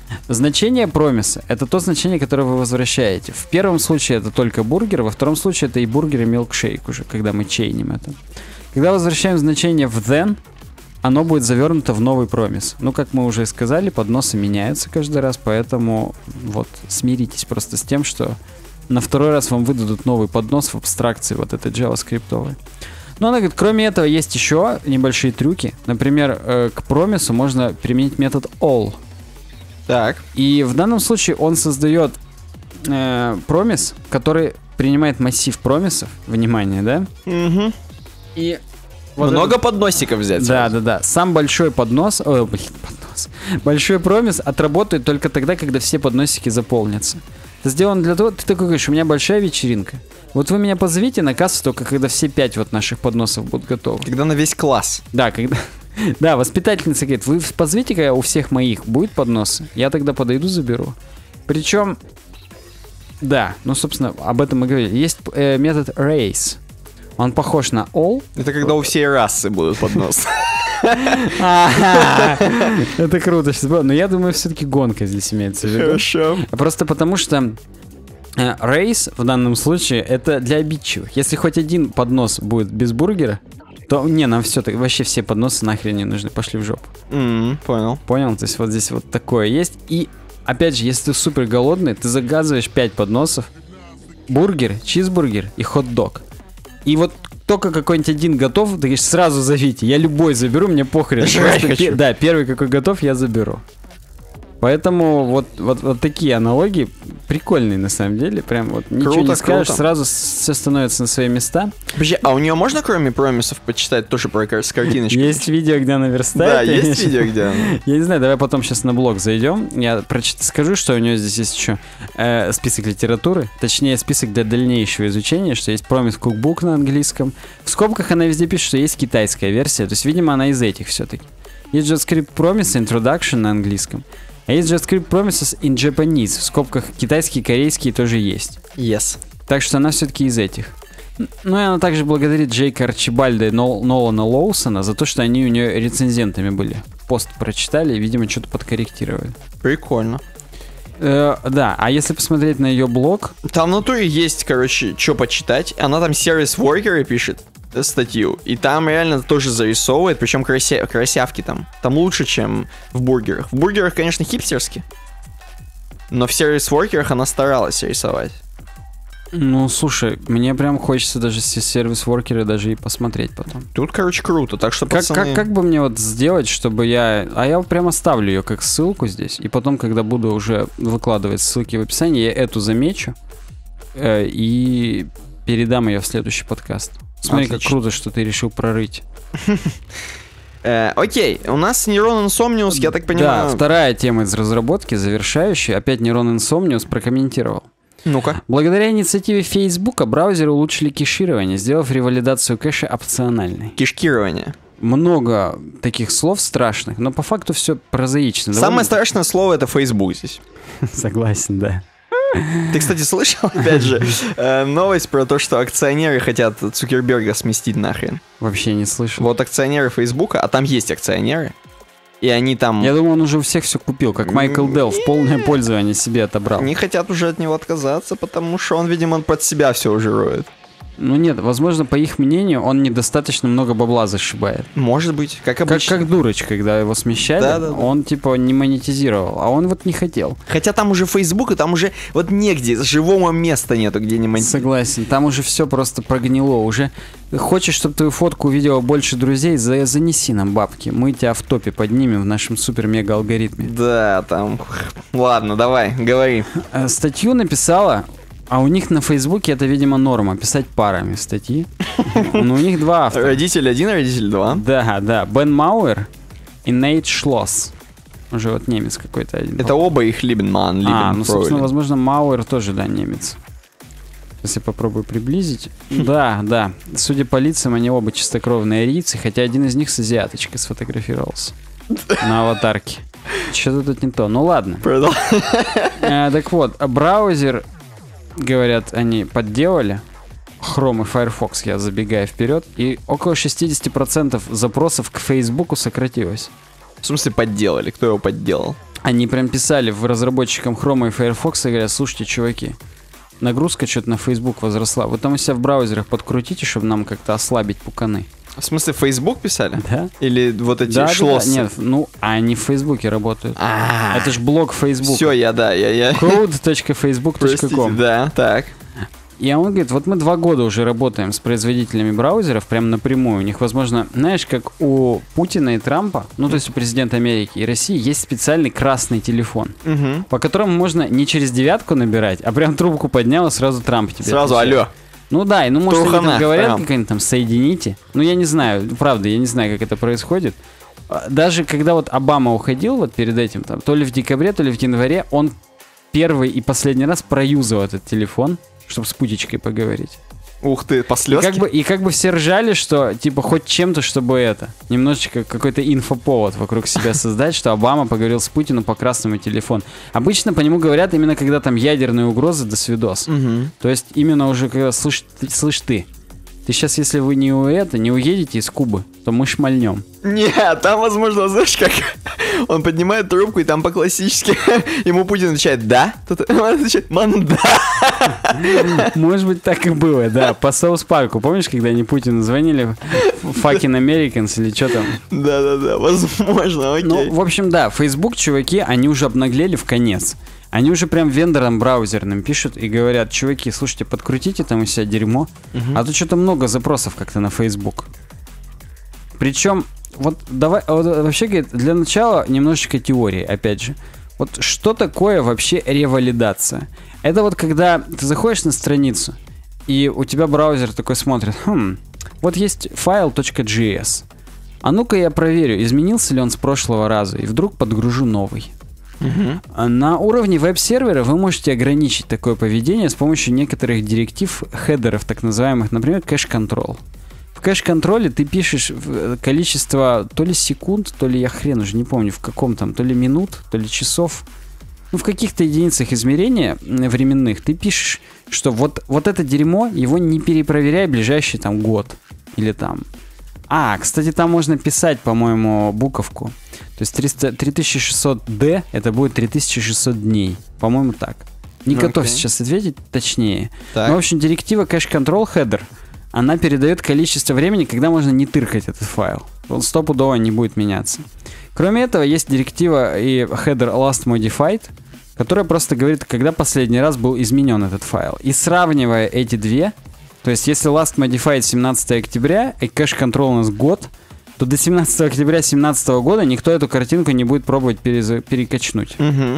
Значение промиса — это то значение, которое вы возвращаете. В первом случае это только бургер, во втором случае это и бургер, и милкшейк уже, когда мы чейним это. Когда возвращаем значение в then, оно будет завернуто в новый промис. Ну, как мы уже сказали, подносы меняются каждый раз, поэтому вот смиритесь просто с тем, что на второй раз вам выдадут новый поднос в абстракции вот этой JavaScript-овой. Но она говорит, кроме этого есть еще небольшие трюки. Например, к промису можно применить метод all. Так. И в данном случае он создает промис, который принимает массив промисов. Внимание, да? Угу. И вот много подносиков взять. Да. Сам большой поднос. Большой промис отработает только тогда, когда все подносики заполнятся. Это сделано для того, ты такой говоришь, у меня большая вечеринка. Вот вы меня позовите на кассу только когда все 5 вот наших подносов будут готовы. Когда на весь класс. Да, когда... Да, воспитательница говорит, вы позовите, когда у всех моих будет подносы, я тогда подойду, заберу. Причем, да, ну, собственно, об этом мы говорили. Есть метод raise. Он похож на all. Это когда у всей расы будут подносы. Это круто. Но я думаю, все-таки гонка здесь имеется в виду. Хорошо. Просто потому что raise в данном случае это для обидчивых. Если хоть один поднос будет без бургера, то не, нам все так, вообще все подносы нахрен не нужны, пошли в жопу. Понял. Понял? То есть вот здесь вот такое есть. И опять же, если ты супер голодный, ты заказываешь 5 подносов, бургер, чизбургер и хот-дог. И вот только какой-нибудь один готов, ты говоришь, сразу зовите, я любой заберу, мне похрен. Да, первый какой готов, я заберу. Поэтому вот такие аналогии прикольные на самом деле. Прям вот ничего круто, не скажешь, круто. сразу все становится на свои места. Подожди, а у нее можно кроме промисов почитать тоже про с картиночкой? Есть видео, где она верстает. Да, есть видео, где она. Я не знаю, давай потом сейчас на блог зайдем. Я скажу, что у нее здесь есть еще список литературы, точнее список для дальнейшего изучения, что есть Promise Cookbook на английском. В скобках она везде пишет, что есть китайская версия, то есть, видимо, она из этих все-таки. Есть JavaScript Promise Introduction на английском. А есть JavaScript Promises in Japanese. В скобках китайские и корейские тоже есть. Yes. Так что она все-таки из этих. Ну и она также благодарит Джейка Арчибальда и Нолана Лоусона за то, что они у нее рецензентами были. Пост прочитали и, видимо, что-то подкорректировали. Прикольно. Да, а если посмотреть на ее блог... Там в натуре есть, короче, что почитать. Она там сервис-воркеры пишет статью. И там реально тоже зарисовывает, причем красявки там. Там лучше, чем в бургерах. В бургерах, конечно, хипстерски. Но в сервис-воркерах она старалась рисовать. Ну, слушай, мне прям хочется даже сервис-воркеры даже и посмотреть потом. Тут, короче, круто, так что, пацаны... Как бы мне вот сделать, чтобы я... А я прям оставлю ее как ссылку здесь, и потом, когда буду уже выкладывать ссылки в описании, я эту замечу и передам ее в следующий подкаст. Смотри, отлично. Как круто, что ты решил прорыть. Окей, у нас Neuron Insomnius, я так понимаю... Да, вторая тема из разработки, завершающая. Опять Neuron Insomnius прокомментировал. Ну-ка. Благодаря инициативе Facebook браузеры улучшили кэширование, сделав ревалидацию кэша опциональной. Кэшкирование. Много таких слов страшных, но по факту все прозаично. Самое страшное слово — это Facebook здесь. Согласен, да. Ты, кстати, слышал, опять же, новость про то, что акционеры хотят Цукерберга сместить нахрен? Вообще не слышал. Вот акционеры Фейсбука, а там есть акционеры, и они там... Я думаю, он уже у всех все купил, как Майкл Делл, в полное пользование себе отобрал. Не хотят уже от него отказаться, потому что он, видимо, под себя все уже роет. Ну нет, возможно, по их мнению, он недостаточно много бабла зашибает. Может быть, как обычно. Как Дурочка, когда его смещали, он типа не монетизировал, а он вот не хотел. Хотя там уже Facebook, и там уже вот негде, живого места нету, где не монетизировать. Согласен, там уже все просто прогнило. Уже хочешь, чтобы твою фотку увидело больше друзей, занеси нам бабки. Мы тебя в топе поднимем в нашем супер-мега-алгоритме. Да, там... Ладно, давай, говори. Статью написала... А у них на Фейсбуке это, видимо, норма, писать парами статьи. Но у них два автора. Родитель 1, родитель 2. Да. Бен Мауэр и Нейт Шлосс. Уже вот немец какой-то один. Это оба их Либенман. Ну, собственно, возможно, Мауэр тоже, да, немец. Сейчас я попробую приблизить. Да. Судя по лицам, они оба чистокровные арийцы, хотя один из них с азиаточкой сфотографировался на аватарке. Что-то тут не то. Ну, ладно. Так вот, браузер... Говорят, они подделали Chrome и Firefox, я забегаю вперед, и около 60% запросов к Фейсбуку сократилось. В смысле подделали? Кто его подделал? Они прям писали в разработчикам Chrome и Firefox и говорят: слушайте, чуваки, нагрузка что-то на Facebook возросла. Вы там у себя в браузерах подкрутите, чтобы нам как-то ослабить пуканы. В смысле, в Facebook писали? Да. Или вот эти Да, шлоссы? нет, ну, они в Фейсбуке работают. Это ж блог Facebook. Все, я. Code.facebook.com. Простите, да, так. И он говорит, вот мы 2 года уже работаем с производителями браузеров прям напрямую. У них, возможно, знаешь, как у Путина и Трампа, ну, то есть у президента Америки и России, есть специальный красный телефон, по которому можно не через 9 набирать, а прям трубку поднял, и сразу Трамп тебе Сразу отвечает. алло. Ну да, и ну может они там говорят, прям. как они там, соедините. Ну я не знаю, правда, я не знаю, как это происходит. Даже когда вот Обама уходил вот перед этим, там, то ли в декабре, то ли в январе, он первый и последний раз проюзал этот телефон, чтобы с Путичкой поговорить. Ух ты, послёзки. И как бы все ржали, что типа хоть чем-то, чтобы это, немножечко какой-то инфоповод вокруг себя создать, что Обама поговорил с Путиным по красному телефону. Обычно по нему говорят именно когда там ядерные угрозы, до свидос. То есть именно уже когда слышь ты сейчас, если вы не уедете из Кубы, то мы шмальнем. Нет, там, возможно, знаешь, как он поднимает трубку, и там по-классически ему Путин отвечает «да», тут он отвечает «манда». Может быть, так и было, да, по Саус Парку. Помнишь, когда они Путину звонили? Fucking Americans или что там? Да, возможно, окей. Ну, в общем, да, Facebook, чуваки, они уже обнаглели в конец. Они уже прям вендорам браузерным пишут и говорят: чуваки, слушайте, подкрутите там у себя дерьмо, а то что-то много запросов как-то на Facebook. Причем, вот давай, вот, вообще, говорит, для начала немножечко теории, опять же. Вот что такое вообще ревалидация? Это вот когда ты заходишь на страницу, и у тебя браузер такой смотрит: вот есть файл .js. А ну-ка я проверю, изменился ли он с прошлого раза, и вдруг подгружу новый. На уровне веб-сервера вы можете ограничить такое поведение с помощью некоторых директив, хедеров так называемых, например, кэш-контрол. В кэш-контроле ты пишешь количество то ли секунд, то ли я хрен уже не помню в каком там, то ли минут, то ли часов. Ну, в каких-то единицах измерения временных ты пишешь, что вот это дерьмо, его не перепроверяй ближайший там год или там. Кстати, там можно писать, по-моему, буковку. То есть 3600D это будет 3600 дней. По-моему, так. Не готов сейчас ответить точнее. Так. Но, в общем, директива cache-control header, она передает количество времени, когда можно не тыркать этот файл. Он стопудово не будет меняться. Кроме этого, есть директива и header last modified, которая просто говорит, когда последний раз был изменен этот файл. И сравнивая эти две, то есть если last modified 17 октября и cache-control у нас год, то до 17 октября 2017 года никто эту картинку не будет пробовать перекачнуть.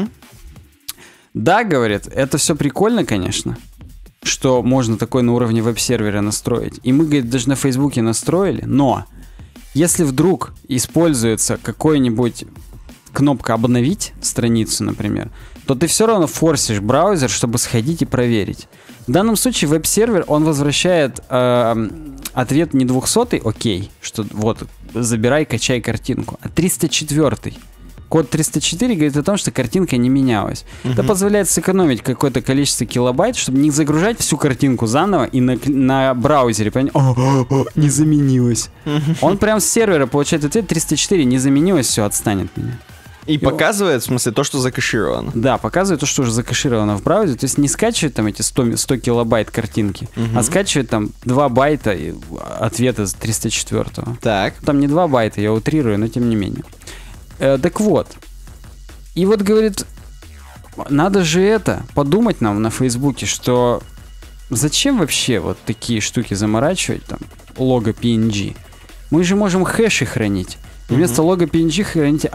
Да, говорит, это все прикольно, конечно, что можно такое на уровне веб-сервера настроить. И мы, говорит, даже на Фейсбуке настроили, но если вдруг используется какой-нибудь кнопка «Обновить страницу», например, то ты все равно форсишь браузер, чтобы сходить и проверить. В данном случае веб-сервер, он возвращает ответ не 200-й, окей, что вот, забирай, качай картинку, а 304-й. Код 304 говорит о том, что картинка не менялась. Это позволяет сэкономить какое-то количество килобайт, чтобы не загружать всю картинку заново и на браузере понять: не заменилось. Он прям с сервера получает ответ: 304 не заменилось, все, отстанет меня. И показывает, в смысле, то, что закэшировано. Да, показывает то, что уже закэшировано в браузере. То есть не скачивает там эти 100 килобайт картинки, а скачивает там 2 байта ответа с 304-го. Так. Там не 2 байта, я утрирую, но тем не менее. Так вот. И вот, говорит, надо же подумать нам на Фейсбуке, что зачем вообще вот такие штуки заморачивать, там, лого PNG? Мы же можем хэши хранить. Вместо лого PNG храните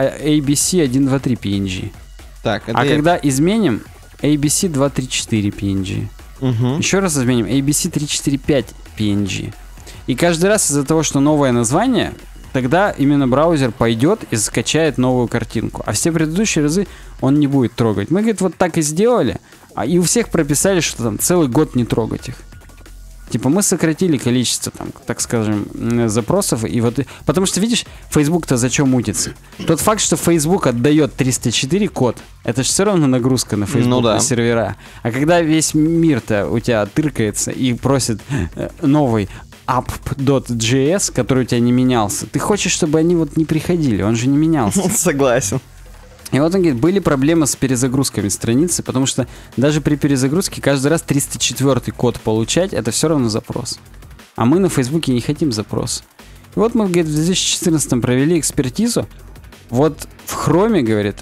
ABC123 PNG. Так, когда изменим ABC234 PNG. Еще раз изменим ABC345 PNG. И каждый раз из-за того, что новое название, тогда именно браузер пойдет и скачает новую картинку. А все предыдущие разы он не будет трогать. Мы, говорит, вот так и сделали, и у всех прописали, что там целый год не трогать их. Типа мы сократили количество, там, так скажем, запросов. И вот, потому что, видишь, Facebook-то зачем мутится? Тот факт, что Facebook отдает 304 код, это же все равно нагрузка на Facebook, на сервера. А когда весь мир-то у тебя тыркается и просит новый app.js, который у тебя не менялся, ты хочешь, чтобы они вот не приходили, он же не менялся. Согласен. И вот он говорит, были проблемы с перезагрузками страницы, потому что даже при перезагрузке каждый раз 304 код получать, это все равно запрос. А мы на Фейсбуке не хотим запрос. И вот мы, говорит, в 2014 провели экспертизу. Вот в Хроме, говорит,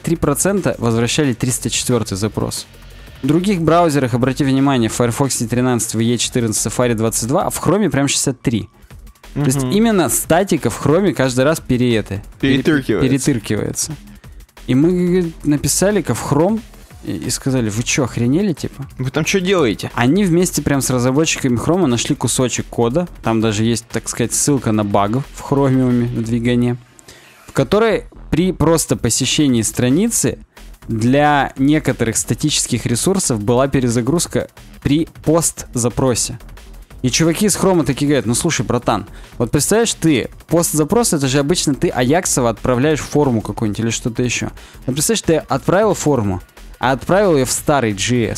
63% возвращали 304 запрос. В других браузерах, обрати внимание, в Firefox 13, в E14, Safari 22, а в Хроме прям 63. То есть именно статика в Хроме каждый раз перетыркивается. И мы, говорит, написали-ка в Chrome и сказали, вы что, охренели, типа? Вы там что делаете? Они вместе прям с разработчиками Chrome нашли кусочек кода, там даже есть, так сказать, ссылка на баг в Chromium, в двигане, в которой при просто посещении страницы для некоторых статических ресурсов была перезагрузка при пост-запросе. И чуваки из Хрома такие говорят, ну слушай, братан, вот представляешь, ты пост-запрос, это же обычно ты Аяксово отправляешь форму какую-нибудь или что-то еще. Вот представляешь, ты отправил форму, а отправил ее в старый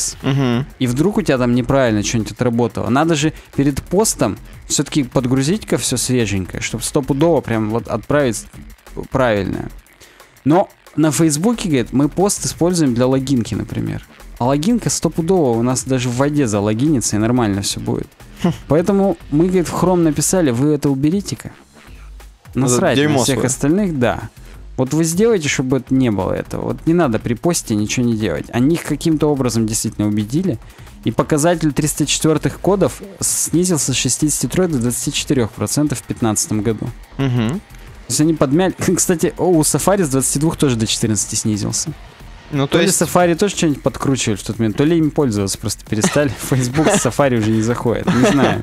JS. И вдруг у тебя там неправильно что-нибудь отработало. Надо же перед постом все-таки подгрузить-ка все свеженькое, чтобы стопудово прям вот отправить правильное. Но на Фейсбуке, говорит, мы пост используем для логинки, например. А логинка стопудово у нас даже в воде залогинится, и нормально все будет. Поэтому мы, говорит, в Chrome написали, вы это уберите-ка. Насрать на всех остальных, да. Вот вы сделаете, чтобы не было этого. Вот не надо при посте ничего не делать. Они их каким-то образом действительно убедили. И показатель 304 кодов снизился с 63 до 24% в 2015 году. То есть они подмяли... Кстати, у Safari с 22 тоже до 14 снизился. Ну, то есть... ли Safari тоже что-нибудь подкручивали в тот момент, то ли им пользоваться просто перестали. Facebook с Safari уже не заходит, не знаю.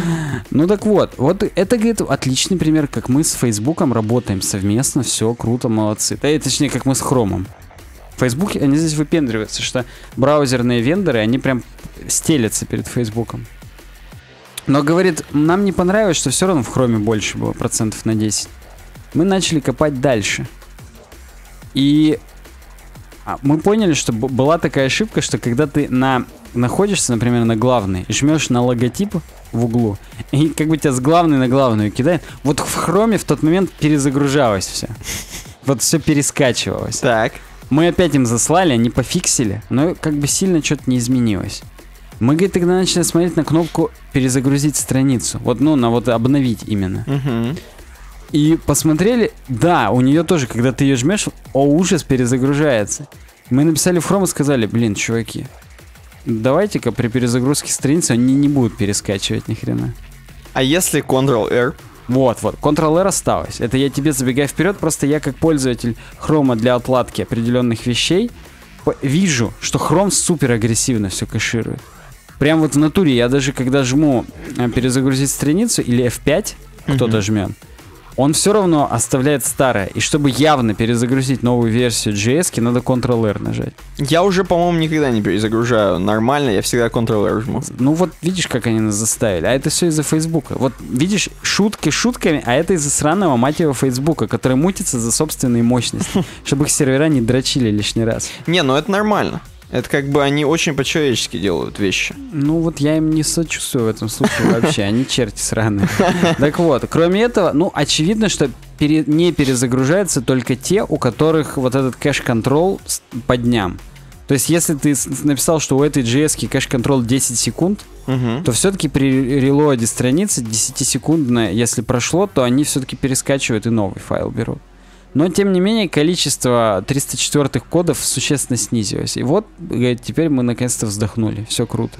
Ну так вот это, говорит, отличный пример, как мы с Фейсбуком работаем совместно, все круто, молодцы. Точнее, как мы с Хромом. В Фейсбуке они здесь выпендриваются, что браузерные вендоры, они прям стелятся перед Фейсбуком. Но, говорит, нам не понравилось, что все равно в Хроме больше было, процентов на 10. Мы начали копать дальше. И мы поняли, что была такая ошибка, что когда ты находишься, например, на главной, жмешь на логотип в углу, и как бы тебя с главной на главную кидает, вот в Хроме в тот момент перезагружалось все. Вот все перескачивалось. Так. Мы опять им заслали, они пофиксили, но как бы сильно что-то не изменилось. Мы, говорит, тогда начали смотреть на кнопку «Перезагрузить страницу». Вот, на вот «Обновить» именно. И посмотрели, да, у нее тоже, когда ты ее жмешь, ужас, перезагружается. Мы написали в Chrome и сказали, блин, чуваки, давайте-ка при перезагрузке страницы они не будут перескачивать ни хрена. А если Ctrl-R? Вот, Ctrl-R осталось. Это я тебе забегаю вперед, просто я как пользователь Chrome для отладки определенных вещей вижу, что Chrome супер агрессивно все кэширует. Прям вот в натуре, я даже когда жму перезагрузить страницу или F5, кто-то жмет, он все равно оставляет старое. И чтобы явно перезагрузить новую версию JS, надо Ctrl-R нажать. Я уже, по-моему, никогда не перезагружаю нормально, я всегда Ctrl-R жму. Ну вот видишь, как они нас заставили. А это все из-за Фейсбука. Вот видишь, шутки шутками, а это из-за сраного мать его Фейсбука, который мутится за собственные мощности, чтобы их сервера не дрочили лишний раз. Не, ну это нормально. Это как бы они очень по-человечески делают вещи. Ну вот я им не сочувствую в этом случае вообще, они черти сраные. Так вот, кроме этого, очевидно, что не перезагружаются только те, у которых вот этот кэш-контрол по дням. То есть если ты написал, что у этой JS-ки кэш-контрол 10 секунд, то все-таки при релоаде страницы 10-секундно, если прошло, то они все-таки перескачивают и новый файл берут. Но, тем не менее, количество 304-х кодов существенно снизилось. И вот, теперь мы наконец-то вздохнули. Все круто.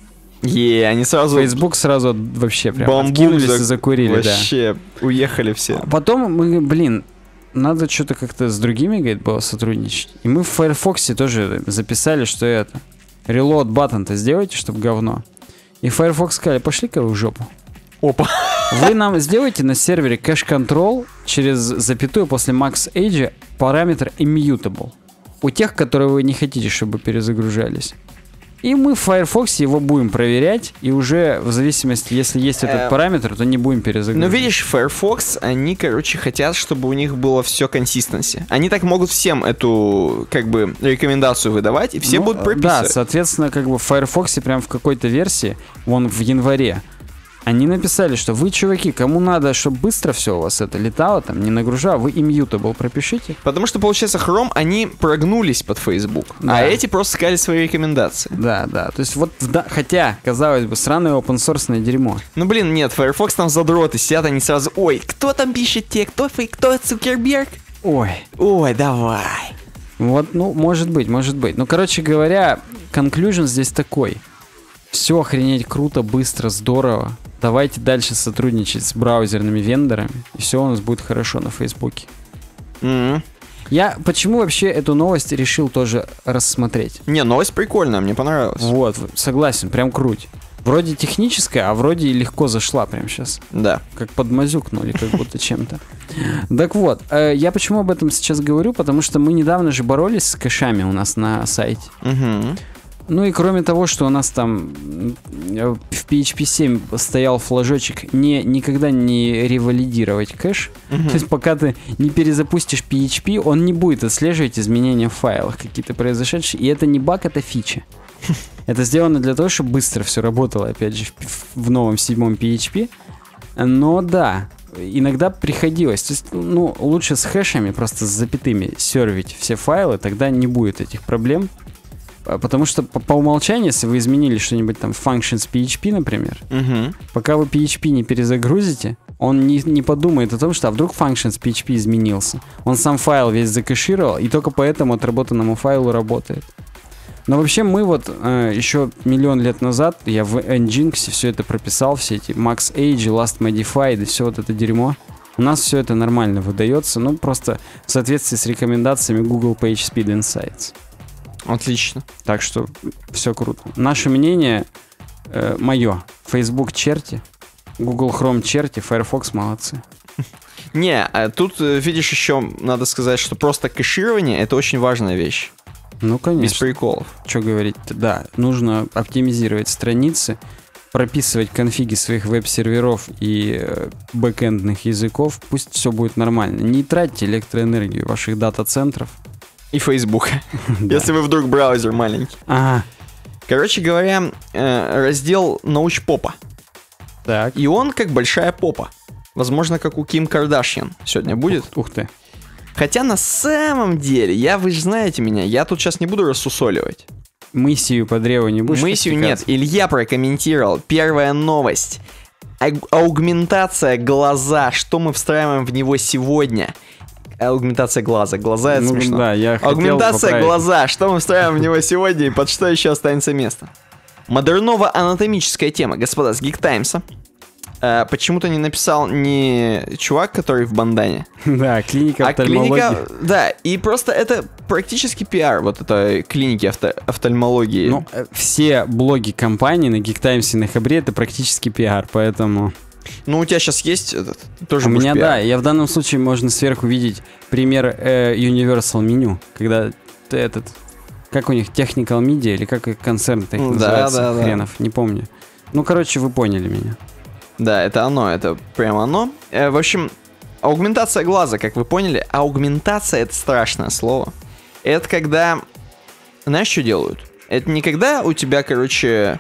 Они сразу... Facebook сразу вообще прям откинулись и закурили. Вообще, уехали все. А потом мы, надо что-то как-то с другими, было сотрудничать. И мы в Firefox тоже записали, что это. Reload button-то сделайте, чтобы говно. И Firefox сказали, пошли-ка вы в жопу. Опа. Вы нам сделаете на сервере кэш-контрол через запятую после max age параметр immutable. У тех, которые вы не хотите, чтобы перезагружались. И мы в Firefox его будем проверять, и уже в зависимости, если есть этот параметр, то не будем перезагружать. Ну, видишь, Firefox, они, хотят, чтобы у них было все консистенси. Они так могут всем эту, рекомендацию выдавать, и все будут прописывать. Да, соответственно, в Firefox прям в какой-то версии, вон в январе, Они написали, что вы, чуваки, кому надо, чтобы быстро все у вас это летало, там, не нагружало, вы immutable пропишите. Потому что, получается, Chrome, они прогнулись под Facebook, Да. а эти просто сказали свои рекомендации. Да, да. То есть вот, хотя, казалось бы, сраное open-source дерьмо. Ну, блин, нет, Firefox там задроты сидят, они сразу, ой, кто там пишет те, кто Цукерберг? Ой, Давай. вот, ну, может быть. Ну, короче говоря, conclusion здесь такой. Все охренеть круто, быстро, здорово. Давайте дальше сотрудничать с браузерными вендорами, и все у нас будет хорошо на Фейсбуке. Мгм. Я почему вообще эту новость решил тоже рассмотреть? Не, новость прикольная, мне понравилась. Вот, согласен, прям круть. Вроде техническая, а вроде и легко зашла прям сейчас. Да. Как подмазюкнули, как будто чем-то. Так вот, я почему об этом сейчас говорю? Потому что мы недавно же боролись с кэшами у нас на сайте. Мгм. Ну и кроме того, что у нас там в PHP 7 стоял флажочек никогда не ревалидировать кэш. Мгм. То есть пока ты не перезапустишь PHP, он не будет отслеживать изменения в файлах какие-то произошедшие. И это не баг, это фича. Это сделано для того, чтобы быстро все работало, опять же, в новом 7 PHP. Но да, иногда приходилось. То есть, ну, лучше с хэшами, просто с запятыми сервить все файлы, тогда не будет этих проблем. Потому что по умолчанию, если вы изменили что-нибудь там functions PHP, например, Мгм. пока вы PHP не перезагрузите, он не подумает о том, что а вдруг functions PHP изменился. Он сам файл весь закэшировал, и только по этому отработанному файлу работает. Но вообще мы вот еще миллион лет назад, я в Nginx все это прописал, все эти max age, last modified и все вот это дерьмо. У нас все это нормально выдается, ну просто в соответствии с рекомендациями Google PageSpeed Insights. Отлично. Так что все круто. Наше мнение, мое, Facebook черти, Google Chrome черти, Firefox молодцы. Не, тут, видишь, еще надо сказать, что просто кэширование — это очень важная вещь. Ну, Без конечно. приколов. Что говорить-то? Да, нужно оптимизировать страницы, прописывать конфиги своих веб-серверов и бэкэндных языков. Пусть все будет нормально. Не тратьте электроэнергию ваших дата-центров. И Facebook. Да. Если вы вдруг браузер маленький. Ага. Короче говоря, раздел научпопа. Так. И он как большая попа. Возможно, как у Ким Кардашьян сегодня будет. Ух ты. Хотя на самом деле, вы же знаете меня, я тут сейчас не буду рассусоливать. Мысию по древу не будешь Мысью нет. подтекаться? Илья прокомментировал. Первая новость. Аугментация глаза. Что мы встраиваем в него сегодня? Аугментация глаза. Глаза — это Ну, смешно. да, я хотел Аугментация поправить. глаза. Что мы встраиваем в него сегодня и под что еще останется место? Модерново-анатомическая тема. Господа, с Geek Times'а. Почему-то не написал не чувак, который в бандане, Да, клиника а офтальмологии. клиника... Да, и просто это практически пиар вот этой клиники офтальмологии. Ну, все блоги компании на Geek Times и на Хабре — это практически пиар, поэтому... Ну, у тебя сейчас есть этот, тоже У будешь меня, пиар. да, я в данном случае можно сверху видеть пример Universal Menu, когда ты этот... Как у них, Technical Media, или как концерн-то их Да, называется, да, да. хренов, не помню. Ну, короче, вы поняли меня. Да, это оно, это прям оно. В общем, аугментация глаза, как вы поняли, аугментация — это страшное слово. Это когда... Знаешь, что делают? Это не когда у тебя, короче...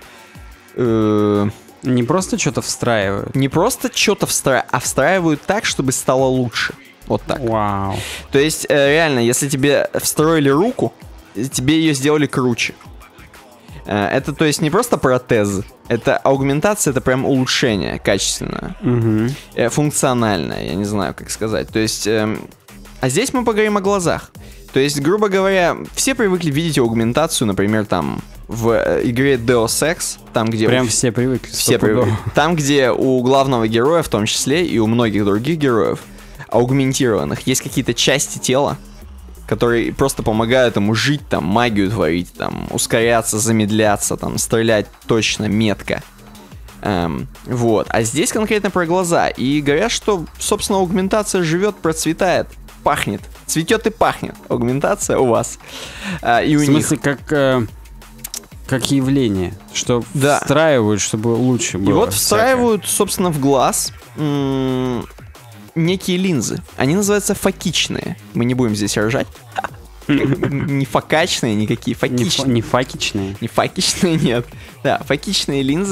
Не просто что-то встраивают. не просто что-то а встраивают так, чтобы стало лучше. Вот так. Вау. То есть, реально, если тебе встроили руку, тебе ее сделали круче. Это, то есть, не просто протез. Это аугментация, это прям улучшение качественное. Угу. Функциональное, я не знаю, как сказать. То есть, а здесь мы поговорим о глазах. То есть, грубо говоря, все привыкли видеть аугментацию, например, там, в игре Deus Ex, там, где... Прям все привыкли. Все стопудово. привыкли. Там, где у главного героя, в том числе, и у многих других героев, аугментированных, есть какие-то части тела, которые просто помогают ему жить, там, магию творить, там, ускоряться, замедляться, там, стрелять точно, метко. Вот. А здесь конкретно про глаза. И говорят, что, собственно, аугментация живет, процветает, пахнет. Цветет и пахнет аугментация у вас. И у В них. смысле, как явление, что Да. встраивают, чтобы лучше было. И вот всякое. встраивают, собственно, в глаз некие линзы. Они называются фокичные. Мы не будем здесь ржать. Не фокачные, никакие, фокичные. Не факичные. Не фокичные, нет. Да, фокичные линзы.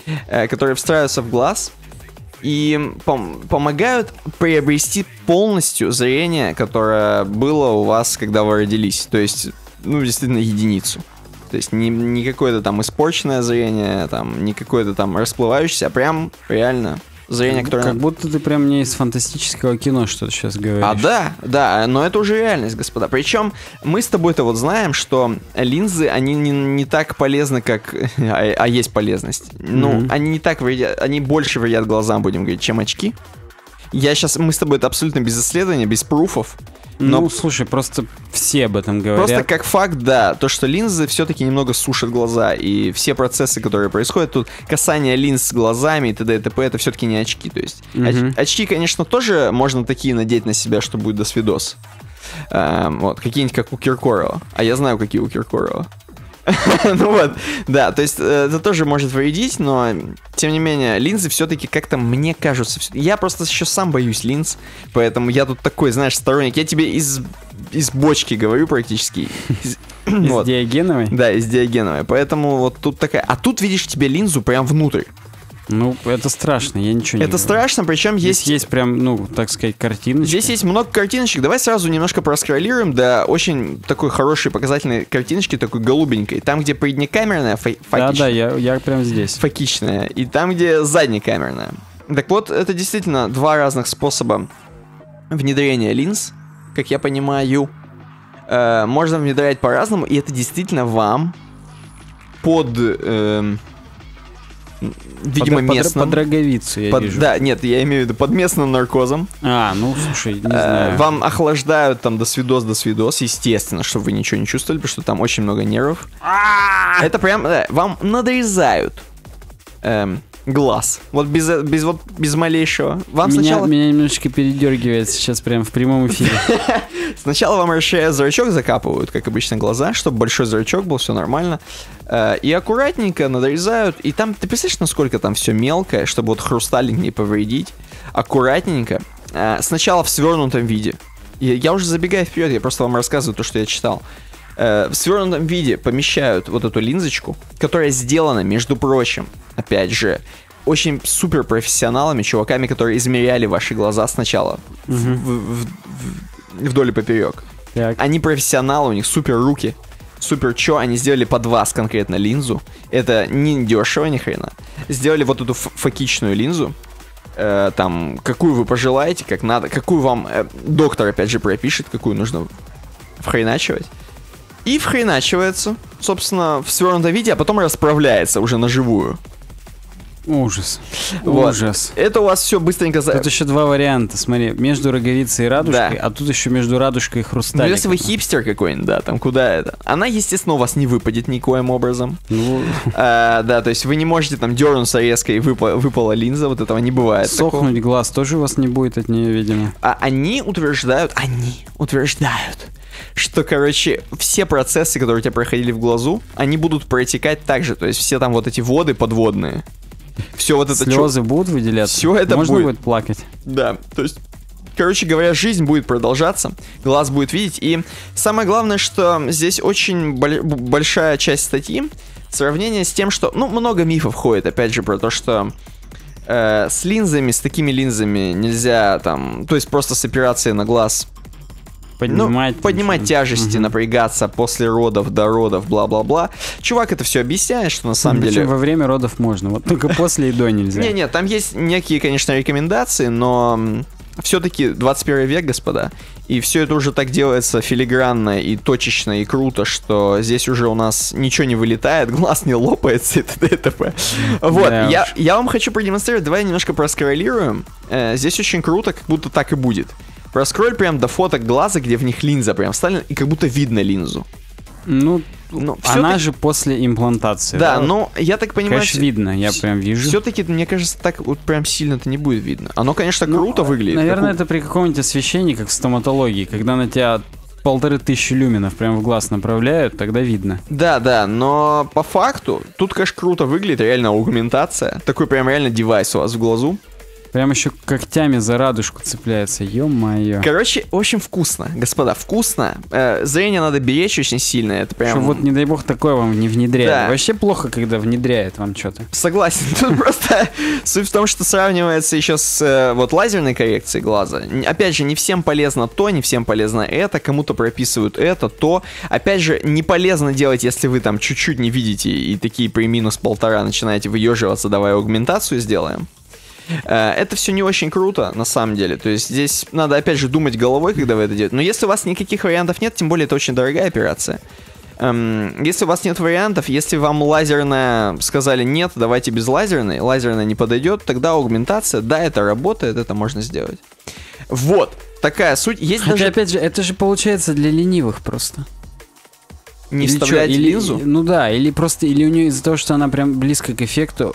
которые встраиваются в глаз и помогают приобрести полностью зрение, которое было у вас, когда вы родились. То есть, ну, действительно, единицу. То есть не какое-то там испорченное зрение, там, не какое-то там расплывающееся, а прям реально зрение, которое... Как будто ты прям мне из фантастического кино что-то сейчас говоришь. Да, но это уже реальность, господа. Причем мы с тобой-то вот знаем, что линзы, они не так полезны, как... А есть полезность. Ну, они не так вредят, они больше вредят глазам, будем говорить, чем очки. Мы с тобой это абсолютно без исследования, без пруфов. Но ну, слушай, просто все об этом говорят. Просто как факт, да, то, что линзы все-таки немного сушат глаза, и все процессы, которые происходят тут, касание линз с глазами и т.д. и т.п., это все-таки не очки, то есть. Очки, конечно, тоже можно такие надеть на себя, что будет досвидос. Вот, какие-нибудь как у Киркорова. А я знаю, какие у Киркорова. Ну вот, да, то есть это тоже может вредить, но тем не менее линзы все-таки как-то мне кажутся... Я просто еще сам боюсь линз, поэтому я тут такой, знаешь, сторонник. Я тебе из бочки говорю практически. Из диогеновой? Да, из диогеновой, поэтому вот тут такая... А тут видишь тебе линзу прям внутрь. Ну, это страшно, я ничего не Это страшно, причем есть прям, ну, так сказать, картиночки. Здесь есть много картиночек. Давай сразу немножко проскроллируем до очень такой хорошей показательной картиночки, такой голубенькой. Там, где преднекамерная, Да, я прям здесь. Фокичная. И там, где заднекамерная. Так вот, это действительно два разных способа внедрения линз, как я понимаю. Можно внедрять по-разному, и это действительно вам под... видимо, местным. Под роговицу, я вижу. Да, нет, я имею в виду под местным наркозом. Ну, слушай, не знаю. Вам охлаждают там до свидос, естественно, чтобы вы ничего не чувствовали, потому что там очень много нервов. Это прям, вам надрезают глаз. Вот без малейшего. Вам меня немножечко передергивает сейчас прям в прямом эфире. Сначала вам расширяют зрачок, закапывают, как обычно, глаза, чтобы большой зрачок был, все нормально. И аккуратненько надрезают. И там, ты представляешь, насколько там все мелкое, чтобы вот хрусталик не повредить. Аккуратненько. Сначала в свернутом виде. Я уже забегаю вперед, я просто вам рассказываю то, что я читал. В свернутом виде помещают вот эту линзочку, которая сделана, между прочим, опять же, очень супер профессионалами, чуваками, которые измеряли ваши глаза сначала вдоль и поперек. Так. Они профессионалы, у них супер руки, супер чё, они сделали под вас конкретно линзу. Это не дешево ни хрена. Сделали вот эту фокичную линзу. Там, какую вы пожелаете, как надо, какую вам доктор, опять же, пропишет, какую нужно вхреначивать. И вхреначивается, собственно, в свернутом виде, а потом расправляется уже на живую. Ужас. Вот. Ужас. Это у вас все быстренько... Тут еще два варианта, смотри, между роговицей и радужкой, да. А тут еще между радужкой и хрусталиком. Ну, если вы хипстер какой-нибудь, да, там куда это? Она, естественно, у вас не выпадет никоим образом. Ну... Да, то есть вы не можете там дернуться резко и выпала линза, вот этого не бывает. Сохнуть такого. Глаз тоже у вас не будет от нее, видимо. А они утверждают, что, короче, все процессы, которые у тебя проходили в глазу, они будут протекать так же. То есть все там вот эти воды подводные. Все вот это... Слезы будут выделяться? Все это Можно будет плакать? Да, то есть... Короче говоря, жизнь будет продолжаться, глаз будет видеть. И самое главное, что здесь очень большая часть статьи сравнение с тем, что... Ну, много мифов ходит, опять же, про то, что... с линзами, с такими линзами нельзя там... То есть просто с операцией на глаз... Поднимать тяжести, напрягаться после родов, до родов, бла-бла-бла. Чувак это все объясняет, что на самом деле... во время родов можно, вот только после и до нельзя. Не-не, там есть некие, конечно, рекомендации, но все-таки 21 век, господа, и все это уже так делается филигранно и точечно и круто, что здесь уже у нас ничего не вылетает, глаз не лопается и т.д. и т.п. Вот, Да я вам хочу продемонстрировать, давай немножко проскроллируем. Здесь очень круто, как будто так и будет. Проскроль прям до фоток глаза, где в них линза прям вставлена, и как будто видно линзу. Ну она же после имплантации. Да, но я так понимаю... Конечно, видно, я прям вижу. Все-таки, мне кажется, так вот прям сильно-то не будет видно. Оно, конечно, круто выглядит. Наверное, это при каком-нибудь освещении, как в стоматологии, когда на тебя 1500 люминов прям в глаз направляют, тогда видно. Да, но по факту, тут, конечно, круто выглядит, реально аугментация. Такой прям реально девайс у вас в глазу. Прям еще когтями за радужку цепляется, ё-моё. Короче, очень вкусно, господа, вкусно. Зрение надо беречь очень сильно, это прям... Что вот, не дай бог, такое вам не внедряет. Да. Вообще плохо, когда внедряет вам что-то. Согласен. Тут просто суть в том, что сравнивается еще с вот лазерной коррекцией глаза. Опять же, не всем полезно то, не всем полезно это, кому-то прописывают это, то. Опять же, не полезно делать, если вы там чуть-чуть не видите и такие при минус 1,5 начинаете выеживаться, давай аугментацию сделаем. Это все не очень круто, на самом деле. То есть здесь надо, опять же, думать головой, когда вы это делаете. Но если у вас никаких вариантов нет, тем более это очень дорогая операция. Если у вас нет вариантов, если вам лазерная сказали нет, давайте без лазерной, лазерная не подойдет, тогда аугментация, да, это работает, это можно сделать. Вот, такая суть. Есть Хотя, даже... опять же, это же получается для ленивых просто. Не Или вставлять чё, линзу? Ну да, или просто, или у нее из-за того, что она прям близко к эффекту,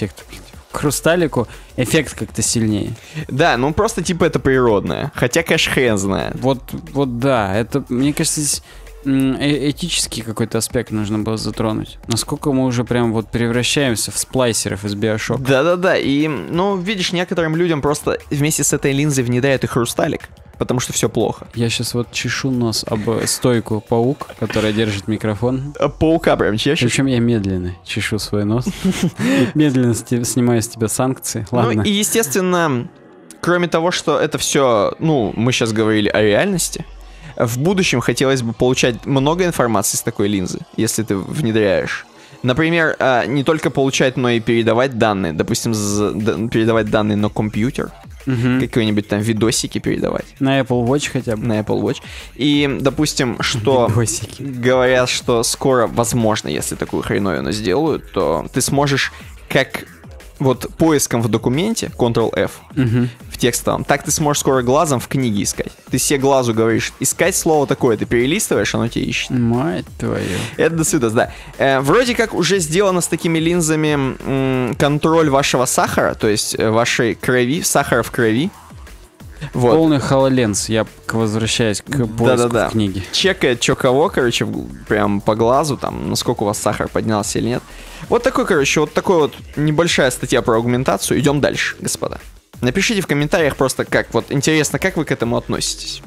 к хрусталику, эффект как-то сильнее. Да, ну просто типа это природное. Хотя, конечно, хрен знает. Вот да, это, мне кажется, здесь этический какой-то аспект нужно было затронуть. Насколько мы уже прям вот превращаемся в сплайсеров из Биошока. Да-да-да, и, ну, видишь, некоторым людям просто вместе с этой линзой внедряют и хрусталик, потому что все плохо. Я сейчас вот чешу нос об стойку паук, которая держит микрофон. Паука прям чешешь? Причем я медленно чешу свой нос. Медленно снимаю с тебя санкции. Ладно. Ну и, естественно, кроме того, что это все, ну, мы сейчас говорили о реальности, в будущем хотелось бы получать много информации с такой линзы, если ты внедряешь. Например, не только получать, но и передавать данные. Допустим, передавать данные на компьютер. Какие-нибудь там видосики передавать. На Apple Watch хотя бы. На Apple Watch. И, допустим, что Видосики. говорят, что скоро, возможно, если такую хреновину сделают, то ты сможешь как вот поиском в документе, Ctrl-F, в текстовом, так ты сможешь скоро глазом в книге искать. Ты себе глазу говоришь, искать слово такое, ты перелистываешь, оно тебе ищет. Мать твою. Это до свидос, да. Вроде как уже сделано с такими линзами контроль вашего сахара, то есть вашей крови, сахара в крови. Вот. Полный HoloLens, я возвращаюсь к поиску в книге. Чекает, что кого, короче, прям по глазу, там, насколько у вас сахар поднялся или нет. Вот такой, короче, вот такой вот небольшая статья про аугментацию. Идем дальше, господа. Напишите в комментариях просто, как, вот, интересно, как вы к этому относитесь.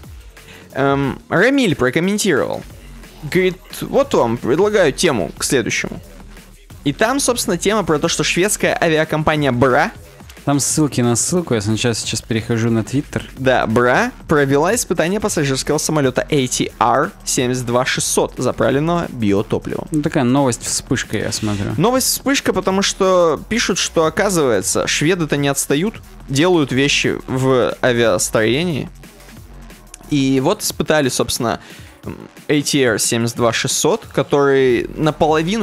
Рамиль прокомментировал. Говорит, вот вам, предлагаю тему к следующему. И там, собственно, тема про то, что шведская авиакомпания Бра. Там ссылки на ссылку, я сейчас перехожу на Твиттер. Да, Бра провела испытание пассажирского самолета ATR 72600, заправленного биотопливом. Ну, такая новость вспышка, я смотрю. Новость вспышка, потому что пишут, что, оказывается, шведы-то не отстают, делают вещи в авиастроении. И вот испытали, собственно, ATR 72600, который наполовину,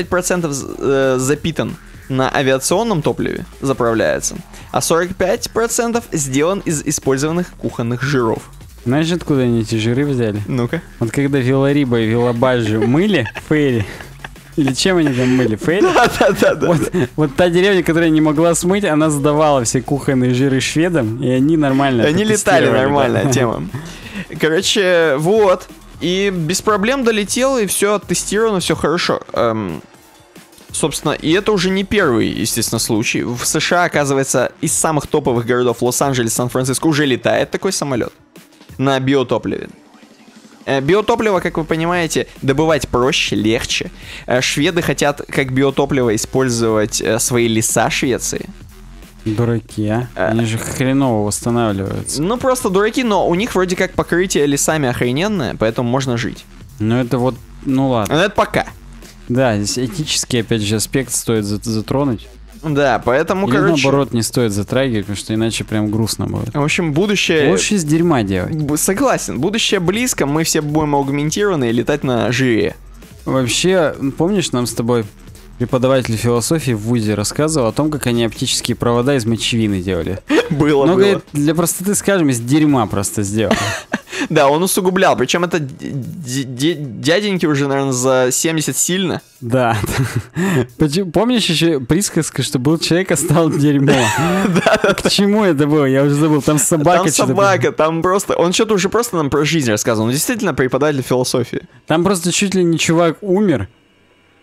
55% запитан на авиационном топливе, заправляется, а 45% сделан из использованных кухонных жиров. Знаешь, откуда они эти жиры взяли? Ну-ка. Вот когда Вилариба и Вилабаджи мыли Ферри, или чем они там мыли? Ферри? Да. Вот та деревня, которая не могла смыть, она сдавала все кухонные жиры шведам, и они нормально Они летали, тестировали, нормальная да. тема. Короче, вот. И без проблем долетело, и все оттестировано, все хорошо. Собственно, и это уже не первый, естественно, случай. В США, оказывается, из самых топовых городов Лос-Анджелес, Сан-Франциско уже летает такой самолет на биотопливе. Биотопливо, как вы понимаете, добывать проще, легче. Шведы хотят как биотопливо использовать свои леса Швеции. Дураки, а? Они же хреново восстанавливаются. Ну, просто дураки, но у них вроде как покрытие лесами охрененное, поэтому можно жить. Ну, это вот, ну ладно. Но это пока. Да, здесь этический, опять же, аспект стоит затронуть. Да, поэтому, Или короче... наоборот, не стоит затрагивать, потому что иначе прям грустно будет. В общем, будущее... Лучше из дерьма делать. Согласен, будущее близко, мы все будем аугментированы и летать на жире. Вообще, помнишь, нам с тобой преподаватель философии в ВУЗе рассказывал о том, как они оптические провода из мочевины делали? Было. Говорит, для простоты скажем, из дерьма просто сделали. Да, он усугублял, причем это дяденьки уже, наверное, за 70 сильно. Да. Помнишь еще присказка, что был человек, а стал дерьмо? К чему это было? Я уже забыл. Там собака. Там собака, там просто... Он что-то уже просто нам про жизнь рассказывал. Он действительно преподаватель философии. Там просто чуть ли не чувак умер.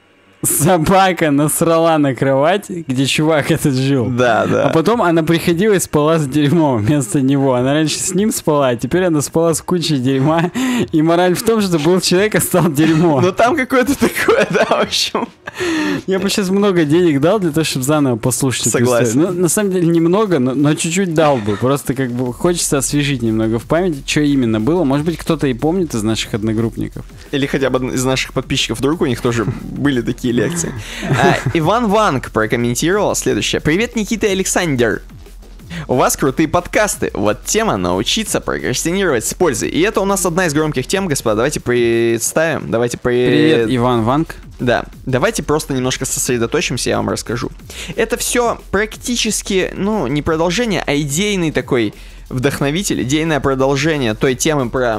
собака насрала на кровать, где чувак этот жил. Да, да. А потом она приходила и спала с дерьмом вместо него. Она раньше с ним спала, а теперь она спала с кучей дерьма. И мораль в том, что был человек, а стал дерьмо. Ну там какое-то такое, да, в общем. Я бы сейчас много денег дал для того, чтобы заново послушать эту Согласен. историю. Ну, на самом деле, немного, но чуть-чуть дал бы. Просто как бы хочется освежить немного в памяти, что именно было. Может быть, кто-то и помнит из наших одногруппников. Или хотя бы из наших подписчиков, вдруг у них тоже были такие лекции. Иван Ванг прокомментировал следующее. Привет, Никита и Александр. У вас крутые подкасты. Вот тема «Научиться прокрастинировать с пользой». И это у нас одна из громких тем, господа. Давайте представим. Привет, Иван Ванг. Да, давайте просто немножко сосредоточимся, я вам расскажу. Это все практически, ну, не продолжение, а идейный такой вдохновитель, идейное продолжение той темы про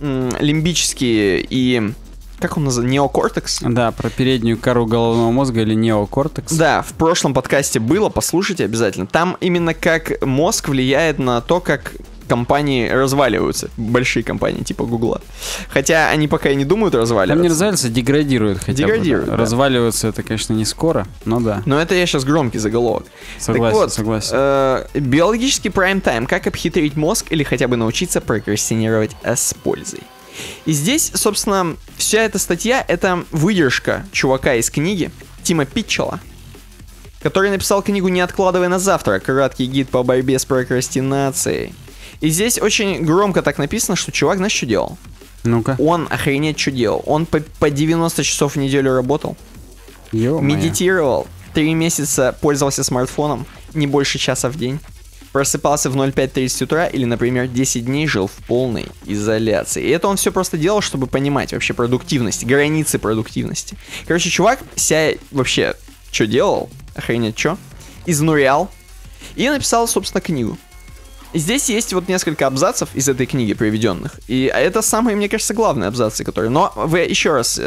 лимбические и... Как он называется? Неокортекс? Да, про переднюю кору головного мозга или неокортекс. Да, в прошлом подкасте было, послушайте обязательно. Там именно как мозг влияет на то, как компании разваливаются. Большие компании, типа Гугла. Хотя они пока и не думают разваливаться. Там не разваливаются, деградируют хотя Деградируют, бы. да. Разваливаются это, конечно, не скоро, но да. Но это я сейчас громкий заголовок. Согласен, Так вот, согласен. Биологический прайм-тайм. Как обхитрить мозг или хотя бы научиться прокрастинировать с пользой. И здесь, собственно, вся эта статья — это выдержка чувака из книги Тима Питчелла, который написал книгу «Не откладывай на завтра. Краткий гид по борьбе с прокрастинацией». И здесь очень громко так написано, что чувак, знаешь, что делал? Ну-ка. Он охренеть что делал. Он по 90 часов в неделю работал, Ё-моё. медитировал, 3 месяца пользовался смартфоном, не больше часа в день. Просыпался в 05:30 утра или, например, 10 дней жил в полной изоляции. И это он все просто делал, чтобы понимать вообще продуктивность, границы продуктивности. Короче, чувак себя вообще что делал, охренеть что, изнурял и написал, собственно, книгу. И здесь есть вот несколько абзацев из этой книги приведенных. И это самые, мне кажется, главные абзацы, которые... Но вы еще раз,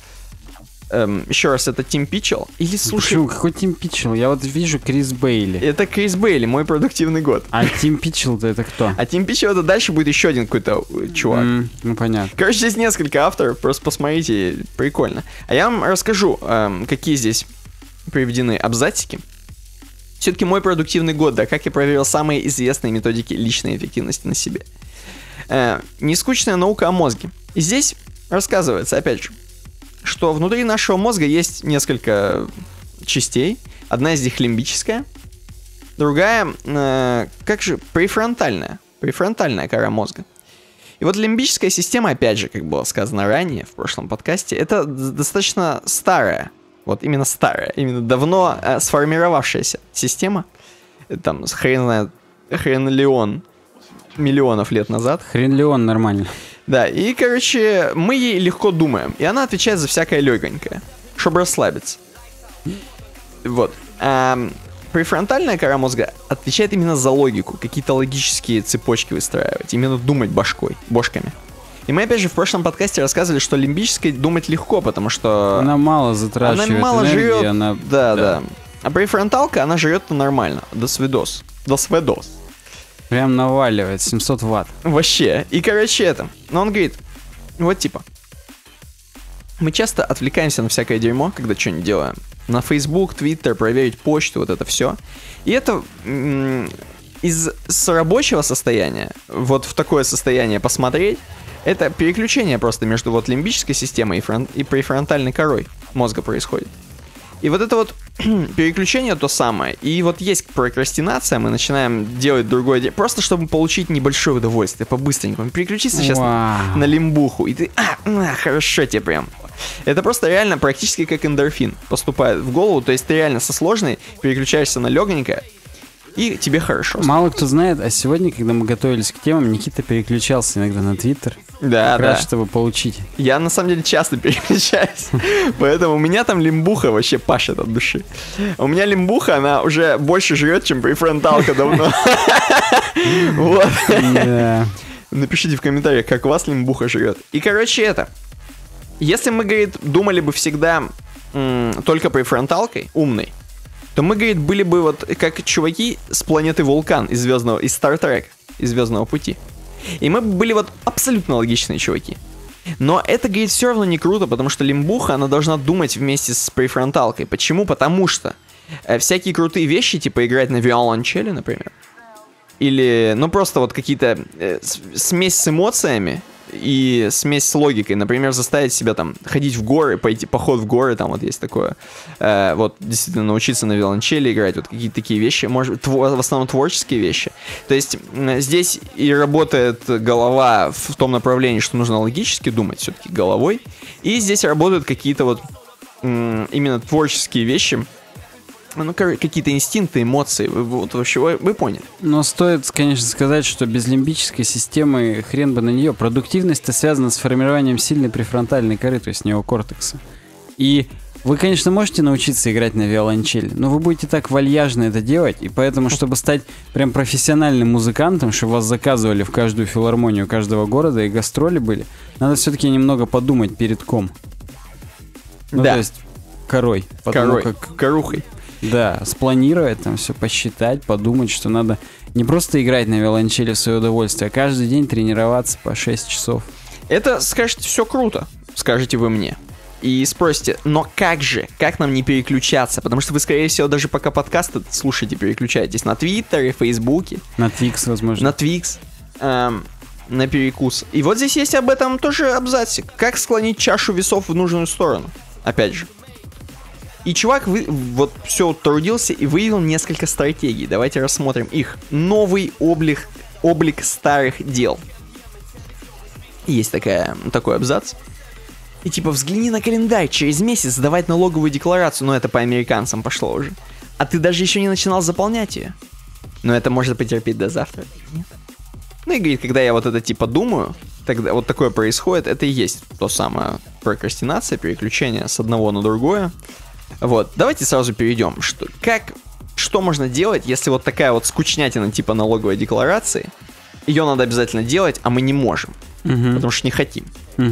это Тим Питчелл. Или слушай... Почему? Какой Тим Питчелл? Я вот вижу Крис Бейли. Это Крис Бейли, мой продуктивный год. А Тим Питчелл-то это кто? А Тим Питчелл это дальше будет еще один какой-то чувак. Ну, понятно. Короче, здесь несколько авторов, просто посмотрите, прикольно. А я вам расскажу, какие здесь приведены абзацики. Все-таки мой продуктивный год, да, как я проверил самые известные методики личной эффективности на себе. Нескучная наука о мозге. И здесь рассказывается, опять же, что внутри нашего мозга есть несколько частей. Одна из них лимбическая, другая, префронтальная кора мозга. И вот лимбическая система, опять же, как было сказано ранее в прошлом подкасте, это достаточно старая, вот именно старая, именно давно сформировавшаяся система. Там хрен леон миллионов лет назад. Хрен ли он нормально. Да, и, короче, мы ей легко думаем. И она отвечает за всякое легонькое, чтобы расслабиться. Вот. Префронтальная кора мозга отвечает именно за логику, какие-то логические цепочки выстраивать, именно думать бошками. И мы, опять же, в прошлом подкасте рассказывали, что лимбической думать легко, потому что... Она мало затрачивает она мало энергии, жрет. она... Да. А префронталка, она жрет нормально. До свидос. Прям наваливает, 700 ватт. Вообще. И, короче, это. Но он говорит, вот типа, мы часто отвлекаемся на всякое дерьмо, когда что-нибудь делаем. На Facebook, Twitter, проверить почту, вот это все. И это с рабочего состояния, вот в такое состояние посмотреть, это переключение просто между вот лимбической системой и префронтальной корой мозга происходит. И вот это вот переключение то самое. И вот есть прокрастинация, мы начинаем делать другое дело, просто чтобы получить небольшое удовольствие, по-быстренькому. Переключиться сейчас на лимбуху, и ты, хорошо тебе прям. Это просто реально практически как эндорфин поступает в голову, то есть ты реально со сложной переключаешься на легонькое, и тебе хорошо. Мало кто знает, а сегодня, когда мы готовились к темам, Никита переключался иногда на Твиттер. Да, как раз, чтобы получить. Я, на самом деле, часто переключаюсь. Поэтому у меня там лимбуха вообще пашет от души. У меня лимбуха, она уже больше жрет, чем префронталка давно. Вот. Напишите в комментариях, как у вас лимбуха жрет. И, короче, это. Если мы, говорит, думали бы всегда только префронталкой, умной, то мы, говорит, были бы вот как чуваки с планеты Вулкан из Star Trek, из Звездного пути. И мы были вот абсолютно логичные чуваки. Но это, говорит, все равно не круто, потому что лимбуха, она должна думать вместе с префронталкой. Почему? Потому что всякие крутые вещи, типа играть на виолончели, например, или, ну, просто вот какие-то смесь с эмоциями и смесь с логикой. Например, заставить себя там ходить в горы, пойти поход в горы, там вот есть такое. Вот действительно научиться на виолончели играть, вот какие-то такие вещи, может, в основном творческие вещи. То есть здесь и работает голова в том направлении, что нужно логически думать все-таки головой, и здесь работают какие-то вот именно творческие вещи. Ну, какие-то инстинкты, эмоции, вы поняли. Но стоит, конечно, сказать, что без лимбической системы хрен бы на нее. Продуктивность-то связана с формированием сильной префронтальной коры, то есть неокортекса. И вы, конечно, можете научиться играть на виолончели, но вы будете так вальяжно это делать, и поэтому, чтобы стать прям профессиональным музыкантом, чтобы вас заказывали в каждую филармонию каждого города и гастроли были, надо все-таки немного подумать перед ком. Ну, да. То есть корой. Корухой. Да, спланировать там все, посчитать, подумать, что надо не просто играть на виолончели в свое удовольствие, а каждый день тренироваться по 6 часов. Это, скажете, все круто, скажете вы мне. И спросите, но как же? Как нам не переключаться? Потому что вы, скорее всего, даже пока подкасты слушаете, переключаетесь на Твиттере, Фейсбуке. На Твикс, возможно. На Твикс. На перекус. И вот здесь есть об этом тоже абзацик. Как склонить чашу весов в нужную сторону? Опять же. И чувак вот все трудился и выявил несколько стратегий. Давайте рассмотрим их. Новый облик старых дел. Есть такой абзац. И типа взгляни на календарь, через месяц сдавать налоговую декларацию. Но это по американцам пошло уже. А ты даже еще не начинал заполнять ее. Но это может потерпеть до завтра. Нет. Ну и говорит, когда я вот это типа думаю, тогда вот такое происходит, это и есть то самое прокрастинация, переключение с одного на другое. Вот, давайте сразу перейдем. Что можно делать, если вот такая вот скучнятина типа налоговой декларации, ее надо обязательно делать, а мы не можем, потому что не хотим.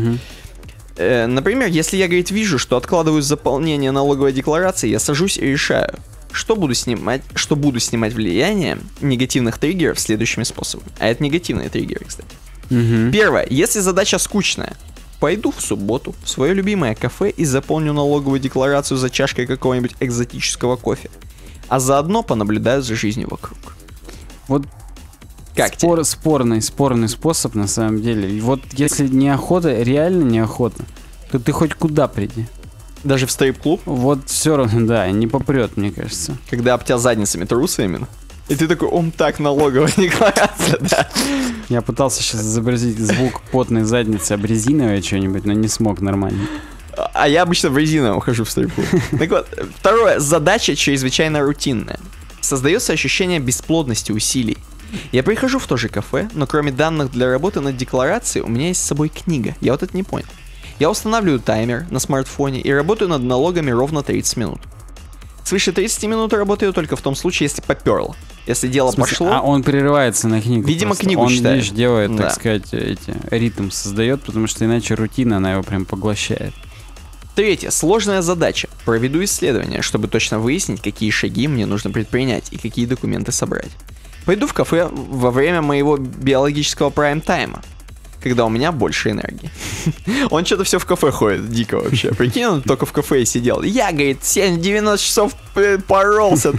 Например, если я, говорит, вижу, что откладываю заполнение налоговой декларации, я сажусь и решаю, что буду снимать влияние негативных триггеров следующими способами. А это негативные триггеры, кстати. Первое, если задача скучная, пойду в субботу в свое любимое кафе и заполню налоговую декларацию за чашкой какого-нибудь экзотического кофе. А заодно понаблюдаю за жизнью вокруг. Вот как спорный способ на самом деле. И вот если неохота, реально неохота, то ты хоть куда приди. Даже в стрип-клуб? Вот все равно, да, не попрет, мне кажется. Когда об тебя задницами трутся именно. И ты такой, так, налоговая декларация, да. Я пытался сейчас изобразить звук потной задницы об резиновое что-нибудь, но не смог нормально. А я обычно в резиновом хожу в стрип-клуб. Так вот, второе, задача чрезвычайно рутинная. Создается ощущение бесплодности усилий. Я прихожу в то же кафе, но кроме данных для работы над декларацией, у меня есть с собой книга. Я вот это не понял. Я устанавливаю таймер на смартфоне и работаю над налогами ровно 30 минут. Свыше 30 минут работаю только в том случае, если поперло. Если дело пошло... А он прерывается на книгу. Видимо, просто. книгу он читает. Он лишь делает, да. Так сказать, ритм создает, потому что иначе рутина, она его прям поглощает. Третье. Сложная задача. Проведу исследование, чтобы точно выяснить, какие шаги мне нужно предпринять и какие документы собрать. Пойду в кафе во время моего биологического прайм-тайма, когда у меня больше энергии. Он что-то все в кафе ходит, дико вообще. Прикинь, он только в кафе и сидел. Я, говорит, 90 часов поролся.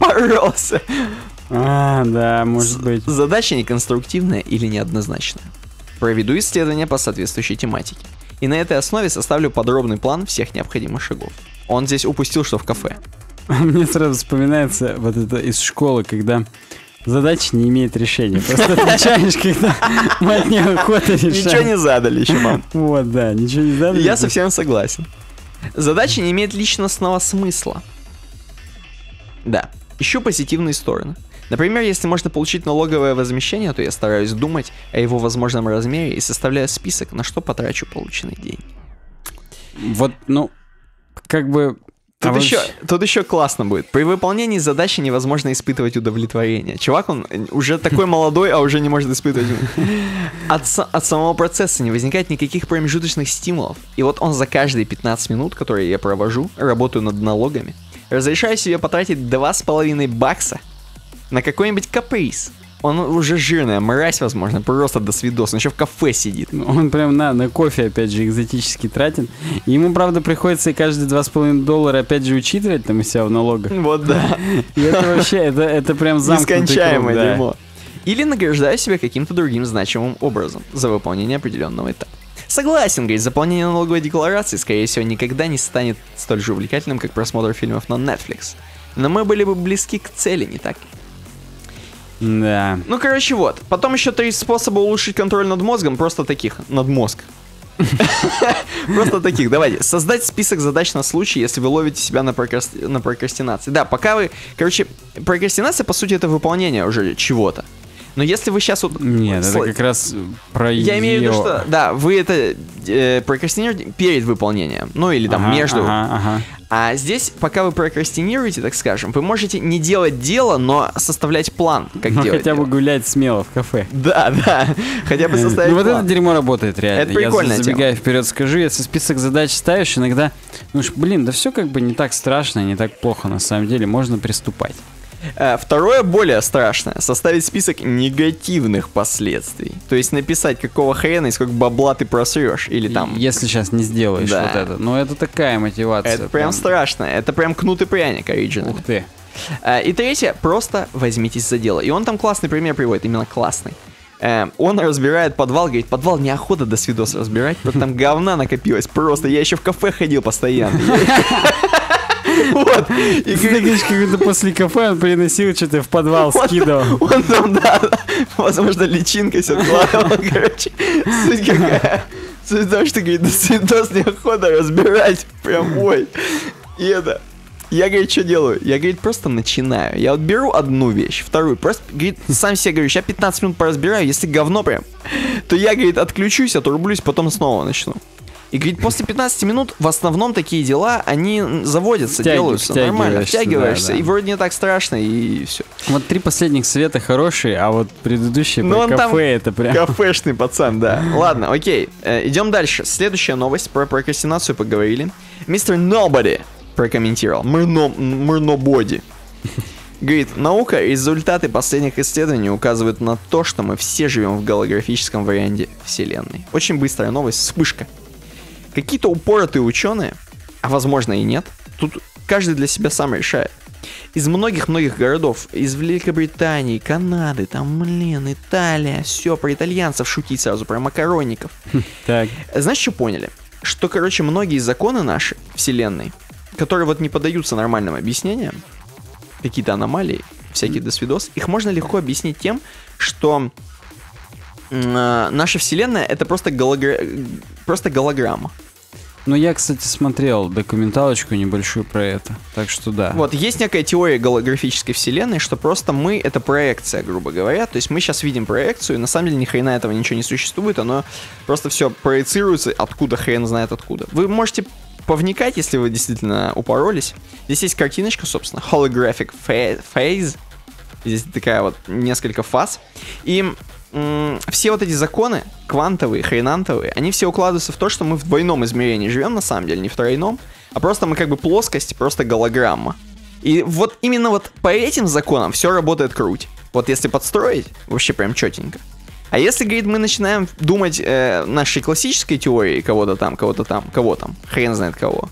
Да, может быть. Задача неконструктивная или неоднозначная. Проведу исследование по соответствующей тематике. И на этой основе составлю подробный план всех необходимых шагов. Он здесь упустил, что в кафе. Мне сразу вспоминается вот это из школы, когда задача не имеет решения. Просто отвечаешь, когда мы от нее охота решаем. Ничего не задали еще, мам. Вот, да, ничего не задали. Я совсем согласен. Задача не имеет личностного смысла. Да. Ищу позитивные стороны. Например, если можно получить налоговое возмещение, то я стараюсь думать о его возможном размере и составляю список, на что потрачу полученные деньги. Вот, как бы... Тут еще классно будет. При выполнении задачи невозможно испытывать удовлетворение. Чувак, он уже такой молодой, а уже не может испытывать. От самого процесса не возникает никаких промежуточных стимулов. И вот он за каждые 15 минут, которые я провожу, работаю над налогами, разрешаю себе потратить $2,5 на какой-нибудь каприз. Он уже жирная мразь, возможно, просто до свидос. Он еще в кафе сидит. Он прям на кофе, опять же, экзотически тратит. И ему, правда, приходится и каждые $2,5, опять же, учитывать там у себя в налогах. Вот да. И это вообще, это прям замкнутый нескончаемое круг, да. дерьмо. Или награждаю себя каким-то другим значимым образом за выполнение определенного этапа. Согласен, говорит, заполнение налоговой декларации, скорее всего, никогда не станет столь же увлекательным, как просмотр фильмов на Netflix. Но мы были бы близки к цели, не так ли? Да. Ну, короче, вот. Потом еще 3 способа улучшить контроль над мозгом, просто таких. Над мозг. Просто таких. Давайте. Создать список задач на случай, если вы ловите себя на прокрастинации. Да, пока вы... Короче, прокрастинация, по сути, это выполнение уже чего-то. Но если вы сейчас вот... Нет, это как раз про Я имею в виду, что... Да, вы это прокрастинируете перед выполнением. Ну, или там между. А здесь, пока вы прокрастинируете, так скажем, вы можете не делать дело, но составлять план, как делать хотя бы гулять смело в кафе. Да, хотя бы составить план. Ну, вот это дерьмо работает реально. Это прикольная Я забегая вперед скажу, если список задач ставишь, иногда... Ну, да все как бы не так страшно, не так плохо, на самом деле, можно приступать. Второе, более страшное, составить список негативных последствий. То есть написать, какого хрена и сколько бабла ты просрешь. Или там... Если сейчас не сделаешь вот это. Но это такая мотивация. Это прям страшно. Это прям кнут и пряник оригинал. Ух ты. И третье, просто возьмитесь за дело. И он там классный пример приводит, именно классный. Он разбирает подвал, говорит, подвал неохота до свидос разбирать, потому там говна накопилось просто. Я еще в кафе ходил постоянно. Вот. И ты говоришь, как будто после кафе он приносил что-то в подвал, скидывал. Он там, да, возможно, личинкой все откладывал, короче. Суть какая? Суть в том, что, говорит, до свидос неохота разбирать. Прям, ой. И это... Я, говорит, что делаю? Я, говорит, просто начинаю. Я вот беру одну вещь, вторую. Просто, говорит, сам себе говорю, сейчас 15 минут поразбираю. Если говно прям, то я, говорит, отключусь, отрублюсь, потом снова начну. И, говорит, после 15 минут в основном такие дела, они заводятся, делаются нормально, втягиваешься, да. И вроде не так страшно, и все. Вот 3 последних совета хорошие, а вот предыдущие про кафе это прям... Кафешный пацан, да. Ладно, окей, идем дальше. Следующая новость, про прокрастинацию поговорили. Мистер Nobody прокомментировал. Мырнободи. Говорит, наука и результаты последних исследований указывают на то, что мы все живем в голографическом варианте Вселенной. Очень быстрая новость, вспышка. Какие-то упоротые ученые, а возможно и нет, тут каждый для себя сам решает. Из многих-многих городов, из Великобритании, Канады, там, Италия, все, про итальянцев шутить сразу, про макаронников. Так. Знаешь, что поняли? Что, короче, многие законы наши, Вселенной, которые вот не поддаются нормальным объяснениям, какие-то аномалии, всякие досвидос, их можно легко объяснить тем, что наша Вселенная это просто голограмма. Ну, я, кстати, смотрел документалочку небольшую про это, так что да. Вот, есть некая теория голографической вселенной, что просто мы — это проекция, грубо говоря. То есть мы сейчас видим проекцию, и на самом деле ни хрена этого ничего не существует, оно просто все проецируется, откуда хрен знает откуда. Вы можете повникать, если вы действительно упоролись. Здесь есть картиночка, собственно, holographic phase. Здесь такая вот несколько фаз. И все вот эти законы, квантовые, хренантовые, они все укладываются в то, что мы в двойном измерении живем, на самом деле, не в тройном, а просто мы как бы плоскость, просто голограмма. И вот именно вот по этим законам все работает круть. Вот если подстроить, вообще прям четенько. А если, говорит, мы начинаем думать нашей классической теорией кого там, хрен знает кого.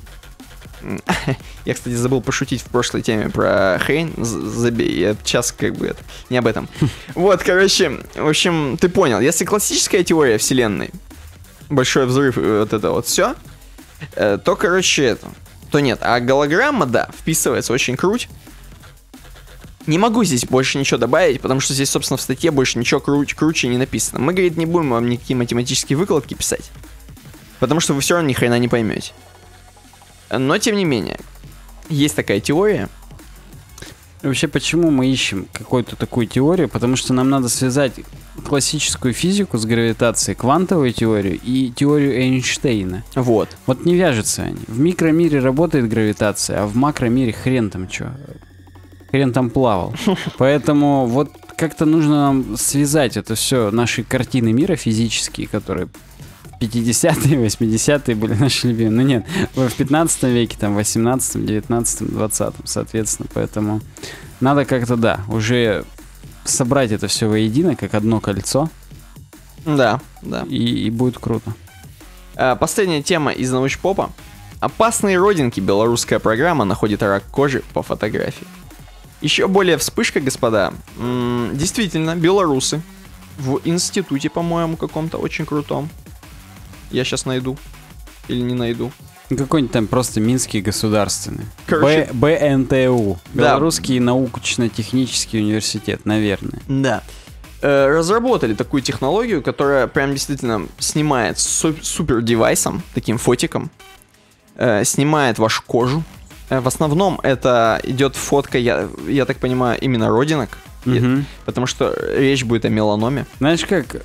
Я, кстати, забыл пошутить в прошлой теме про хрень. Забей, я сейчас как бы не об этом. Вот, короче, в общем, ты понял. Если классическая теория вселенной, большой взрыв, вот это вот все, то, короче, то нет. А голограмма, да, вписывается очень круть. Не могу здесь больше ничего добавить, потому что здесь, собственно, в статье больше ничего круче не написано. Мы, говорит, не будем вам никакие математические выкладки писать, потому что вы все равно ни хрена не поймете. Но, тем не менее, есть такая теория. Вообще, почему мы ищем какую-то такую теорию? Потому что нам надо связать классическую физику с гравитацией, квантовую теорию и теорию Эйнштейна. Вот. Вот не вяжутся они. В микромире работает гравитация, а в макромире хрен там что. Хрен там плавал. Поэтому вот как-то нужно нам связать это все, наши картины мира физические, которые... 50-е, 80-е были наши любимые. Ну нет, в 15 веке, там, 18-м, 19-м, 20-м, соответственно. Поэтому надо как-то, да, уже собрать это все воедино, как одно кольцо, Да, да. и будет круто. Последняя тема из научпопа. Опасные родинки. Белорусская программа находит рак кожи по фотографии. Еще более вспышка, господа. Действительно, белорусы в институте, по-моему, каком-то очень крутом. Я сейчас найду. Или не найду. Какой-нибудь там просто Минский государственный. Короче, БНТУ. Да. Белорусский научно-технический университет, наверное. Да. Разработали такую технологию, которая прям действительно снимает супер девайсом, таким фотиком, снимает вашу кожу. В основном это идет фотка, я так понимаю, именно родинок, Мгм. потому что речь будет о меланоме. Знаешь, как...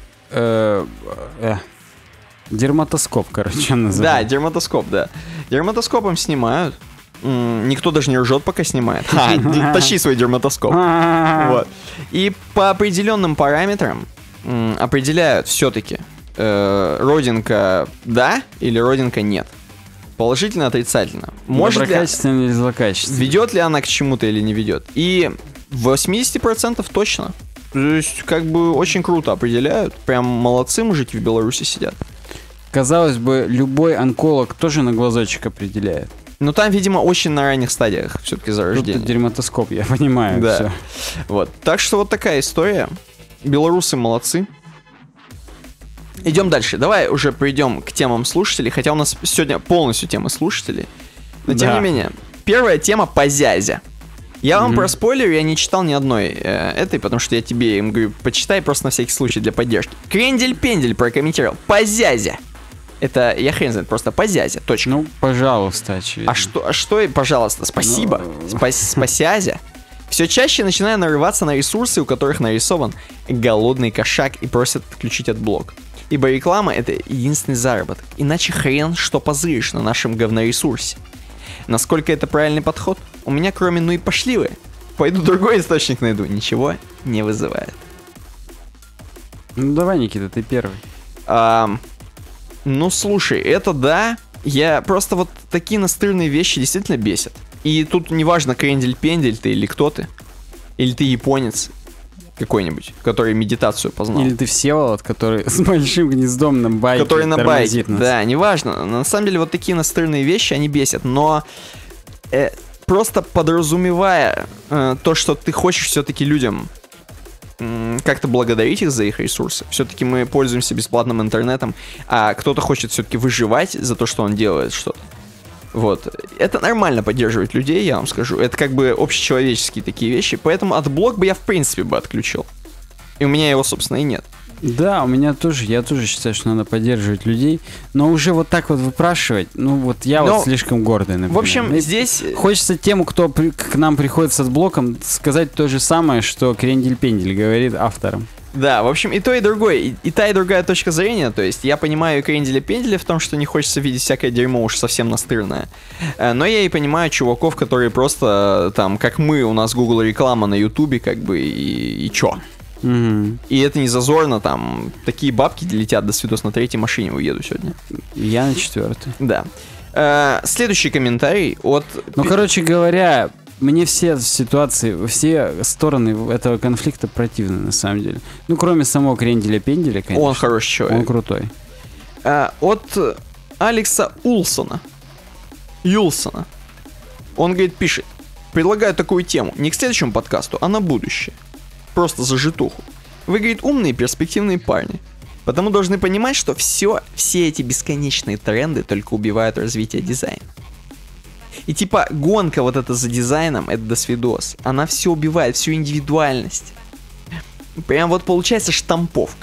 дерматоскоп, короче, он Да, называется. дерматоскоп, да. Дерматоскопом снимают. Никто даже не ржет, пока снимает. Тащи свой дерматоскоп. Вот. И по определенным параметрам определяют все-таки родинка да или родинка нет. Положительно, отрицательно. Может ли, Доброкачественно или злокачественно? ведет ли она к чему-то или не ведет. И 80% точно. То есть, как бы очень круто определяют. Прям молодцы мужики в Беларуси сидят. Казалось бы, любой онколог тоже на глазочек определяет. Но там, видимо, очень на ранних стадиях все-таки Тут зарождения. дерматоскоп, я понимаю. Да. Всё. Вот. Так что вот такая история. Белорусы молодцы. Идем дальше. Давай уже перейдем к темам слушателей. Хотя у нас сегодня полностью темы слушателей. Но тем Да. не менее. Первая тема по зязе. Я вам проспойлерю, я не читал ни одной этой, потому что я тебе им говорю, почитай просто на всякий случай для поддержки. Крендель-пендель прокомментировал. По зязе. Это, я хрен знает, просто по зязе. Точка. Ну, пожалуйста, очевидно. А что, пожалуйста, спасибо. Спасязя. Все чаще начинаю нарываться на ресурсы, у которых нарисован голодный кошак и просят отключить отблок. Ибо реклама — это единственный заработок. Иначе хрен что позыришь на нашем говноресурсе. Насколько это правильный подход? У меня кроме «ну и пошли вы», пойду другой источник найду. Ничего не вызывает. Ну, давай, Никита, ты первый. Ну, слушай, это да. Я просто вот такие настырные вещи действительно бесят. И тут неважно, крендель-пендель ты или кто ты. Или ты японец какой-нибудь, который медитацию познал. Или ты Всеволод, который с большим гнездом на байке Который на байке. тормозит нас. Да, неважно. На самом деле вот такие настырные вещи, они бесят. Но просто подразумевая то, что ты хочешь все-таки людям как-то благодарить их за их ресурсы. Все-таки мы пользуемся бесплатным интернетом, а кто-то хочет все-таки выживать за то, что он делает что-то. Вот. Это нормально поддерживать людей, я вам скажу. Это как бы общечеловеческие такие вещи. Поэтому отблок бы я в принципе бы отключил. И у меня его, собственно, и нет. Да, у меня тоже, я тоже считаю, что надо поддерживать людей, но уже вот так вот выпрашивать, ну вот я вот слишком гордый, например. В общем, И здесь... Хочется тем, кто к нам приходит с отблоком, сказать то же самое, что Крендель-Пендель говорит авторам. Да, в общем, и то, и другое, и та, и другая точка зрения. То есть я понимаю кренделя-пенделя в том, что не хочется видеть всякое дерьмо уж совсем настырное. Но я и понимаю чуваков, которые просто там, как мы, у нас Google реклама на Ютубе, как бы, и чё? Угу. И это не зазорно, там, такие бабки летят, до свидос, на третьей машине уеду сегодня. Я на четвертой. Да. Следующий комментарий от... Ну, короче говоря, мне все ситуации, все стороны этого конфликта противны, на самом деле. Ну, кроме самого Кренделя-Пенделя, конечно. Он хороший человек. Он крутой. От Алекса Юлсона. Он, говорит, пишет: предлагаю такую тему не к следующему подкасту, а на будущее. Просто за житуху. Вы, говорит, умные и перспективные парни. Потому должны понимать, что все эти бесконечные тренды только убивают развитие дизайна. И типа гонка вот эта за дизайном, это досвидос. Она все убивает, всю индивидуальность. Прям вот получается штамповка.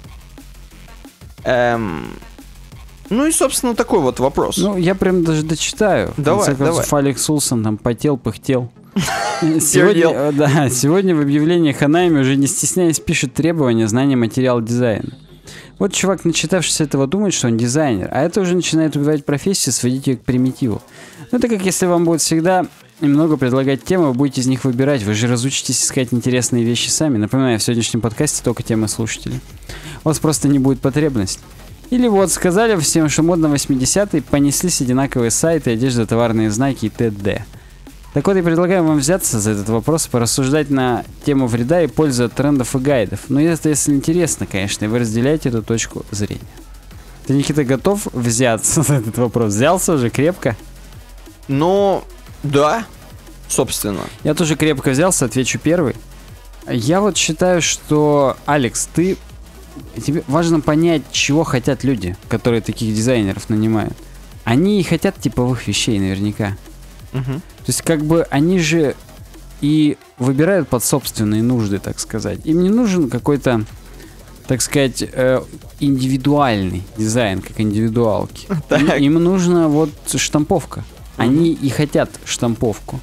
Ну и, собственно, такой вот вопрос. Ну, я прям даже дочитаю. Давай, В конце концов, давай. Алекс Улсон там потел, пыхтел. Пердел. Сегодня в объявлении Ханайми, уже не стесняясь, пишет требования знания материала дизайна. Вот чувак, начитавшись этого, думает, что он дизайнер, а это уже начинает убивать профессию, сводить ее к примитиву. Ну, это как если вам будет всегда немного предлагать темы, вы будете из них выбирать, вы же разучитесь искать интересные вещи сами. Напоминаю, в сегодняшнем подкасте только темы слушателей. У вас просто не будет потребности. Или вот, сказали всем, что модно 80-е, понеслись одинаковые сайты, одежда, товарные знаки и т.д. Так вот, и предлагаю вам взяться за этот вопрос, порассуждать на тему вреда и пользы от трендов и гайдов. Но это если интересно, конечно, и вы разделяете эту точку зрения. Ты, Никита, готов взяться за этот вопрос? Взялся уже крепко? Ну, да, собственно. Я тоже крепко взялся, отвечу первый. Я вот считаю, что, Алекс, тебе важно понять, чего хотят люди, которые таких дизайнеров нанимают. Они и хотят типовых вещей наверняка. Мгм. То есть как бы они же и выбирают под собственные нужды, так сказать. Им не нужен какой-то, так сказать, индивидуальный дизайн, как индивидуалки. Так. Им нужна вот штамповка. Они и хотят штамповку.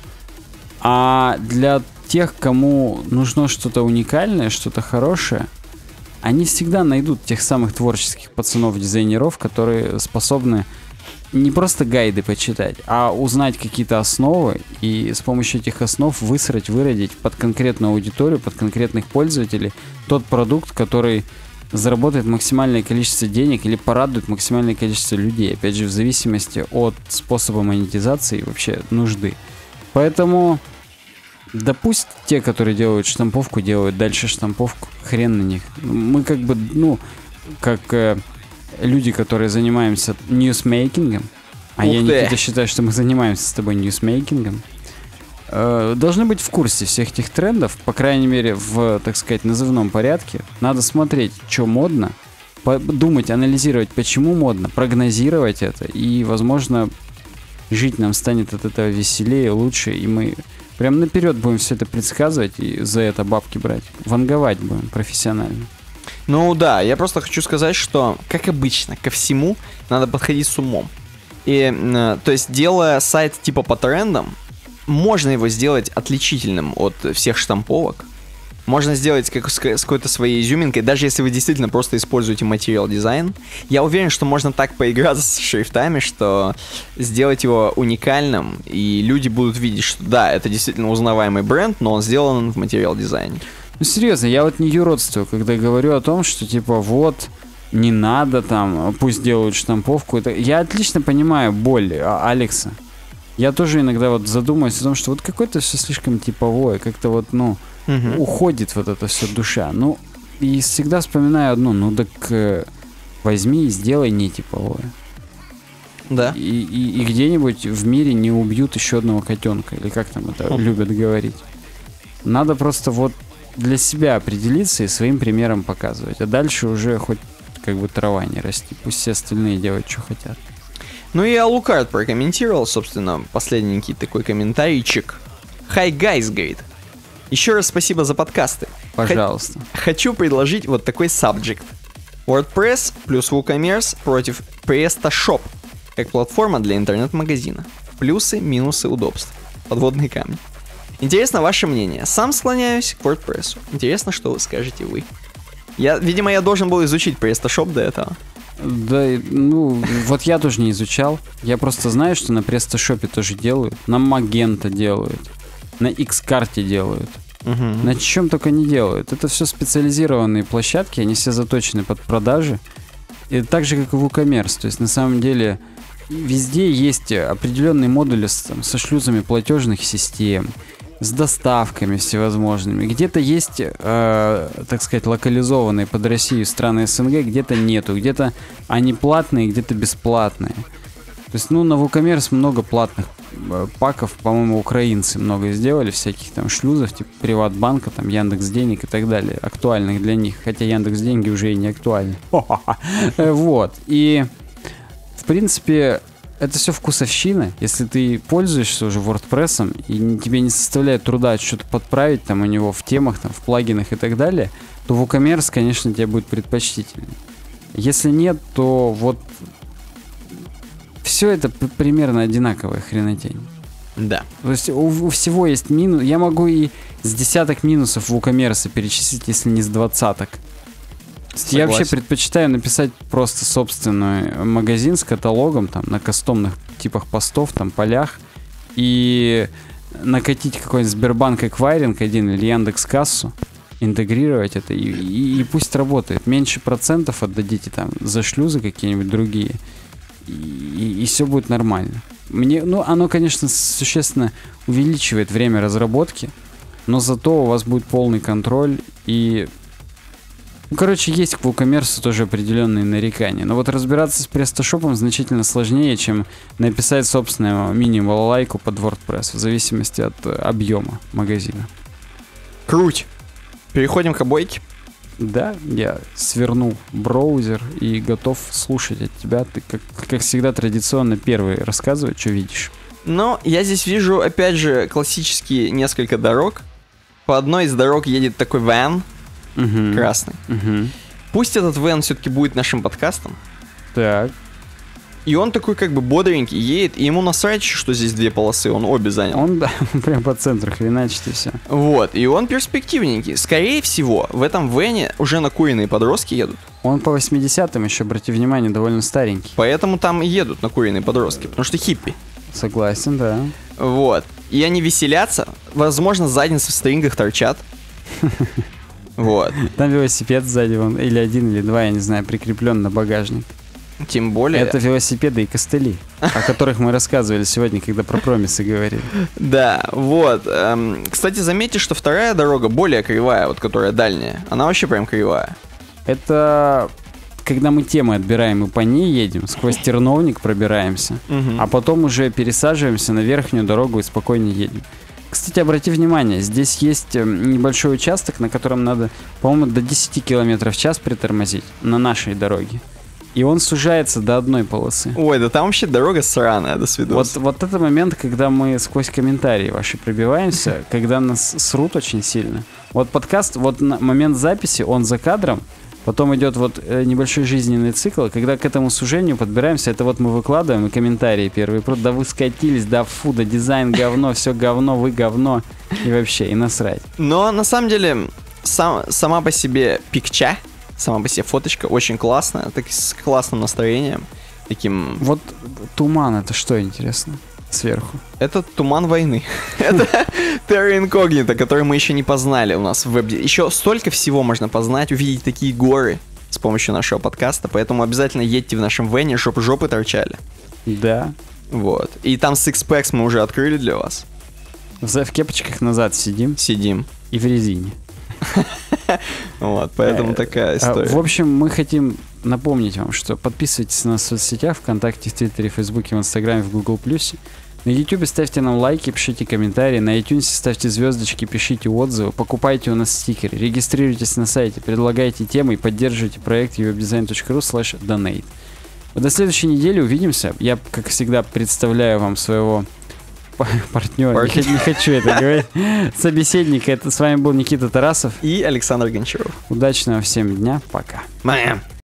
А для тех, кому нужно что-то уникальное, что-то хорошее, они всегда найдут тех самых творческих пацанов-дизайнеров, которые способны не просто гайды почитать, а узнать какие-то основы и с помощью этих основ выродить под конкретную аудиторию, под конкретных пользователей тот продукт, который заработает максимальное количество денег или порадует максимальное количество людей. Опять же, в зависимости от способа монетизации и вообще нужды. Поэтому, да пусть те, которые делают штамповку, делают дальше штамповку. Хрен на них. Мы как бы, как люди, которые занимаемся ньюсмейкингом, а Ух я, ты. Никита, считаю, что мы занимаемся с тобой ньюсмейкингом, должны быть в курсе всех этих трендов, по крайней мере, в, так сказать, назывном порядке. Надо смотреть, что модно, думать, анализировать, почему модно, прогнозировать это, и, возможно, жить нам станет от этого веселее, лучше, и мы прям наперед будем все это предсказывать и за это бабки брать. Ванговать будем профессионально. Ну да, я просто хочу сказать, что, как обычно, ко всему надо подходить с умом. И, то есть, делая сайт типа по трендам, можно его сделать отличительным от всех штамповок. Можно сделать с какой-то своей изюминкой, даже если вы действительно просто используете материал дизайн. Я уверен, что можно так поиграться с шрифтами, что сделать его уникальным, и люди будут видеть, что да, это действительно узнаваемый бренд, но он сделан в материал дизайне. Ну серьезно, я вот не юродствую, когда говорю о том, что типа вот не надо там, пусть делают штамповку. Я отлично понимаю боль Алекса. Я тоже иногда вот задумываюсь о том, что вот какое-то все слишком типовое, как-то вот, уходит вот это все душа. Ну, и всегда вспоминаю одно, так возьми и сделай не типовое. Да. И где-нибудь в мире не убьют еще одного котенка, или как там это любят говорить. Надо просто вот для себя определиться и своим примером показывать. А дальше уже хоть как бы трава не расти. Пусть все остальные делают, что хотят. Ну и Alucard прокомментировал, собственно, последненький такой комментарийчик. Hi guys, говорит. Еще раз спасибо за подкасты. Пожалуйста. Хочу предложить вот такой subject. WordPress плюс WooCommerce против PrestaShop как платформа для интернет-магазина. Плюсы, минусы, удобства. Подводные камни. Интересно ваше мнение. Сам склоняюсь к WordPress. Интересно, что вы скажете вы. Видимо, я должен был изучить PrestaShop до этого. Да, вот я тоже не изучал. Я просто знаю, что на PrestaShop тоже делают. На Magento делают. На X-карте делают. На чем только не делают. Это все специализированные площадки, они все заточены под продажи. И так же, как и WooCommerce. То есть, на самом деле, везде есть определенные модули со шлюзами платежных систем, с доставками всевозможными. Где-то есть, так сказать, локализованные под Россию страны СНГ, где-то нету. Где-то они платные, где-то бесплатные. То есть, на WooCommerce много платных паков, по-моему, украинцы много сделали, всяких там шлюзов, типа Приватбанка, там Яндекс.Денег и так далее, актуальных для них, хотя Яндекс.Деньги уже и не актуальны. Вот. И, в принципе, это все вкусовщина. Если ты пользуешься уже WordPress, и тебе не составляет труда что-то подправить там у него в темах, там, в плагинах и так далее, то WooCommerce, конечно, тебе будет предпочтительнее. Если нет, то вот все это примерно одинаковая хренотень. Да. То есть у всего есть минус. Я могу и с десяток минусов WooCommerce перечислить, если не с двадцаток. Я вообще предпочитаю написать просто собственный магазин с каталогом, там, на кастомных типах постов, там, полях, и накатить какой-нибудь Сбербанк эквайринг один или Яндекс.Кассу, интегрировать это, и пусть работает. Меньше процентов отдадите там за шлюзы какие-нибудь другие, и все будет нормально. Оно, конечно, существенно увеличивает время разработки, но зато у вас будет полный контроль и... есть к WooCommerce тоже определенные нарекания. Но вот разбираться с PrestaShop значительно сложнее, чем написать собственную мини-балалайку под WordPress, в зависимости от объема магазина. Круть! Переходим к обойке. Да, я свернул браузер и готов слушать от тебя. Ты, как всегда, традиционно первый рассказывай, что видишь. Но я здесь вижу, опять же, классические несколько дорог. По одной из дорог едет такой вэн, красный. Пусть этот вэн все-таки будет нашим подкастом. Так. И он такой как бы бодренький едет, и ему насрать, что здесь две полосы, он обе занял. Он, да, прям по центру хреначит и все. Вот, и он перспективненький. Скорее всего, в этом вэне уже накуренные подростки едут. Он по 80-м еще, обрати внимание, довольно старенький. Поэтому там и едут накуренные подростки, потому что хиппи. Согласен, да. Вот. И они веселятся, возможно, задницы в стрингах торчат. Вот. Там велосипед сзади, или один, или два, я не знаю, прикреплен на багажник. Тем более... Это велосипеды и костыли, о которых мы рассказывали сегодня, когда про промисы говорили. Да, вот. Кстати, заметьте, что вторая дорога более кривая, вот которая дальняя. Она вообще прям кривая. Это когда мы темы отбираем и по ней едем, сквозь терновник пробираемся, а потом уже пересаживаемся на верхнюю дорогу и спокойнее едем. Кстати, обрати внимание, здесь есть небольшой участок, на котором надо, по-моему, до 10 км в час притормозить на нашей дороге. И он сужается до одной полосы. Ой, да там вообще дорога сраная, до свидос. Вот это момент, когда мы сквозь комментарии ваши пробиваемся, когда нас срут очень сильно. Вот подкаст, вот на момент записи, он за кадром, потом идет вот небольшой жизненный цикл, когда к этому сужению подбираемся, это вот мы выкладываем и комментарии первые. Да вы скатились, да фу, да дизайн говно, все говно, вы говно, и вообще, и насрать. Но на самом деле, сама по себе пикча, сама по себе фоточка очень классная, так с классным настроением, таким... Вот туман, это что, интересно, сверху? Это туман войны. Это Terra Incognita, который мы еще не познали у нас в вебе. Еще столько всего можно познать, увидеть такие горы с помощью нашего подкаста, поэтому обязательно едьте в нашем вене, чтобы жопы торчали. Да. Вот. И там Six Packs мы уже открыли для вас. В кепочках назад сидим. И в резине. Вот, поэтому такая история. В общем, мы хотим напомнить вам, что подписывайтесь на нас в соцсетях, ВКонтакте, в Твиттере, Фейсбуке, в Инстаграме, в Гугл+. На Ютубе ставьте нам лайки, пишите комментарии, на iTunes ставьте звездочки, пишите отзывы, покупайте у нас стикеры, регистрируйтесь на сайте, предлагайте темы и поддерживайте проект uwebdesign.ru/donate. До следующей недели увидимся. Я, как всегда, представляю вам своего партнера. Не хочу это говорить. Собеседника. Это с вами был Никита Тарасов и Александр Гончаров. Удачного всем дня. Пока.